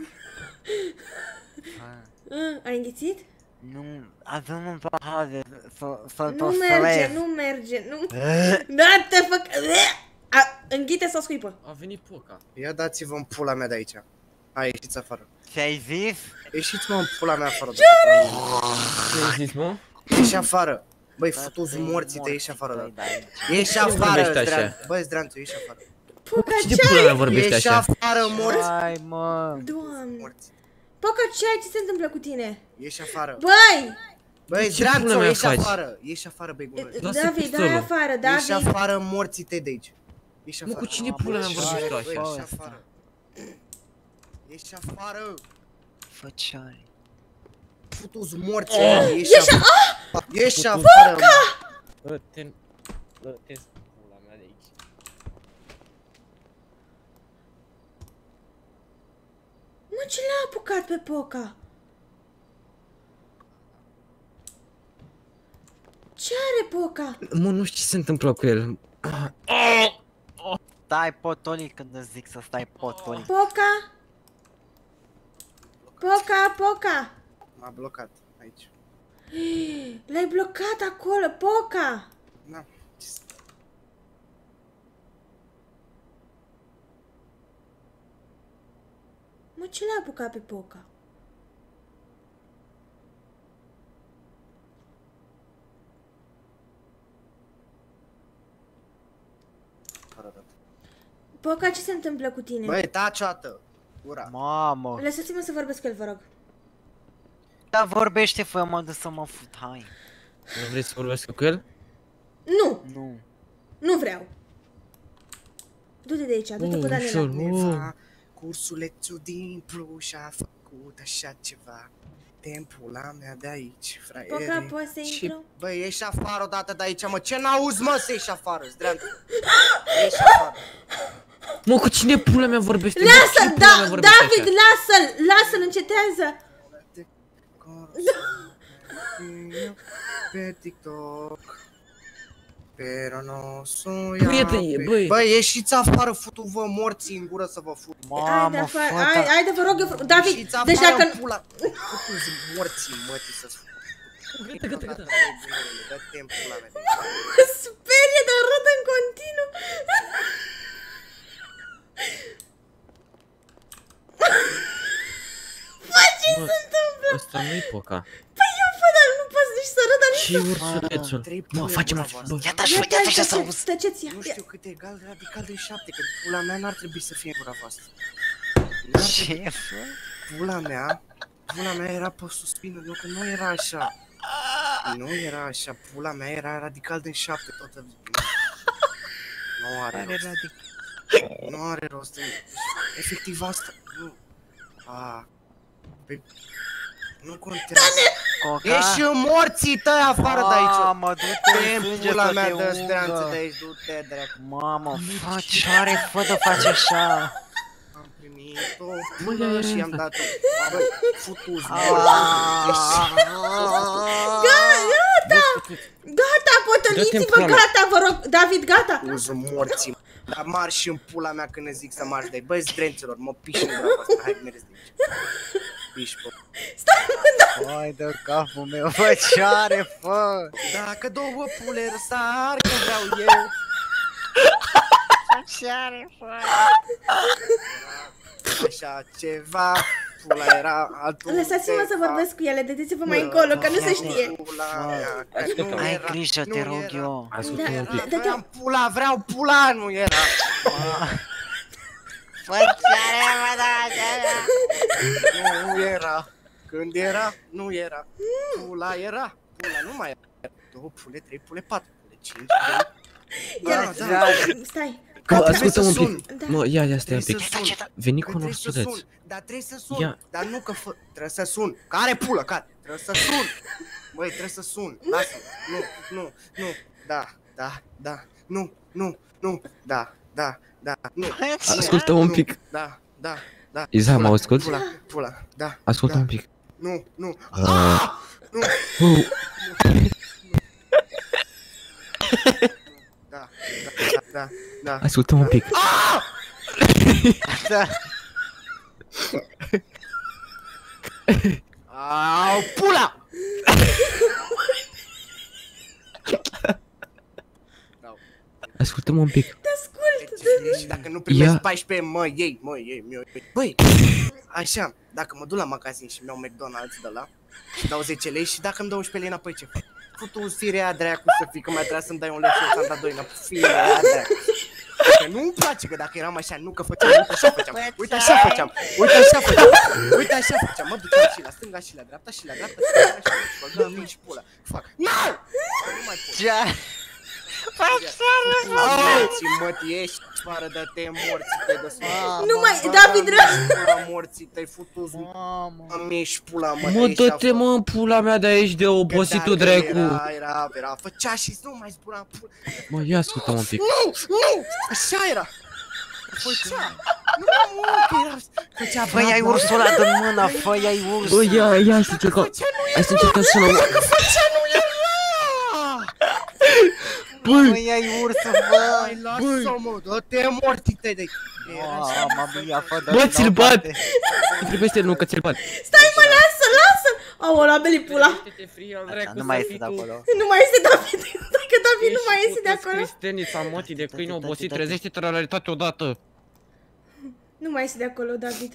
Ai înghițit? Nu, avem un pahar să-l Nu merge. Da-te făc... Înghite sau scuipă? A venit Poca. Ia dați-vă în pula mea de aici. Hai, ieșiți afară. Ce-ai zis? Ieșiți-mă în pula mea afară. Ce-ai zis, mă? Ieși afară. Băi, futu-ți morții te, ieși afară. Ieși afară, băi, Zdranțu, ieși afară. Poca, ce pula mea vorbește așa? Ieși afară, morți. Hai, mă. Doamne. Poca, ce se întâmplă cu tine? Ieși afară. Băi, Zdranțu, ieși afară. Ieși afară, băi, gună. David, hai afară, David. Ieși afară, morții te de aici. Ieși afară. Mă, cu cine pula mea vorbește așa? Ieși afară. Ieși afară. Fă ce ai? Futu-ți morții, ieși afară. Te pula mea de aici. Mă, ce l-a apucat pe Poca? Ce are Poca? Mă, nu știu ce se întâmplă cu el. Stai potolic când îți zic să stai potolic. Poca? Poca! M-a blocat aici. L-ai blocat acolo, Poca! Da. Mă, ce l-a apucat pe Poca? Poca, ce se întâmplă cu tine? Băi, taci o dată! Ura! Mamă! Lăsați-mă să vorbesc cu el, vă rog. Da, vorbește, fă, mă duc să mă fut, hai. Nu vrei să vorbesc cu el? Nu! Nu. Nu vreau. Du-te de aici, du-te cu Daniela. Cursulețul din Pluș a făcut așa ceva. Tempula mea de aici, fraiere. Poca, poți să intru? Băi, ieși afară odată de aici, mă, ce n-auzi, mă, să ieși afară, zdreantă. Ieși afară. Mă, cu cine pula mea vorbește? Lasă-l, David, lasă-l, încetează. Pe TikTok. Pero no soy Băi, ieșiți afară, futu-vă morții în gură să vă fut. Mamă, fata. Haide, vă rog eu, David, Ieșiți deci afară dacă... în pula. Futu-ți morții, mătii, să-ți fut. Gata. Dă-te în pula mea. Mă sperie, dar râd în continuu. Bă, ce se întâmplă? Asta nu-i poca. Păi eu, fă, dar nu poți nici să râd, dar nici Ce ursulețul? Mă, facem Iată așa să auzi. Tăceți, Nu știu cât e egal radical de 7, că pula mea n-ar trebui să fie în gura voastră. Ce? Pula mea era pe suspină, nu că nu era așa. Nu era așa, pula mea era radical de 7 toată. Nu are rost. Nu are rost. Efectiv asta. Nu. Nu contează. Ieși morții tăi afară de aici. Mamă, du-te în sânge pula să mea te de stranță ungă. de aici, du-te dracu. Mamă, ce are, fă de face așa? Am primit-o până și i-am dat-o. Bă, futu-ți Gata, potoliți-vă, gata, vă rog, David, gata. Uză morții. Dar marși în pula mea când ne zic să marși de aici. Băi, zdrenților, mă piși în gura voastră. Hai, mergeți de aici. Piși, bă. Stai, mă, da. Hai de capul meu, bă, ce are, fă? Dacă două pule răsar, că vreau eu. Ce are, fă? Așa ceva, pula era altul. Lăsați-mă să vorbesc cu ele, dădeți-vă mai încolo, că nu se știe. Ai grijă, te rog eu. Ascultă-mă un pic. Vreau pula, nu era. Fă, ce are, mă, da, nu era. Când era, nu era. Pula era. Pula nu mai era. 2 pule, 3 pule, 4 pule, 5 pule. Stai. Ascultă un pic. Mă, ia, stai un pic. Veni cu un ursuleț. Dar trebuie să sun. Dar nu că trebuie să sun. Care pulă, care? Trebuie să sun. Băi, trebuie să sun. Lasă-mă. Nu. Da. Nu. Da. Nu. Ascultă un pic. Da. Iza, mă asculti? Pula, da. Ascultă un pic. Nu. Nu. Da. Ascultă un pic. Da. Au, pula! Ascultă-mă un pic. Și dacă nu primesc 14, mă iei. Băi, așa, dacă mă duc la magazin și mi-au McDonald's de la, și dau 10 lei și dacă îmi dau 11 lei înapoi, ce fac? Futu firea dracu să fii, că mai trebuia să-mi dai un leu și eu ți-am dat 2 înapoi. Firea dracu. Că nu-mi place, că dacă eram așa, nu că făceam, uite așa făceam. Uite așa făceam, mă duceam și la stânga și la dreapta și la dreapta și la dreapta și băgam mii și pula. Fac, nu mai pot. Morții, mă, ești afară, dă-te morții tăi de sus. Nu mai, David, rău. Morții tăi, futu-ți, mă, ești pula, mă, mă, dă-te, mă, în pula mea de aici de obosit tu, dracu. Era, făcea și nu mai zbura pula. Mă, ia ascultă-mă un pic. Nu, așa era. Făcea. Fă, ia-i ursul ăla de mână, fă, ia-i ursul. Bă, ia, să încercăm. Hai să încercăm să luăm. Dacă făcea, nu era. Bă, ia-i ursul, bă. Lasă-mă, dă-te morții tăi de aici. Bă, ți-l bat. Trebuie nu, că ți-l bat. Stai, mă, lasă. Aolea, beli pula. Nu mai este de acolo. Nu mai este David. Dacă David nu mai este de acolo. Cristenița, motii de câine obosit, trezește-te la realitate odată. Nu mai este de acolo, David.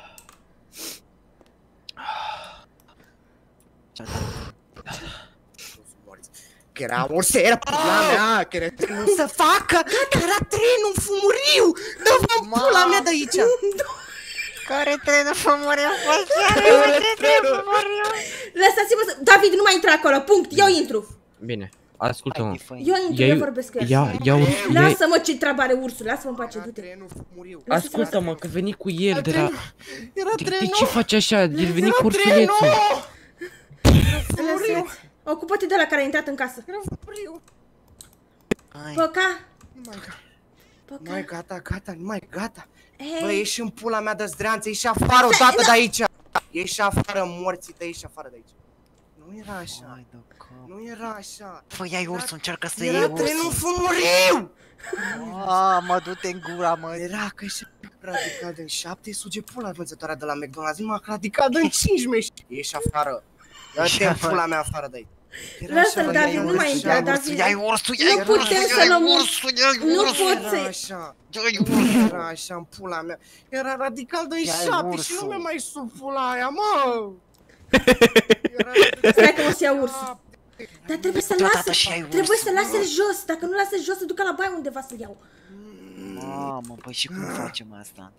Că era o seră, pula mea, că era trenul să facă, că era trenul fumuriu. Dă-vă pula mea de aici. Care trenul fumuriu? Care trenul fumuriu? Lăsați-mă să... David, nu mai intra acolo, punct, eu intru. Bine, ascultă-mă. Eu intru, eu vorbesc cu el. Ia ursul. Lasă-mă, ce treabă are ursul, lasă-mă în pace, du-te. Ascultă-mă, că veni cu el de la... De ce faci așa? El veni cu ursulețul. Ocupă-te de la care a intrat în casă. Păca. Nu mai gata, nu mai gata. Bă, ieși în pula mea de zdreanță, ieși afară odată de aici. Ieși afară, morții tăi, ieși afară de aici. Nu era așa. Nu era așa. Păi ai ursul, încearcă să iei Era ursul. trenul fumuriu! Mă, du-te în gura, mă. Era că și radical în 7, suge pula vânzătoarea de la McDonald's, numai radical în 5 meși. Ieși afară. Ia-te în pula mea afară de aici. Lasă-l, David, nu mai intra, David. Ia-i ursul, Nu putem să luăm ursul, ia-i Nu ursul. pot să... Era așa în pula mea. Era radical de 7 și nu mi-a mai sub pula aia, mă! Stai că mă să iau ursul. Dar trebuie să lasă, trebuie să lase jos. Dacă nu lasă jos, să ducă la baie undeva să-l iau. Mamă, păi și cum facem asta?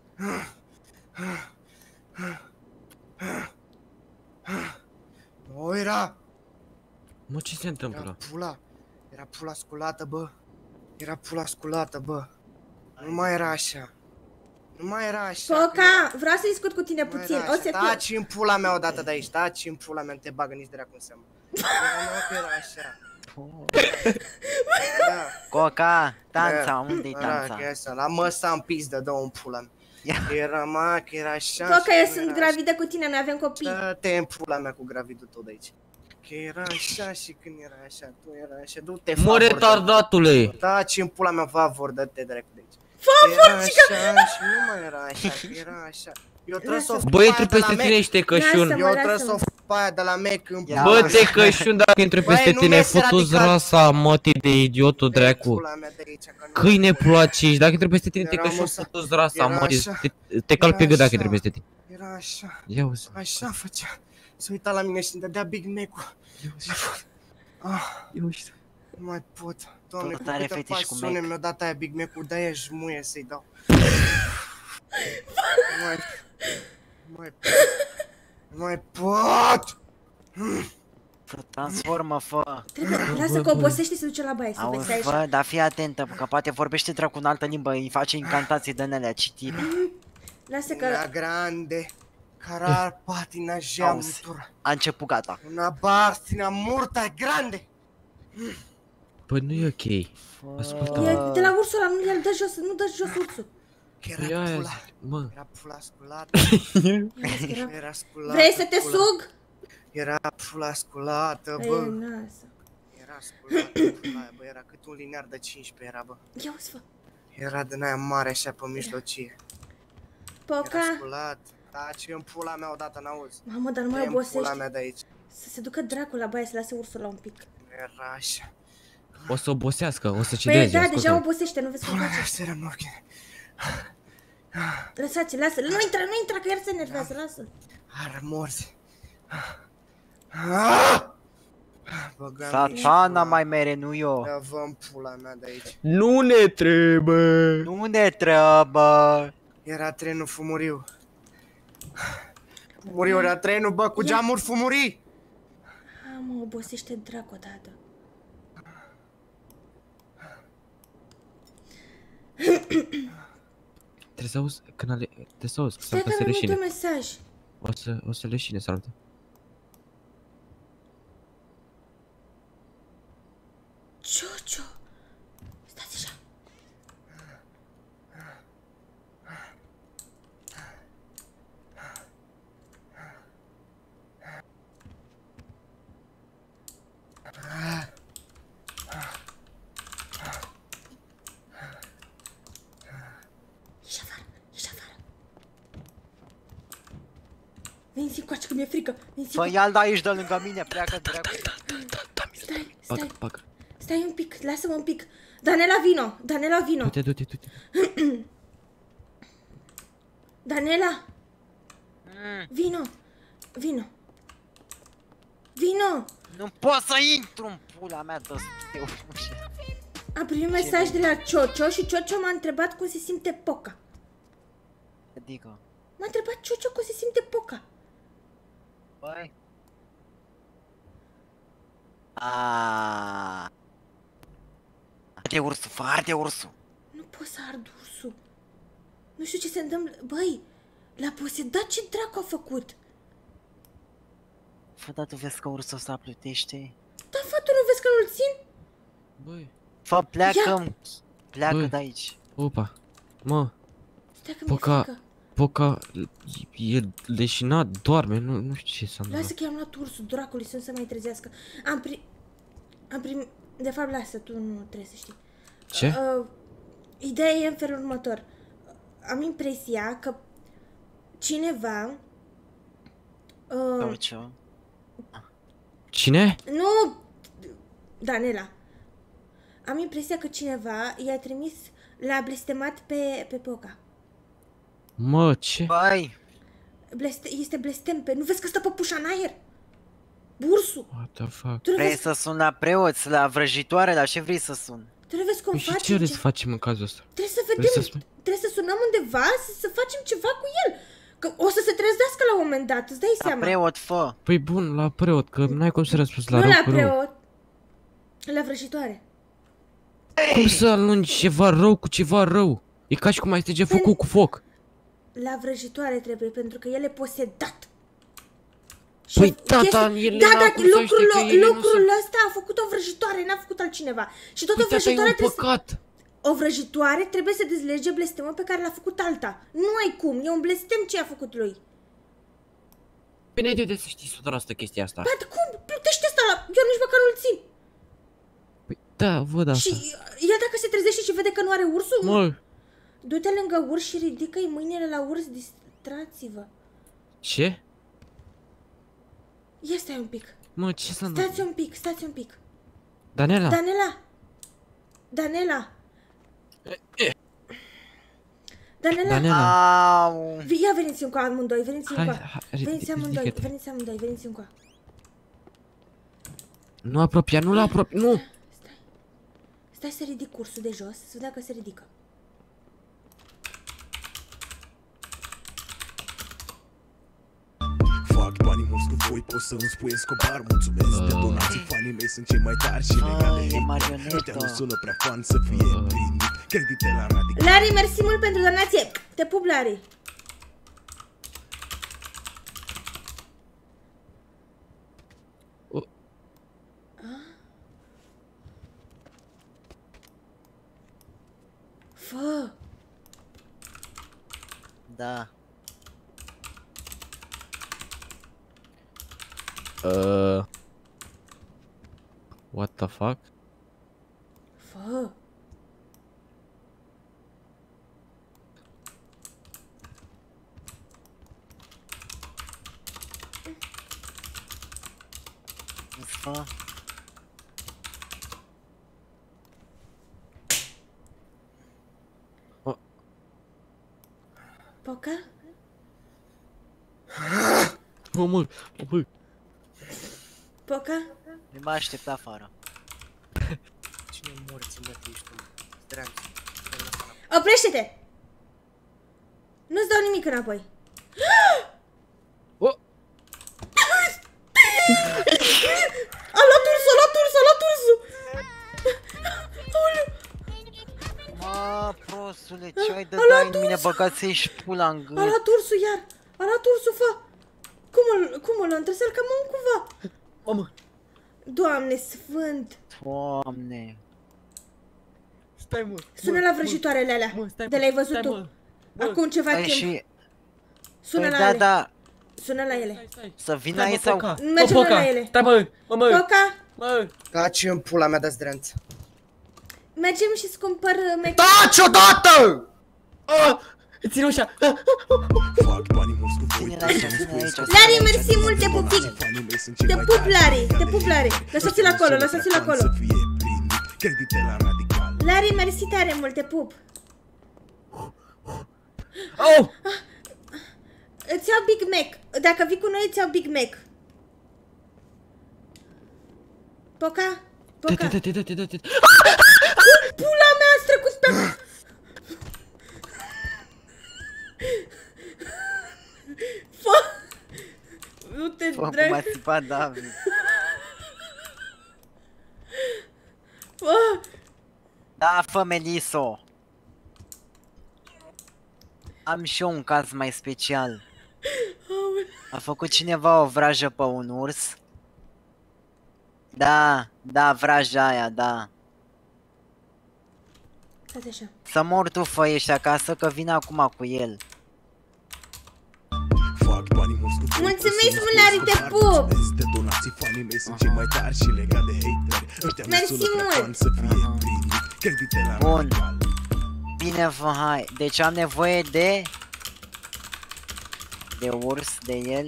Nu era. Mă, ce se întâmplă? Era pula sculată, bă. Era pula sculată, bă. Nu mai era așa. Nu mai era așa. Foca, vreau să discut cu tine puțin. O secundă. Taci în pula mea odată de aici. Taci în pula mea, nu te bagă nici de rea cum seamă. Era așa. Coca, tanța, unde-i tanța? La măsa în pizdă, dă-o în pula mea. Era mă, că era așa. Foca, eu sunt gravidă cu tine, noi avem copii. Dă-te în pula mea cu gravidul tot de aici. Că era așa și când era așa, tu era așa, du-te Mă, retardatule! Taci în pula mea, favor, dă-te drept de aici. Favor, cică! Era așa și nu mai era așa, că era așa. Eu trebuie să o Bă, intru peste tine și tecășun. Eu trebuie să o fac pe aia de la Mac în pula. Bă, tecășun, dacă intru peste tine, futu-ți rasa, mătii de idiotul dracu. Câine ploace, dacă intru peste tine, tecășun, futu-ți rasa, mătii, te calc pe gât dacă intru peste tine. Era așa. Ia uzi. Așa făcea. Se uita la mine și îmi dădea Big Mac-ul. Eu știu. Nu mai pot. Doamne, cu câtă pasiune mi-a dat aia Big Mac-ul, de-aia jmuie să-i dau. Nu mai pot! Transformă, fă! Lasă că obosește să duce la baie, să vezi aici. Fă, dar fii atentă, că poate vorbește dracu în altă limbă, îi face incantații de nelea, citire. Lasă că... Una grande, carar patina geamutura. A început, gata. Una bastina murta grande! Păi nu e ok. Ascultă. De la ursul ăla, nu dă jos, nu dă jos ursul. Era pula sculată. Era sculată. Vrei să te sug? Era pula sculată, bă. Era sculată pula aia, bă, era cât un linear de 15 era, bă. Ia uzi, fă. Era din aia mare așa pe mijlocie. Poca. Era sculat. Taci în pula mea odată, n-auzi. Mamă, dar nu mai obosești. Pula mea de aici. Să se ducă dracul la baie, să lase ursul la un pic. Era așa. O să obosească, o să cedeze. Păi da, deja obosește, nu vezi cum face. Seara morchine. Lăsați, lasă-l, nu intra, că iar se enervează, lasă-l. Ar morți. Satana mai mere, nu eu. Da, vă-n pula mea de aici. Nu ne trebuie. Nu ne trebuie. Era trenul fumuriu. Fumuriu era trenul, bă, cu geamuri fumurii. Mă obosește dracu odată. Trebuie să auzi, când ale... Trebuie să auzi, că s-ar putea să leșine. Stai că mi-a mesaj. O să leșine, s-ar putea. Ciocio! Stați așa. Veni-ți încoace că mi-e frică. Fă ia-l de aici, dă lângă mine, pleacă dracu. Stai un pic, lasă-mă un pic. Danela, vino! Danela, vino! Du-te. Danela! Vino! Nu pot să intru în pula mea de ușă. Am primit mesaj de la Ciocio și Ciocio m-a întrebat cum se simte Poca. Adică? M-a întrebat Ciocio cum se simte Poca. Băi. Arde ursul. Nu pot să ard ursul. Nu știu ce se întâmplă. Băi, l-a posedat, ce dracu a făcut? Fă, dar tu vezi că ursul ăsta plutește? Da, fă, tu nu vezi că nu-l țin? Băi. Fă, pleacă de aici. Opa. Mă. Stai că mi-e frică. Poca e leșinat, doarme, nu știu ce s-a întâmplat. Lasă că i-am luat ursul dracului să nu se mai trezească. Am primit... De fapt, lasă, tu nu trebuie să știi. Ce? Ideea e în felul următor. Am impresia că cineva... Cine? Nu! Danela. Am impresia că cineva i-a trimis, l-a blestemat pe Poca. Mă, ce? Băi! Este blestem pe... Nu vezi că stă păpușa în aer? Ursul! What the fuck? Vrei să sun la preoți, la vrăjitoare, la ce vrei să sun? Tu nu vezi cum Păi facem? și ce vreți să facem în cazul ăsta? Trebuie să vedem, trebuie să sunăm undeva să facem ceva cu el. Că o să se trezească la un moment dat, îți dai seama. La preot, fă! Păi bun, la preot, că n-ai cum să răspunzi la nu rău la cu rău. preot, la vrăjitoare. Cum să alungi ceva rău cu ceva rău? E ca și cum ai stige focul cu foc. La vrăjitoare trebuie, pentru că el e posedat. Păi tata, el lucrul ăsta a făcut o vrăjitoare, n-a făcut altcineva. Și tot o vrăjitoare o vrăjitoare trebuie să dezlege blestemul pe care l-a făcut alta. Nu ai cum, e un blestem ce a făcut lui. Bine, de să știi 100% chestia asta. Dar cum? Plătește asta la... Eu nici măcar nu-l țin. Păi da, văd asta. Și el dacă se trezește și vede că nu are ursul, mă, du-te lângă urs și ridică-i mâinile la urs, distrați-vă. Ce? Ia stai un pic. Mă, ce s-a întâmplat? Stați un pic. Danela. Danela. Ia veniți încoa amândoi, veniți încoa. Nu apropia, nu l-apropia, nu! Stai să ridic ursul de jos, să vedem dacă se ridică. Fac banii mulți cu voi, poți să îmi spui Escobar. Mulțumesc de donații, fanii mei sunt cei mai tari și legale. Ăștia nu sună prea fan să fie primit credite la radical. Larry, mersi mult pentru donație. Te pup, Larry. Fă. Da. What the fuck? Fă. Fă. Poca? Mă. Poca? Nu mă aștept afară. Cine morți, mă, ești tu? Dragi. Oprește-te! Nu-ți dau nimic înapoi. A luat ursul! Mă, prostule, ce ai de dai în mine, băgați ești pula în gât. A luat ursul iar! A luat ursul, fă! Cum o luăm? Trebuie să-l cămăm cumva! Mamă! Doamne sfânt! Doamne! Stai, mă! Sună la vrăjitoarele alea, de le-ai văzut tu. Acum ceva timp. Sună la ele. Da. Sună la ele. Să vină aici sau... Mergem la ele. Stai, mă! Poca! Taci în pula mea de-ți drenț. Mergem și-ți cumpăr make-up. Taci odată! Ține ușa! Fac banii mulți cu voi, Larry, mersi mult, te pupic! Te pup, Larry! Lăsați-l acolo! Larry, mersi tare mult, te pup! Îți iau Big Mac. Dacă vii cu noi, îți iau Big Mac. Poca? Pula mea, ați trecut pe... Nu te drag. Fă cum a țipat David. Da, fă, Meliso. Am și eu un caz mai special. A făcut cineva o vrajă pe un urs? Da, vraja aia, da. Stați așa. Să mor tu, fă, ești acasă, că vin acum cu el. Mulțumesc, Mulari, te pup! Detonații fanii mei sunt cei mai tari și legat de hateri. Ăștia nu Mersi sună prea mult. fan să fie primit. Credite la Bun. radical. Bine, hai. Deci am nevoie de urs, de el.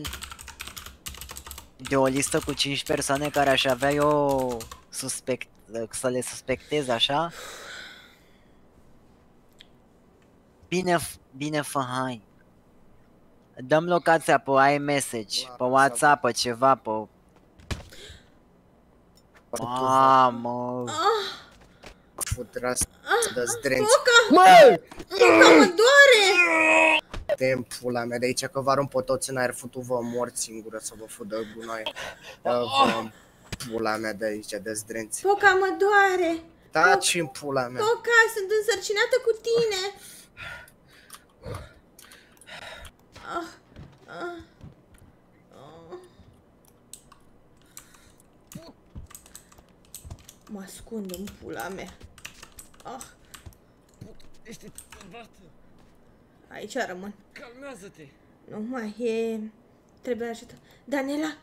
De o listă cu 5 persoane care aș avea eu să le suspectez, așa. Bine, hai. Dăm locația pe iMessage, pe WhatsApp, pe ceva, pe... Mamă! Futrați, dă-ți drenți. Poca! Poca, mă doare! Te-n pula mea de aici că vă arunc pe toți în aer, futu-vă morți singură să vă fudă gunoaie. Dă-vă pula mea de aici, dă-ți drenți. Poca, mă doare! Taci în pula mea. Poca, sunt însărcinată cu tine! Mă ascund în pula mea. Aici rămân. Calmează-te. Nu mai e... Trebuie ajută. Daniela?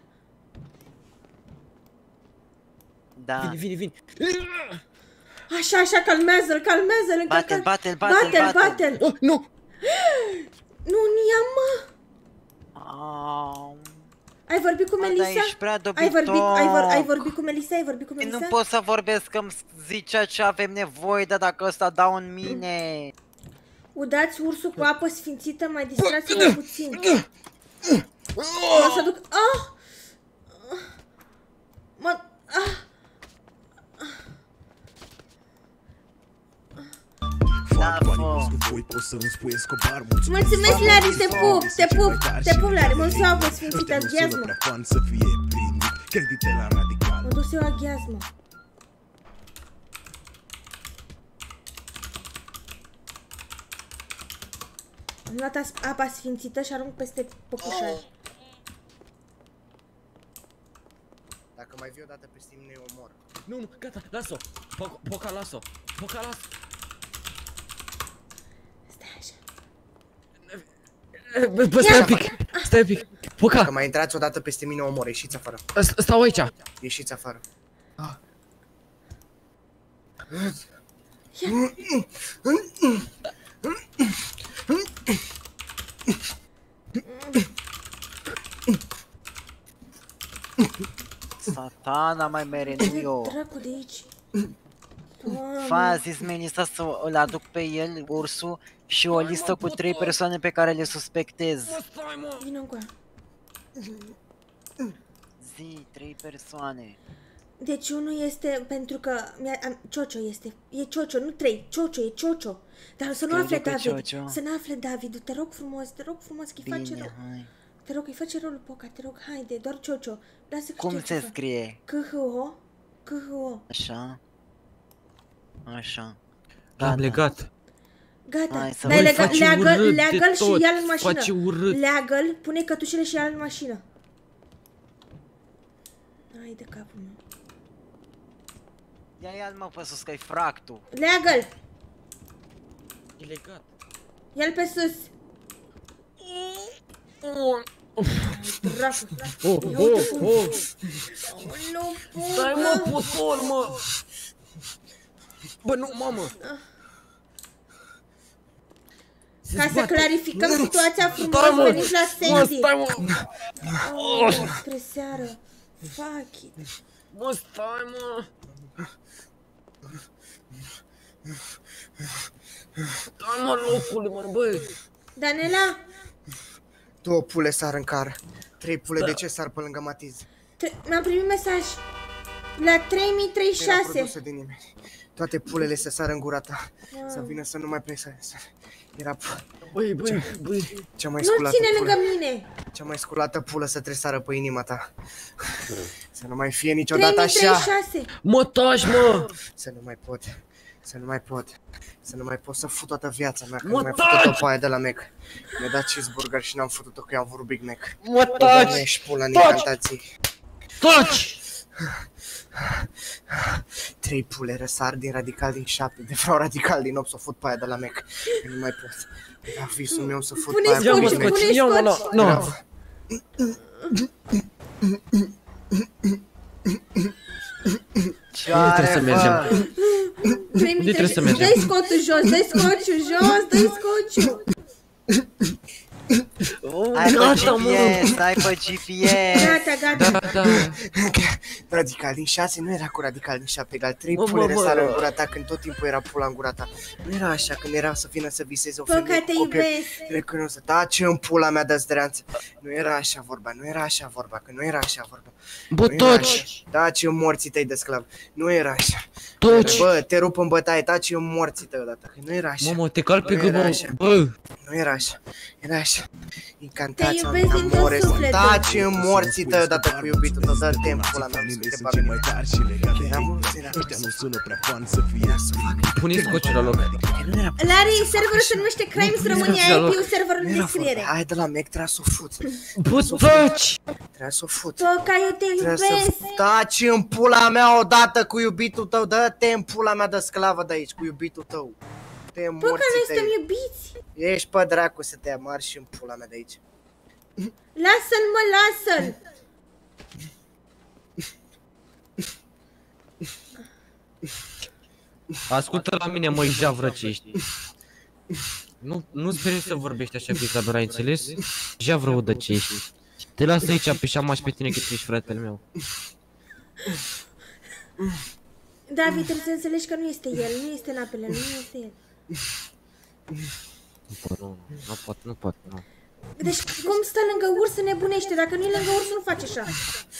Da. Vine. Așa, calmează-l, calmează-l. Bate-l. Oh, nu! Nu, ia mă! Ai vorbit cu Melissa? Ești prea Ai vorbit cu Melissa? Nu pot să vorbesc, că îmi zicea ce avem nevoie, dar dacă ăsta dau în mine. Udați ursul cu apă sfințită, mai distrați-mă puțin. O să duc... Mulțumesc, Lari, te pup, Lari, mă duc să iau apă sfințită, aghiazmă. Mă duc să iau aghiazmă. Am luat apa sfințită și arunc peste păpușaj. Dacă mai vii odată peste mine, eu omor. Nu, gata, las-o. Poca, las-o. Stai așa. Bă, stai un pic. Poca. Dacă mai intrați odată peste mine, omor, ieșiți afară. Stau aici. Ieșiți afară. Satana, mai mere, nu eu. Dracu de aici. A zis Melissa să îl aduc pe el, ursul, și o listă cu 3 persoane pe care le suspectez. Vino încoa. Zi, 3 persoane. Deci unul este pentru că Ciocio este. E Ciocio, nu 3. Ciocio, e Ciocio. Dar să nu afle David. Să nu afle David. Te rog frumos că îi face rău. Te rog, îi face rolul Poca, te rog, haide, doar Ciocio. Lasă că cum se scrie? C-H-O. Așa. L-am legat. Gata. Leagă-l și ia-l în mașină. Leagă-l, pune cătușele și ia-l în mașină. Hai de capul meu. Ia-l mă pe sus, că-i fractul. Leagă-l! E legat. Ia-l pe sus. Dracu. Nu pot. Stai mă, putol, mă. Bă, nu, mamă. Ca să clarificăm situația frumos, veniți la Sandy. Stai mă. Spre seară. Fuck it. Mă, stai mă. Stai mă, locule, mă, băi. Daniela. 2 pule sar în car. 3 pule de ce sar pe lângă Matiz? Mi-am primit mesaj. La 3036. Nu era produsă de nimeni. Toate pulele să sară în gura ta. Să vină să nu mai pleci să... Era... Băi. Cea mai nu-l ține lângă mine. Cea mai sculată pulă să tresară pe inima ta. Să nu mai fie niciodată așa. 3036. Mă, taci, mă. Să nu mai pot să fut toată viața mea. Că nu mai făcut-o pe aia de la Mac. Mi-a dat cheeseburger și n-am făcut-o că eu am vrut Big Mac. Mă, taci. Ești pula în incantații. Taci. 3 pule răsar din radical din 7. De vreau radical din 8 să o fut pe aia de la Mac. Nu mai pot. Era visul meu să fut pe aia de la Mac. Pune-i scoci. Unde trebuie să mergem? Unde trebuie să mergem? Dă-i scotul jos, dă-i scociul jos, dă-i scociul. Hai pe GPS, hai pe GPS. Gata. Da. Radical din 6 nu era cu radical din 7 egal 3 pule răsară în gura ta când tot timpul era pula în gura ta. Nu era așa când era să vină să viseze o femeie Păcate cu copil. iubesc. Taci în pula mea de zdreanță. Nu era așa vorba, că nu era așa vorba. Bă, toci! Taci în morții tăi de sclav. Nu era așa. Toci! Bă, te rup în bătaie, taci în morții tăi odată. Nu era așa. Mamă, te calc pe gâbă, bă! Nu era așa. Era așa. Te iubesc din tot sufletul. Taci în morții tăi odată cu iubitul tău, dă-te în pula mea, să te bagi mine. Pune-i scociul la loc. Lari, serverul se numește Crimes România, IP-ul serverul în descriere. Hai de la mec, trebuie să o fuți. Bă, toci! Trebuie să o fuți. Poca, eu te iubesc. Taci în pula mea odată cu iubitul tău, dă-te în pula mea de sclavă de aici, cu iubitul tău. Poca, noi suntem iubiți. Ești pe dracu să te amarși și în pula mea de aici. Lasă-l, mă, lasă-l. Ascultă la mine, măi, javrăcești. Nu speri să vorbești așa cu Isabela, ai înțeles? Javră udăcești. Te las aici pe șamaș pe tine că tu ești fratele meu. David, trebuie să înțelegi că nu este el, nu este în apele, nu este el. Nu pot. Deci cum stă lângă urs se nebunește, dacă nu e lângă urs nu face așa.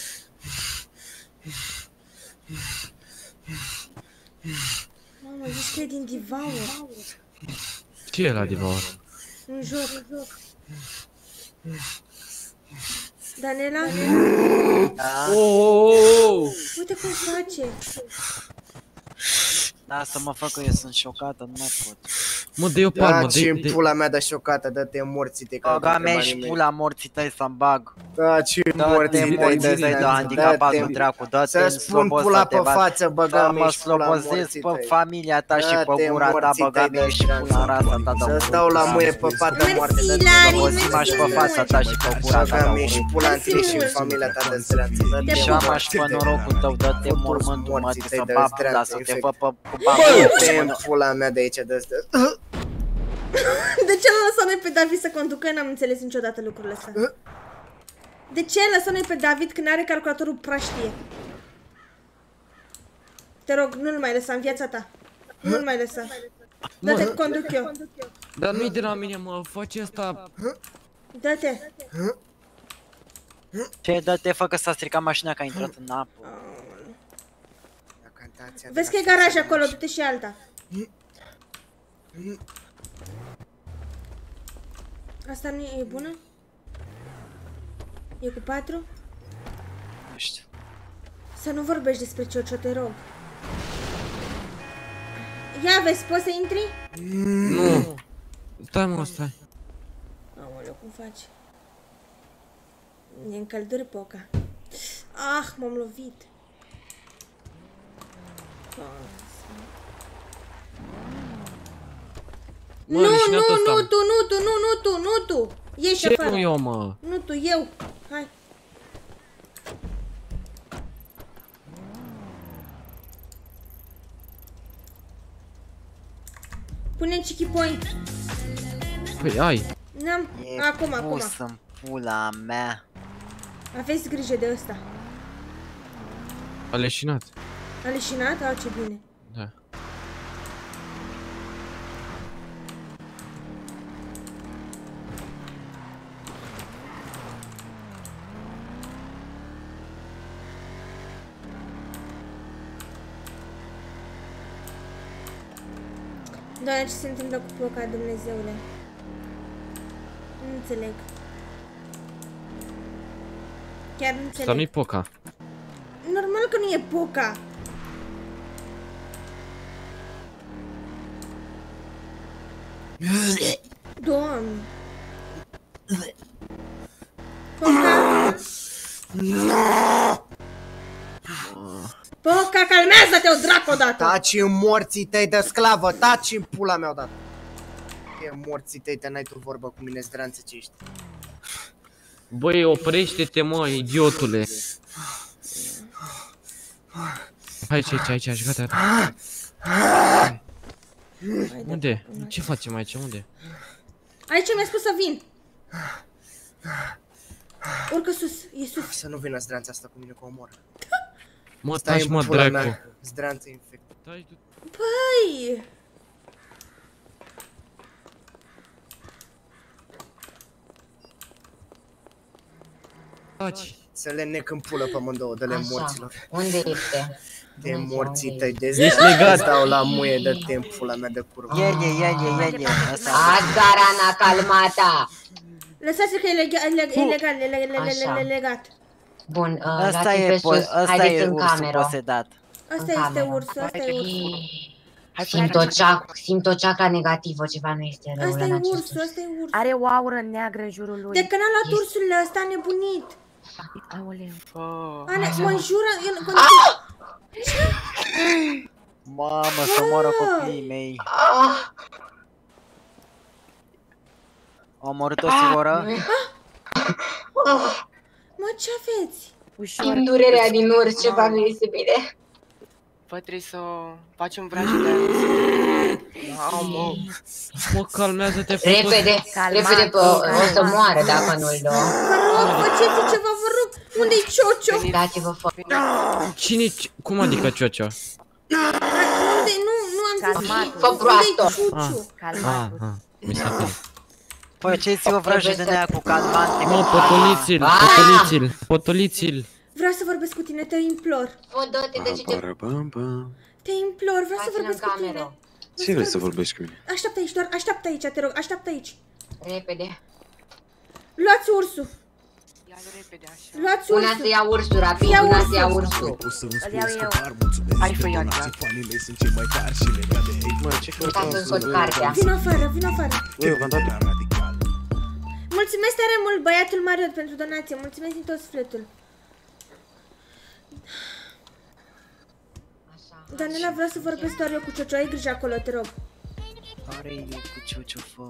Mamă, zici că e din Devour. Ce e la Devour? Un joc. Danela? Uite cum face. Lasă-mă, fă că eu sunt șocată, nu mai pot. Mă, dă-i o palmă, Taci în pula mea de șocată, dă-te în morții tăi. Băga mea și pula morții tăi să-mi bag. Taci în morții tăi de handicapat, nu dracu, dă-te în slobos să te bag. Să mă slobozesc pe familia ta și pe gura ta, băga mea și pula rasa ta. Să-ți dau la muie pe fata moarte. Mersi, Lari, Slobozim-aș pe fața ta și pe gura ta. Băga mea și pula în tine și în familia ta de zdreanță. Și am-aș pe norocul tău, dă-te mormântul, mă, să babla, să te fă pe dă-te în pula mea de aici, de-astea. De ce l-am lăsat noi pe David să conducă? N-am înțeles niciodată lucrurile astea. De ce lăsăm noi pe David când are calculatorul praștie? Te rog, nu-l mai lăsa în viața ta. Nu-l mai lăsa. Dă-te, conduc eu. Dar nu-i de la mine, mă, face asta. Dă-te. Ce, dă-te, fă că s-a stricat mașina că a intrat în apă. Vezi că e garaj acolo, du-te și alta. Asta nu e bună? E cu 4? Nu știu. Să nu vorbești despre Ciocio, te rog. Ia vezi, poți să intri? Nu. Stai, mă, stai. Aoleu, cum faci? E în căldură, Poca. Ah, m-am lovit. Mă, nu tu! Ieși ce afară! nu eu, mă? Nu tu, eu! Hai! Pune-mi Chicky Point! Păi, ai! N-am, acum. Pus în pula mea! Aveți grijă de ăsta! A leșinat. A leșinat? Au, ce bine! Da. Doamne, ce se întâmplă cu Poca, Dumnezeule? Nu înțeleg. Chiar nu înțeleg. Asta nu-i Poca. Normal că nu e Poca. Doamne. Poca. Poca, calmează-te, o dracu odată! Taci în morții tăi de sclavă, taci în pula mea odată! E morții tăi, te n-ai tu vorbă cu mine, zdranță ce ești. Băi, oprește-te, mă, idiotule. Aici, gata. Unde? Ce facem aici? Unde? Aici mi-a spus să vin. Urcă sus, e sus. Să nu vină zdreanța asta cu mine, că o omor. Mă, taci, mă, dracu. Zdreanță infect. Băi! Taci. Să le nec în pulă pe amândouă, dă-le morților. Unde este? De morții tăi, de ești legat. Stau la muie de timp, pula mea de curvă. Ie. Azgarana calmata! Lăsați-l că e legat. Bun, ăsta e ursul posedat. Asta este ursul, asta e ursul. Simt o chakra negativă, ceva nu este rău Asta e în acest ursul, asta e ursul. Are o aură neagră în jurul lui. De când a luat ursul ăsta, a nebunit. Aoleu. Mă înjură, Mamă, să moară copiii mei. Au omorât o sigură? Mă, ce aveți? Simt durerea din urs, ceva nu este bine. Bă, trebuie să facem vrajă de Mă, calmează-te. Repede, o să moară dacă nu-l dau. Vă rog, faceți ceva, vă rog. Unde-i Ciocio? Dați-vă foc. Cine? Cum adică Ciocio? Unde? Nu am zis. Fă proastă. Calmatul. Mi s-a părut. Faceți-o vrajă de nea cu calmante. Mă, potoliți-l. Vreau să vorbesc cu tine, te implor. Te implor, vreau să vorbesc cu tine. Ce vrei să vorbești cu mine? Așteaptă aici, doar așteaptă aici, te rog, așteaptă aici. Repede. Luați ursul. Luați ursul. Una să ia ursul, rapid, una să ia ursul. Îl iau eu. Hai fă ia. Uitați în scot cartea. Vino afară. Mulțumesc tare mult, băiatul Mariot, pentru donație. Mulțumesc din tot sufletul. Daniela, vreau să vorbesc doar eu cu Ciocio, ai grijă acolo, te rog. Are eu cu Ciocio, fă.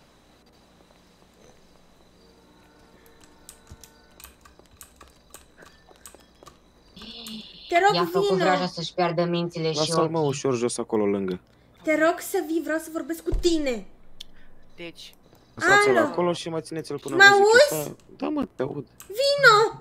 Te rog, i-a făcut vraja să-și piardă mințile și lasă-l, mă, ușor jos acolo lângă. Te rog să vii, vreau să vorbesc cu tine. Deci. Lăsați-l acolo și mai țineți-l până mă auzi? Da, mă, te aud. Vino!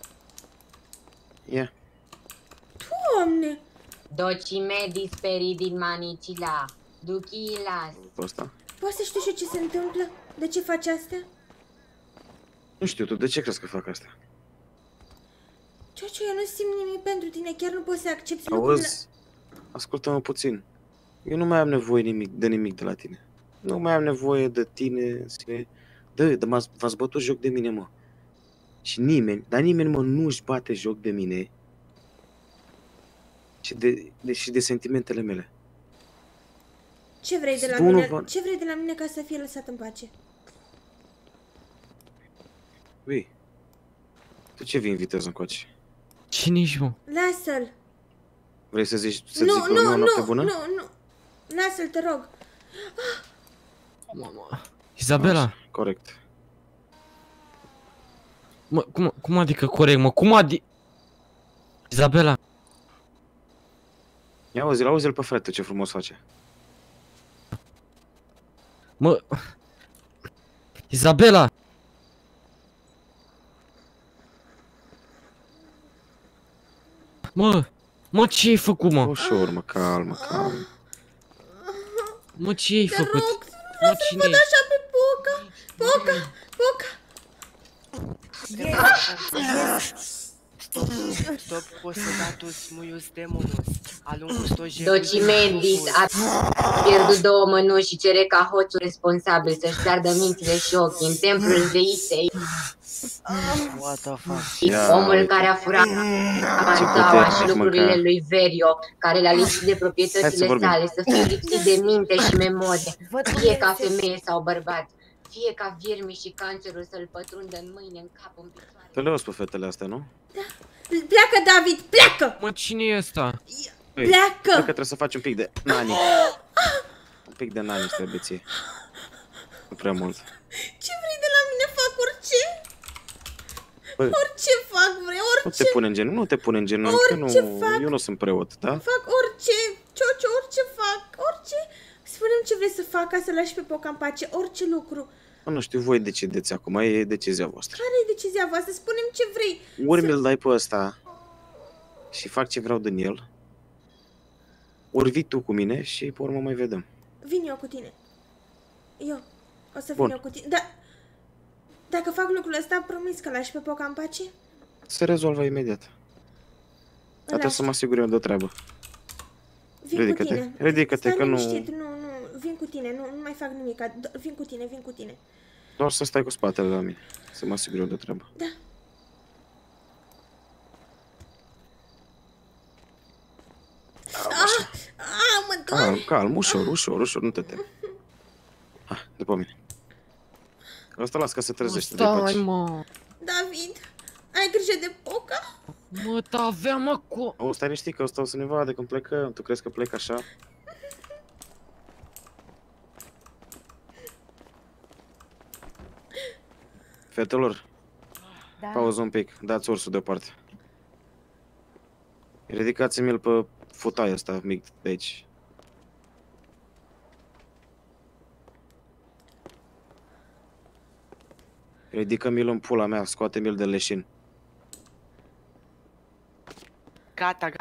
Ia. Doamne! Docime disperi din manicila. Duchilas. Asta? Poți să știu și ce se întâmplă? De ce faci astea? Nu știu, tu de ce crezi că fac asta? Ciocio, eu nu simt nimic pentru tine, chiar nu poți să accepti Auzi, ascultă-mă puțin. Eu nu mai am nevoie de nimic de la tine. Nu mai am nevoie de tine în sine. V-ați bătut joc de mine, mă. Și nimeni, mă, nu își bate joc de mine. Și de sentimentele mele. Ce vrei de la mine? Ce vrei de la mine ca să fie lăsat în pace? Ui, tu ce vii în viteză încoace? Cine ești, mă? Lasă-l! Vrei să zic o noapte bună? Nu, lasă-l, te rog. Izabela. Corect. Mă, cum adică corect, mă? Cum adică... Izabela. Ia auzi-l pe frate, ce frumos face. Mă... Izabela! Mă, ce ai făcut, mă? Ușor, mă, calmă. Mă, ce ai făcut? Mă, cine ești? Așa pe Poca! Stop posedatus muius demonus, alungus tojerus. Docimendis a pierdut 2 mănuși și cere ca hoțul responsabil să-și piardă mințile și ochii în templul zeisei. What the fuck? Omul care a furat Amantaua și lucrurile lui Verio, care l-a lipsit de proprietățile sale, să fie lipsit de minte și memorie, fie ca femeie sau bărbat, fie ca viermi și cancerul să-l pătrundă în mâine, în cap, în picioare. Te le auzi pe fetele astea, nu? Da. Pleacă, David, pleacă! Mă, cine e ăsta? Pleacă! Cred că trebuie să faci un pic de nani. Un pic de nani trebuie ție. Nu prea mult. Ce vrei de la mine? Fac orice? Orice fac, vrei, orice. Nu te pune în genunchi, nu te pune în genunchi, eu nu sunt preot, da? Fac orice, Ciocio, orice fac, orice. Spune-mi ce vrei să fac ca să lași pe Poca în pace, orice lucru. Nu știu, voi decideți acum, e decizia voastră. Care e decizia voastră? Spune-mi ce vrei. Ori mi-l dai pe ăsta și fac ce vreau din el, ori vii tu cu mine și pe urmă mai vedem. Vin eu cu tine. Eu. O să vin eu cu tine. Da. Dacă fac lucrul ăsta, promis că lași pe Poca în pace? Se rezolvă imediat. Trebuie să mă asigur eu de o treabă. Ridică-te, că nu... Nu, vin cu tine, nu mai fac nimic. Vin cu tine. Doar să stai cu spatele la mine, să mă asigur eu de o treabă. Da. Mă doare. Calm, ușor, nu te temi. Hai, după mine. Ăsta las că se trezește. Stai, mă. David, ai grijă de Poca? Mă, aveam acolo. O, stai liniștit că ăsta o să ne vadă când plecăm. Tu crezi că plec așa? Fetelor, pauză un pic, dați ursul deoparte. Ridicați-mi-l pe futaia ăsta mic de aici. Ridică-mi-l în pula mea, scoate-mi-l de leșin. Gata.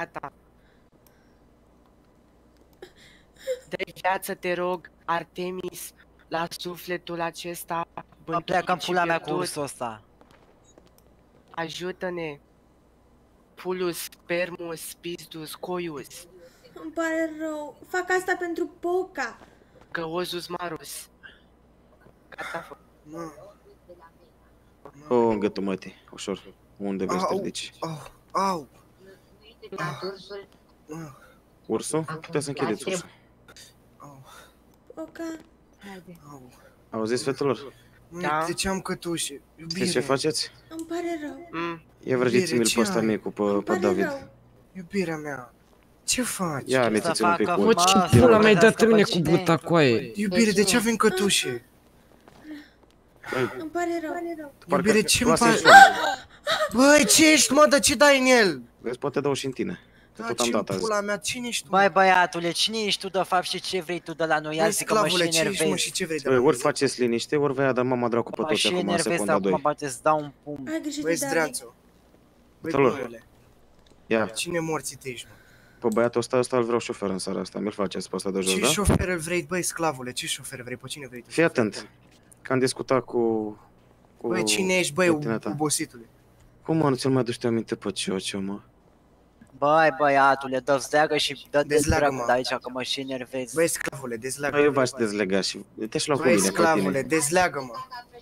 De viață te rog, Artemis, la sufletul acesta. Mă pleacă în pula mea cu ursul ăsta. Ajută-ne. Pulus, spermus, pistus, coius. Îmi pare rău. Fac asta pentru Poca. Căozus marus. Gata, fă. În gâtul mătii, ușor. Unde vrei să te ridici? Au. Ursul? Puteți să închideți ursul. Poca. Auziți, fetelor? Da. Ziceam cătușe. Știți ce faceți? Îmi pare rău. Ia vrăjiți-mi-l pe ăsta micu, pe David. Iubirea mea, ce faci? Ia amețiți-l un pic cu Mă, ce pula mi-ai dat mine cu buta coaie? Iubire, de ce avem cătușe? Îmi pare rău. Iubire, ce-mi pare? Băi, ce ești, mă, de ce dai în el? Vezi, poate dau și în tine. Tot am dat azi. Pula mea, cine ești tu? Băi, băiatule, cine ești tu de fapt și ce vrei tu de la noi? Ia zi că mă și enervezi. Ori faceți liniște, ori vei da mama dracu pe toți acum în secunda 2. Acum bate-ți dau un pumn. Ai grijă Băi, de zdreanțu. Băi, ia. Cine morții te ești, mă? Pe băiatul ăsta îl vreau șofer în seara asta. Mi-l faceți pe ăsta de jos, da? Ce șofer îl vrei, băi, sclavule? Ce șofer vrei? Pe cine vrei tu? Fii atent. Că am discutat cu... Băi, cine ești, băi, obositule? Cum, mă, nu ți-l mai aduci aminte pe Ciocio, mă? Băi, băiatule, dă-ți deagă și dă-te dezleagă-mă de aici, că mă și enervezi. Băi, sclavule, dezleagă-mă. Băi, v-aș dezlega și te-aș lua cu Băi, mine pe tine. sclavule, dezleagă-mă.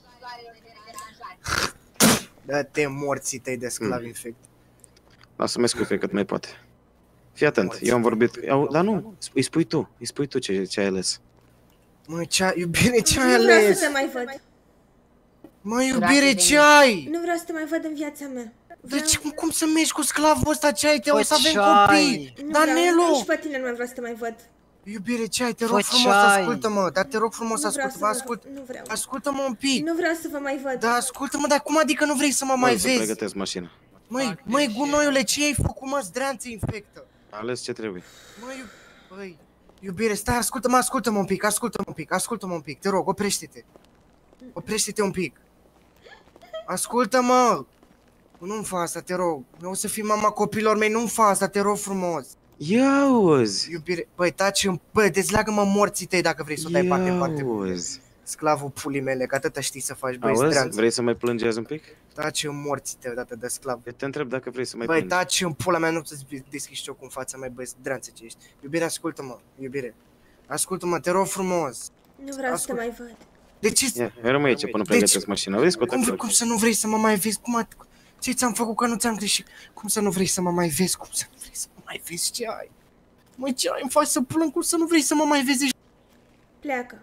Dă-te morții tăi de sclav infect. Lasă-mă scuipe cât mai poate. Fii atent, eu am vorbit... Dar nu, îi spui tu ce ai ales. Mă, iubire, ce ai ales? Nu vreau să te mai văd. Mă, iubire, ce ai? Nu vreau să te mai văd în viața mea. Deci cum să mergi cu sclavul ăsta, ce ai? O să avem copii! Danilo! Nici pe tine nu mai vreau să te mai văd. Iubire, ce ai? Te rog frumos, ascultă-mă, dar te rog frumos, ascultă-mă, ascultă-mă un pic. Nu vreau să vă mai văd. Da, ascultă-mă, dar cum adică nu vrei să mă mai vezi? Să pregătesc mașina. Măi, gunoiule, ce ai făcut, mă, zdreanță infectă? Ales ce trebuie. Măi, iubire, stai, ascultă-mă un pic, te rog, oprește-te. Oprește-te un pic. Ascultă-mă! Nu-mi fa asta, te rog. Eu o să fii mama copilor mei, nu-mi fa asta, te rog frumos. Ia auzi! Iubire, băi, băi, dezleagă-mă morții tăi dacă vrei să o dai parte în parte. Auzi! Sclavul pulii mele, că atâta știi să faci, băi, auzi? Zdreanță. Vrei să mai plângeți un pic? Taci în morții tăi odată de sclav. Eu te întreb dacă vrei să mai plângi. plângi. Băi, taci în pula mea, nu să-ți deschizi cu în fața mea, băi, Zdreanță ce ești. Iubire, ascultă-mă, iubire. Ascultă-mă, te rog frumos. Nu vreau să te mai văd. De ce? Ia, rămâi aici până pregătesc mașina, vezi? Cum să nu vrei să mă mai vezi? Ce ți-am făcut că nu ți-am greșit? Cum să nu vrei să mă mai vezi? Cum să nu vrei să mă mai vezi? Ce ai? Măi, ce ai? Îmi faci să plâng? Cum să nu vrei să mă mai vezi? Pleacă.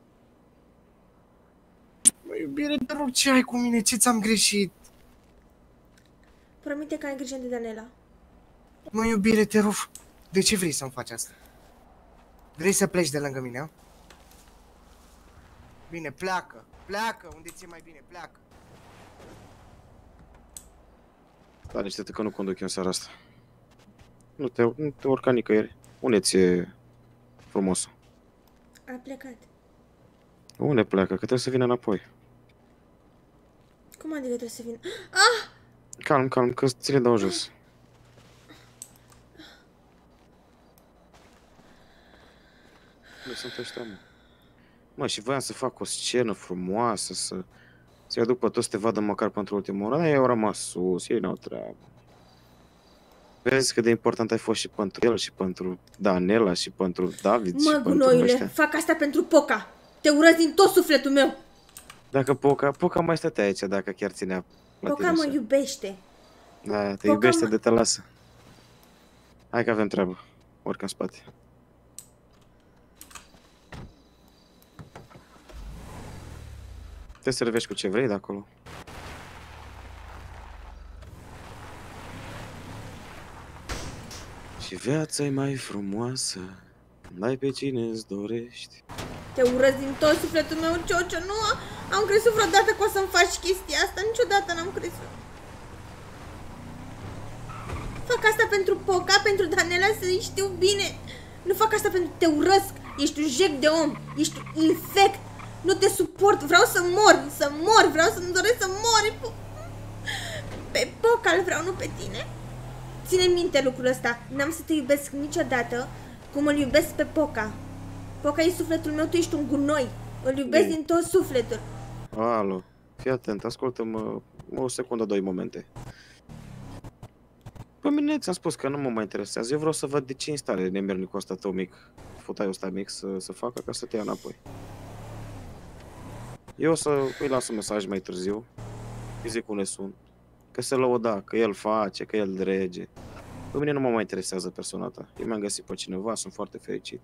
Măi, iubire, te rog, ce ai cu mine? Ce ți-am greșit? Promite că ai grijă de Danela. Măi, iubire, te rog. De ce vrei să-mi faci asta? Vrei să pleci de lângă mine, a? Bine, pleacă. Pleacă, unde ți-e mai bine, pleacă. Da, niște că nu conduc eu în seara asta. Nu te urca nicăieri. Unde ți-e frumosul? A plecat. Unde pleacă? Că trebuie să vină înapoi. Cum adică trebuie să vină? Ah! Calm, calm, că ți le dau jos. Unde sunt ăștia, mă? Mă, și voiam să fac o scenă frumoasă, să-i aduc pe toți să te vadă măcar pentru ultima oră, dar ei au rămas sus, ei n-au treabă. Vezi cât de important ai fost și pentru el, și pentru Danela, și pentru David, și pentru gunoiule, fac asta pentru Poca. Te urăz din tot sufletul meu. Dacă Poca mai stătea aici, dacă chiar ținea la Poca mă iubește. Da, te iubește de te lasă. Hai că avem treabă. Urcă în spate. Te servești cu ce vrei de acolo. Și viața e mai frumoasă când ai pe cine îți dorești. Te urăz din tot sufletul meu, Ciocio. Nu am crezut vreodată că o să-mi faci chestia asta. Niciodată n-am crezut. Fac asta pentru Poca, pentru Danela, să-i știu bine. Nu fac asta pentru că te urăsc. Ești un jec de om. Ești un infect. Nu te suport. Vreau să mor. Vreau să-mi doresc să mori. Pe Poca îl vreau, nu pe tine. Ține minte lucrul ăsta. N-am să te iubesc niciodată cum îl iubesc pe Poca. Poca e sufletul meu, tu ești un gunoi. Îl iubesc din tot sufletul. Alo, fii atent, ascultă-mă o secundă, 2 momente. Pe mine ți-am spus că nu mă mai interesează. Eu vreau să văd de ce instale nemernicul ăsta tău mic, futaiul ăsta mic să facă ca să te ia înapoi. Eu o să îi las un mesaj mai târziu, îi zic unde sunt, că se lăuda, că el face, că el drege. Pe mine nu mă mai interesează persoana ta. Eu mi-am găsit pe cineva, sunt foarte fericit.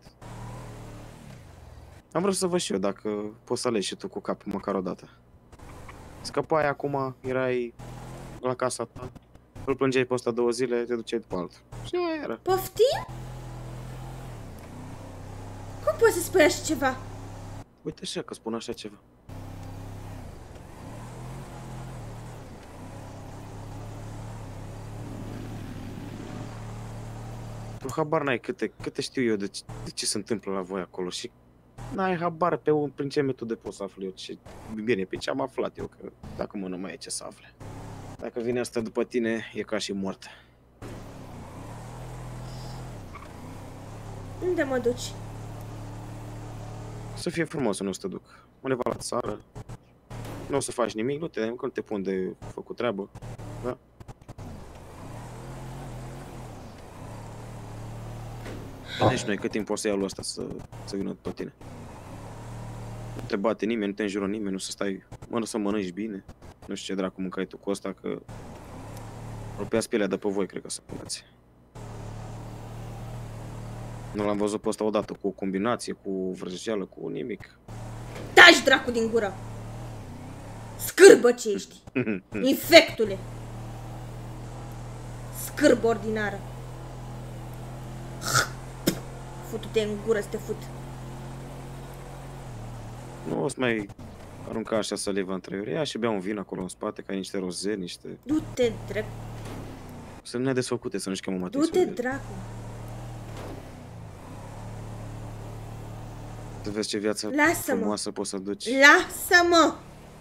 Am vrut să văd și eu dacă poți să alegi și tu cu capul măcar o dată. Scăpai acum, erai la casa ta, îl plângeai pe ăsta 2 zile, te duceai după altul. Și aia era. Poftim? Cum poți să spui așa ceva? Uite așa că spun așa ceva. Tu habar n-ai câte știu eu de ce se întâmplă la voi acolo și n-ai habar prin ce metode pot să aflu eu ce bine, pe ce am aflat eu, că dacă mă nu mai e ce să afle. Dacă vine asta după tine, e ca și moartă. Unde mă duci? Să fie frumos să nu te duc. Undeva la țară. Nu o să faci nimic, nu te pun de făcut treabă. Da? Nici noi cât timp o să iau lui ăsta să vină tot tine. Nu te bate nimeni, nu te înjură nimeni, nu să stai, să mănânci bine. Nu știu ce dracu mâncai tu cu ăsta, că rupeați pielea de pe voi, cred că să puneți. Nu l-am văzut pe ăsta odată cu o combinație, cu vrăjeală, cu nimic. Taci dracu din gură! Scârbă ce ești! Infectule! Scârbă ordinară! Futu-te în gură să te fut. Nu o să mai arunca așa saliva între eu. Ia și bea un vin acolo în spate, ca niște roze, niște... Du-te, dracu! Sunt nedesfăcute, să nu-și chemăm atenție. Du-te, dracu! Să vezi ce viață frumoasă poți să duci. Lasă-mă!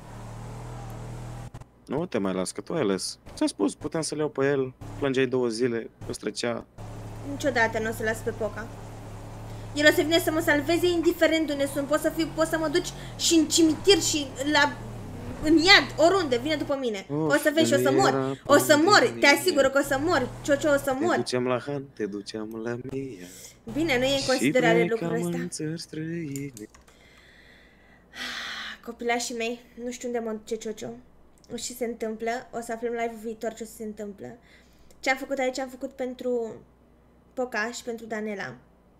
Nu te mai las, că tu ai ales. Ți-am spus, puteam să le iau pe el, plângeai 2 zile, îți trecea. Niciodată nu o să las pe Poca. El o să vină să mă salveze indiferent unde sunt. Poți să mă duci și în cimitir și în iad, oriunde, vine după mine. O să vezi și o să mor. O să mor, te asigur că o să mor. Ciocio, o să mor. Te duceam la Han, te duceam la Mia. Bine, nu e în considerare lucrul ăsta. Copilașii mei, nu știu unde mă duce Ciocio. Nu știu ce se întâmplă. O să aflăm live-ul viitor ce se întâmplă. Ce am făcut aici, am făcut pentru Poca și pentru Danela.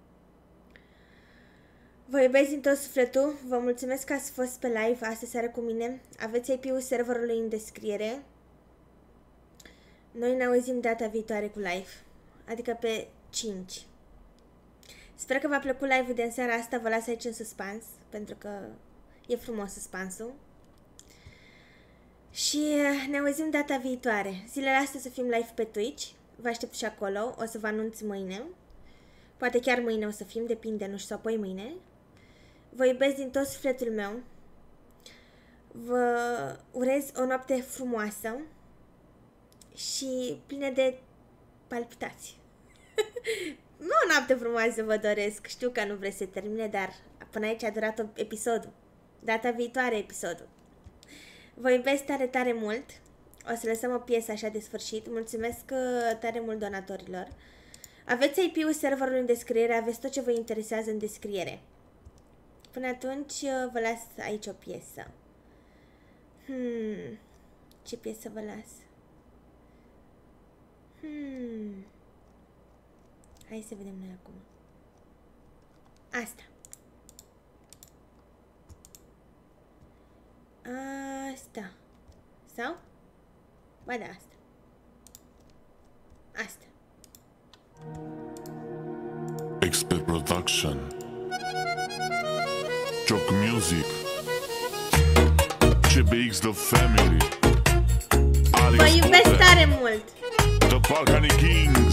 Vă iubesc din tot sufletul, vă mulțumesc că ați fost pe live astăzi seară cu mine. Aveți IP-ul serverului în descriere. Noi ne auzim data viitoare cu live, adică pe 5. Sper că v-a plăcut live-ul de în seara asta, vă las aici în suspans, pentru că e frumos suspansul. Și ne auzim data viitoare. Zilele astea să fim live pe Twitch. Vă aștept și acolo. O să vă anunț mâine. Poate chiar mâine o să fim, depinde, nu știu, sau apoi mâine. Vă iubesc din tot sufletul meu. Vă urez o noapte frumoasă și plină de palpitații. Nu o noapte frumoasă vă doresc. Știu că nu vreți să termine, dar până aici a durat episodul. Data viitoare episodul. Vă iubesc tare, tare mult. O să lăsăm o piesă așa de sfârșit. Mulțumesc tare mult donatorilor. Aveți IP-ul serverului în descriere, aveți tot ce vă interesează în descriere. Până atunci vă las aici o piesă. Ce piesă vă las? Hai să vedem noi acum. Asta. Asta. Sau? Ba da, asta. Asta. Expert Production, Jock Music, CBX The Family, Alex. Vă iubesc tare mult. The Balkany Kings.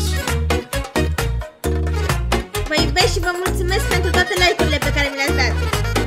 Vă iubesc și vă mulțumesc pentru toate like-urile pe care mi le-ați dat.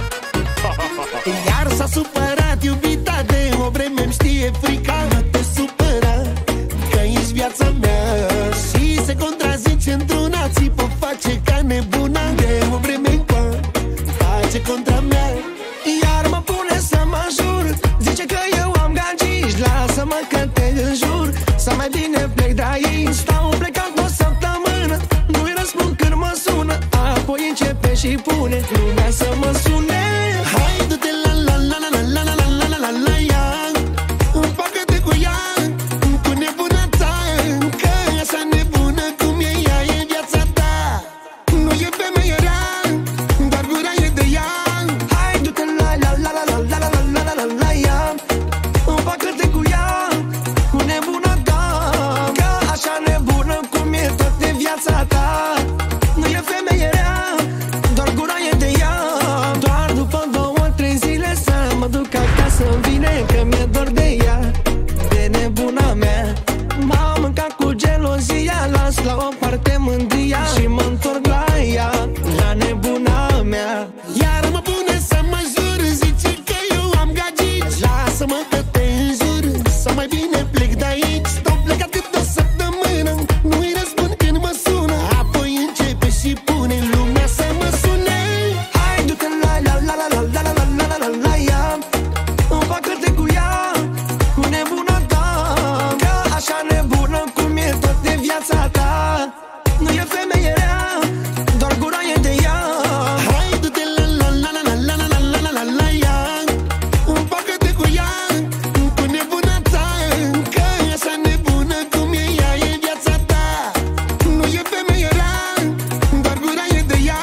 Iar s-a supărat iubita de o vreme, îmi știe frica. Nu te supăra, că ești viața mea și se contrazice într-una. Țipă, face ca nebuna de o vreme încoa, face contra mea. Iar mă pune să mă jur, zice că eu am gagici. Lasă-mă că te înjur, să mai bine plec de aici. Stau plecat o săptămână, nu-i răspund când mă sună. Apoi începe și pune lumea să mă sune. Hai, du-te la la la la la la la la la la la ea. Împacă-te cu ea, cu nebuna ta, că așa nebună cum e ea e viața ta. Nu e femeie rea, doar gura e de ea. Hai, du-te la la la la la la la la la la la ea. Împacă-te cu ea, cu nebuna ta, că așa nebună cum e toată viața ta. Nu e femeie rea, doar gura e de ea. Doar după 2-3 zile să mă duc acasă, îmi vine că mi-e dor de ea, de nebuna mea. M-am mâncat cu gelozia, las la o parte mândria și mă întorc la ea, la nebuna mea. Iar mă pune să mă jur, zice că eu am gagici. Lasă-mă că te înjur, să mai bine plec de aici. Stau plecat de o săptămână, nu-i răspund când mă sună. Apoi începe și pune lumea să mă sune. Hai, du-te la la la la la la la la la la la ea. Împacă-te cu ea, cu nebuna ta, că așa nebună cum e toată viața ta. Nu e femeie rea, doar gura e de ea. Hai, du-te la la la la la la la la la la la ea. Împacă-te cu ea, cu nebuna ta, că așa nebună cum e ea e viața ta. Nu e femeie rea, doar gura e de ea.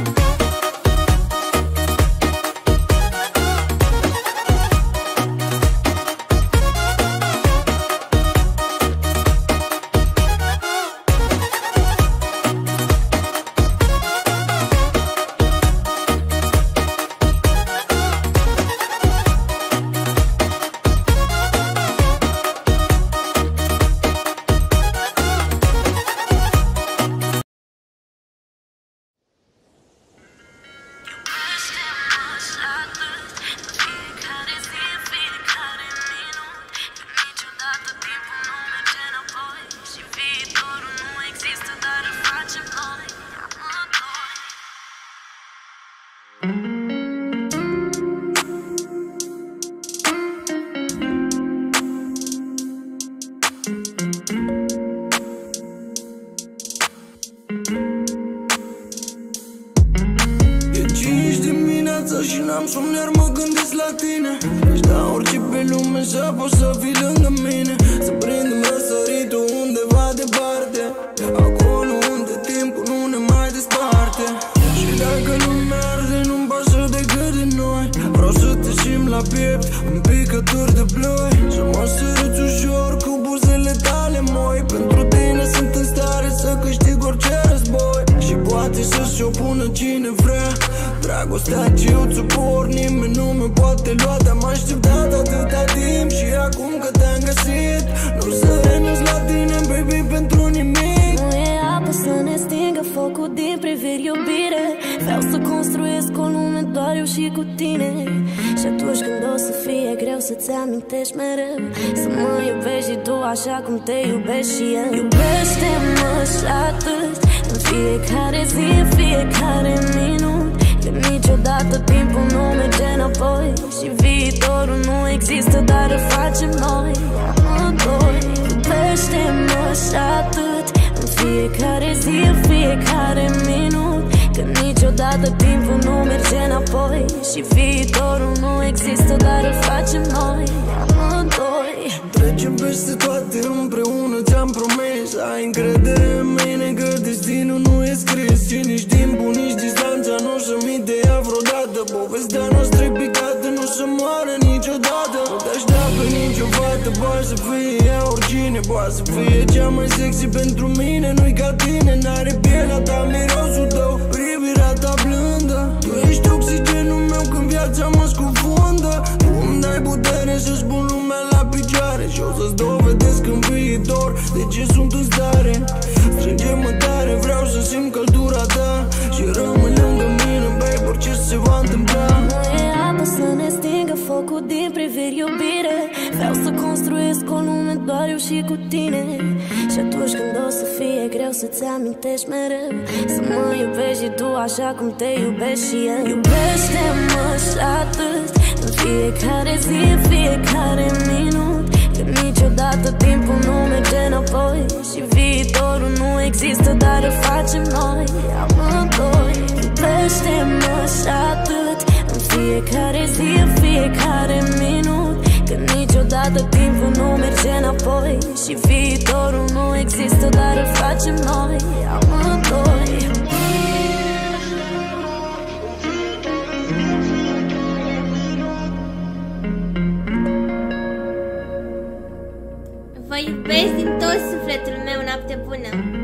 Și n-am somn, iar mă gândesc la tine. Aș da orice pe lume să poți să fii lângă mine. Să prindem răsăritul undeva departe, acolo unde timpul nu ne mai desparte. Și dacă lumea arde, nu-mi pasă decât de noi. Vreau să te simt la piept, în picături de ploi. Să mă săruți ușor cu buzele tale moi. Pentru tine sunt în stare să câștig orice război. Și poate să-și opună cine vrea. Dragul Dragostea ce eu ți-o por, nimeni nu mă poate lua. Te-am așteptat atâta timp și acum că te-am găsit nu să renunț la tine, baby, pentru nimic. Nu e apă să ne stingă focul din priviri, iubire. Vreau să construiesc o lume doar eu și cu tine. Și atunci când o să fie greu să-ți amintești mereu să mă iubești și tu așa cum te iubesc și eu. Iubește-mă și atât, în fiecare zi, în fiecare minut. Că niciodată timpul nu merge înapoi și viitorul nu există, dar îl facem noi amândoi. Iubește-mă și atât, în fiecare zi, în fiecare minut. Că niciodată timpul nu merge înapoi și viitorul nu există, dar îl facem noi amândoi. Trecem peste toate împreună, ți-am promis. Ai încredere în mine că destinul nu e scris. Și nici timpul, nici distanța nu o să mi te ia vreodată. Povestea noastră e picată, nu o să moară niciodată. Nu te așteaptă nicio fată, poate să fie ea oricine. Poate să fie cea mai sexy pentru mine, nu-i ca tine. N-are pielea ta, mirosul tău, privirea ta blândă. Tu ești oxigenul meu când viața mă scufundă. Tu îmi dai putere să spun lumea la picioare și o să-ți dovedesc în viitor de ce sunt în stare. Strânge-mă tare, vreau să simt căldura ta și rămâi lângă mine, babe, orice se va întâmpla. Nu e apă să ne stingă focul din priviri, iubire. Vreau să construiesc o lume doar eu și cu tine. Și atunci când o să fie greu să-ți amintești mereu să mă iubești și tu așa cum te iubesc și eu. Iubește-mă și atât, în fiecare zi, în fiecare minut. Că niciodată timpul nu merge înapoi și viitorul nu există, dar îl facem noi amândoi. Iubește-mă și atât, în fiecare zi, în fiecare minut. Că niciodată timpul nu merge înapoi și viitorul nu există, dar îl facem noi amândoi. Vă iubesc din tot sufletul meu, noapte bună!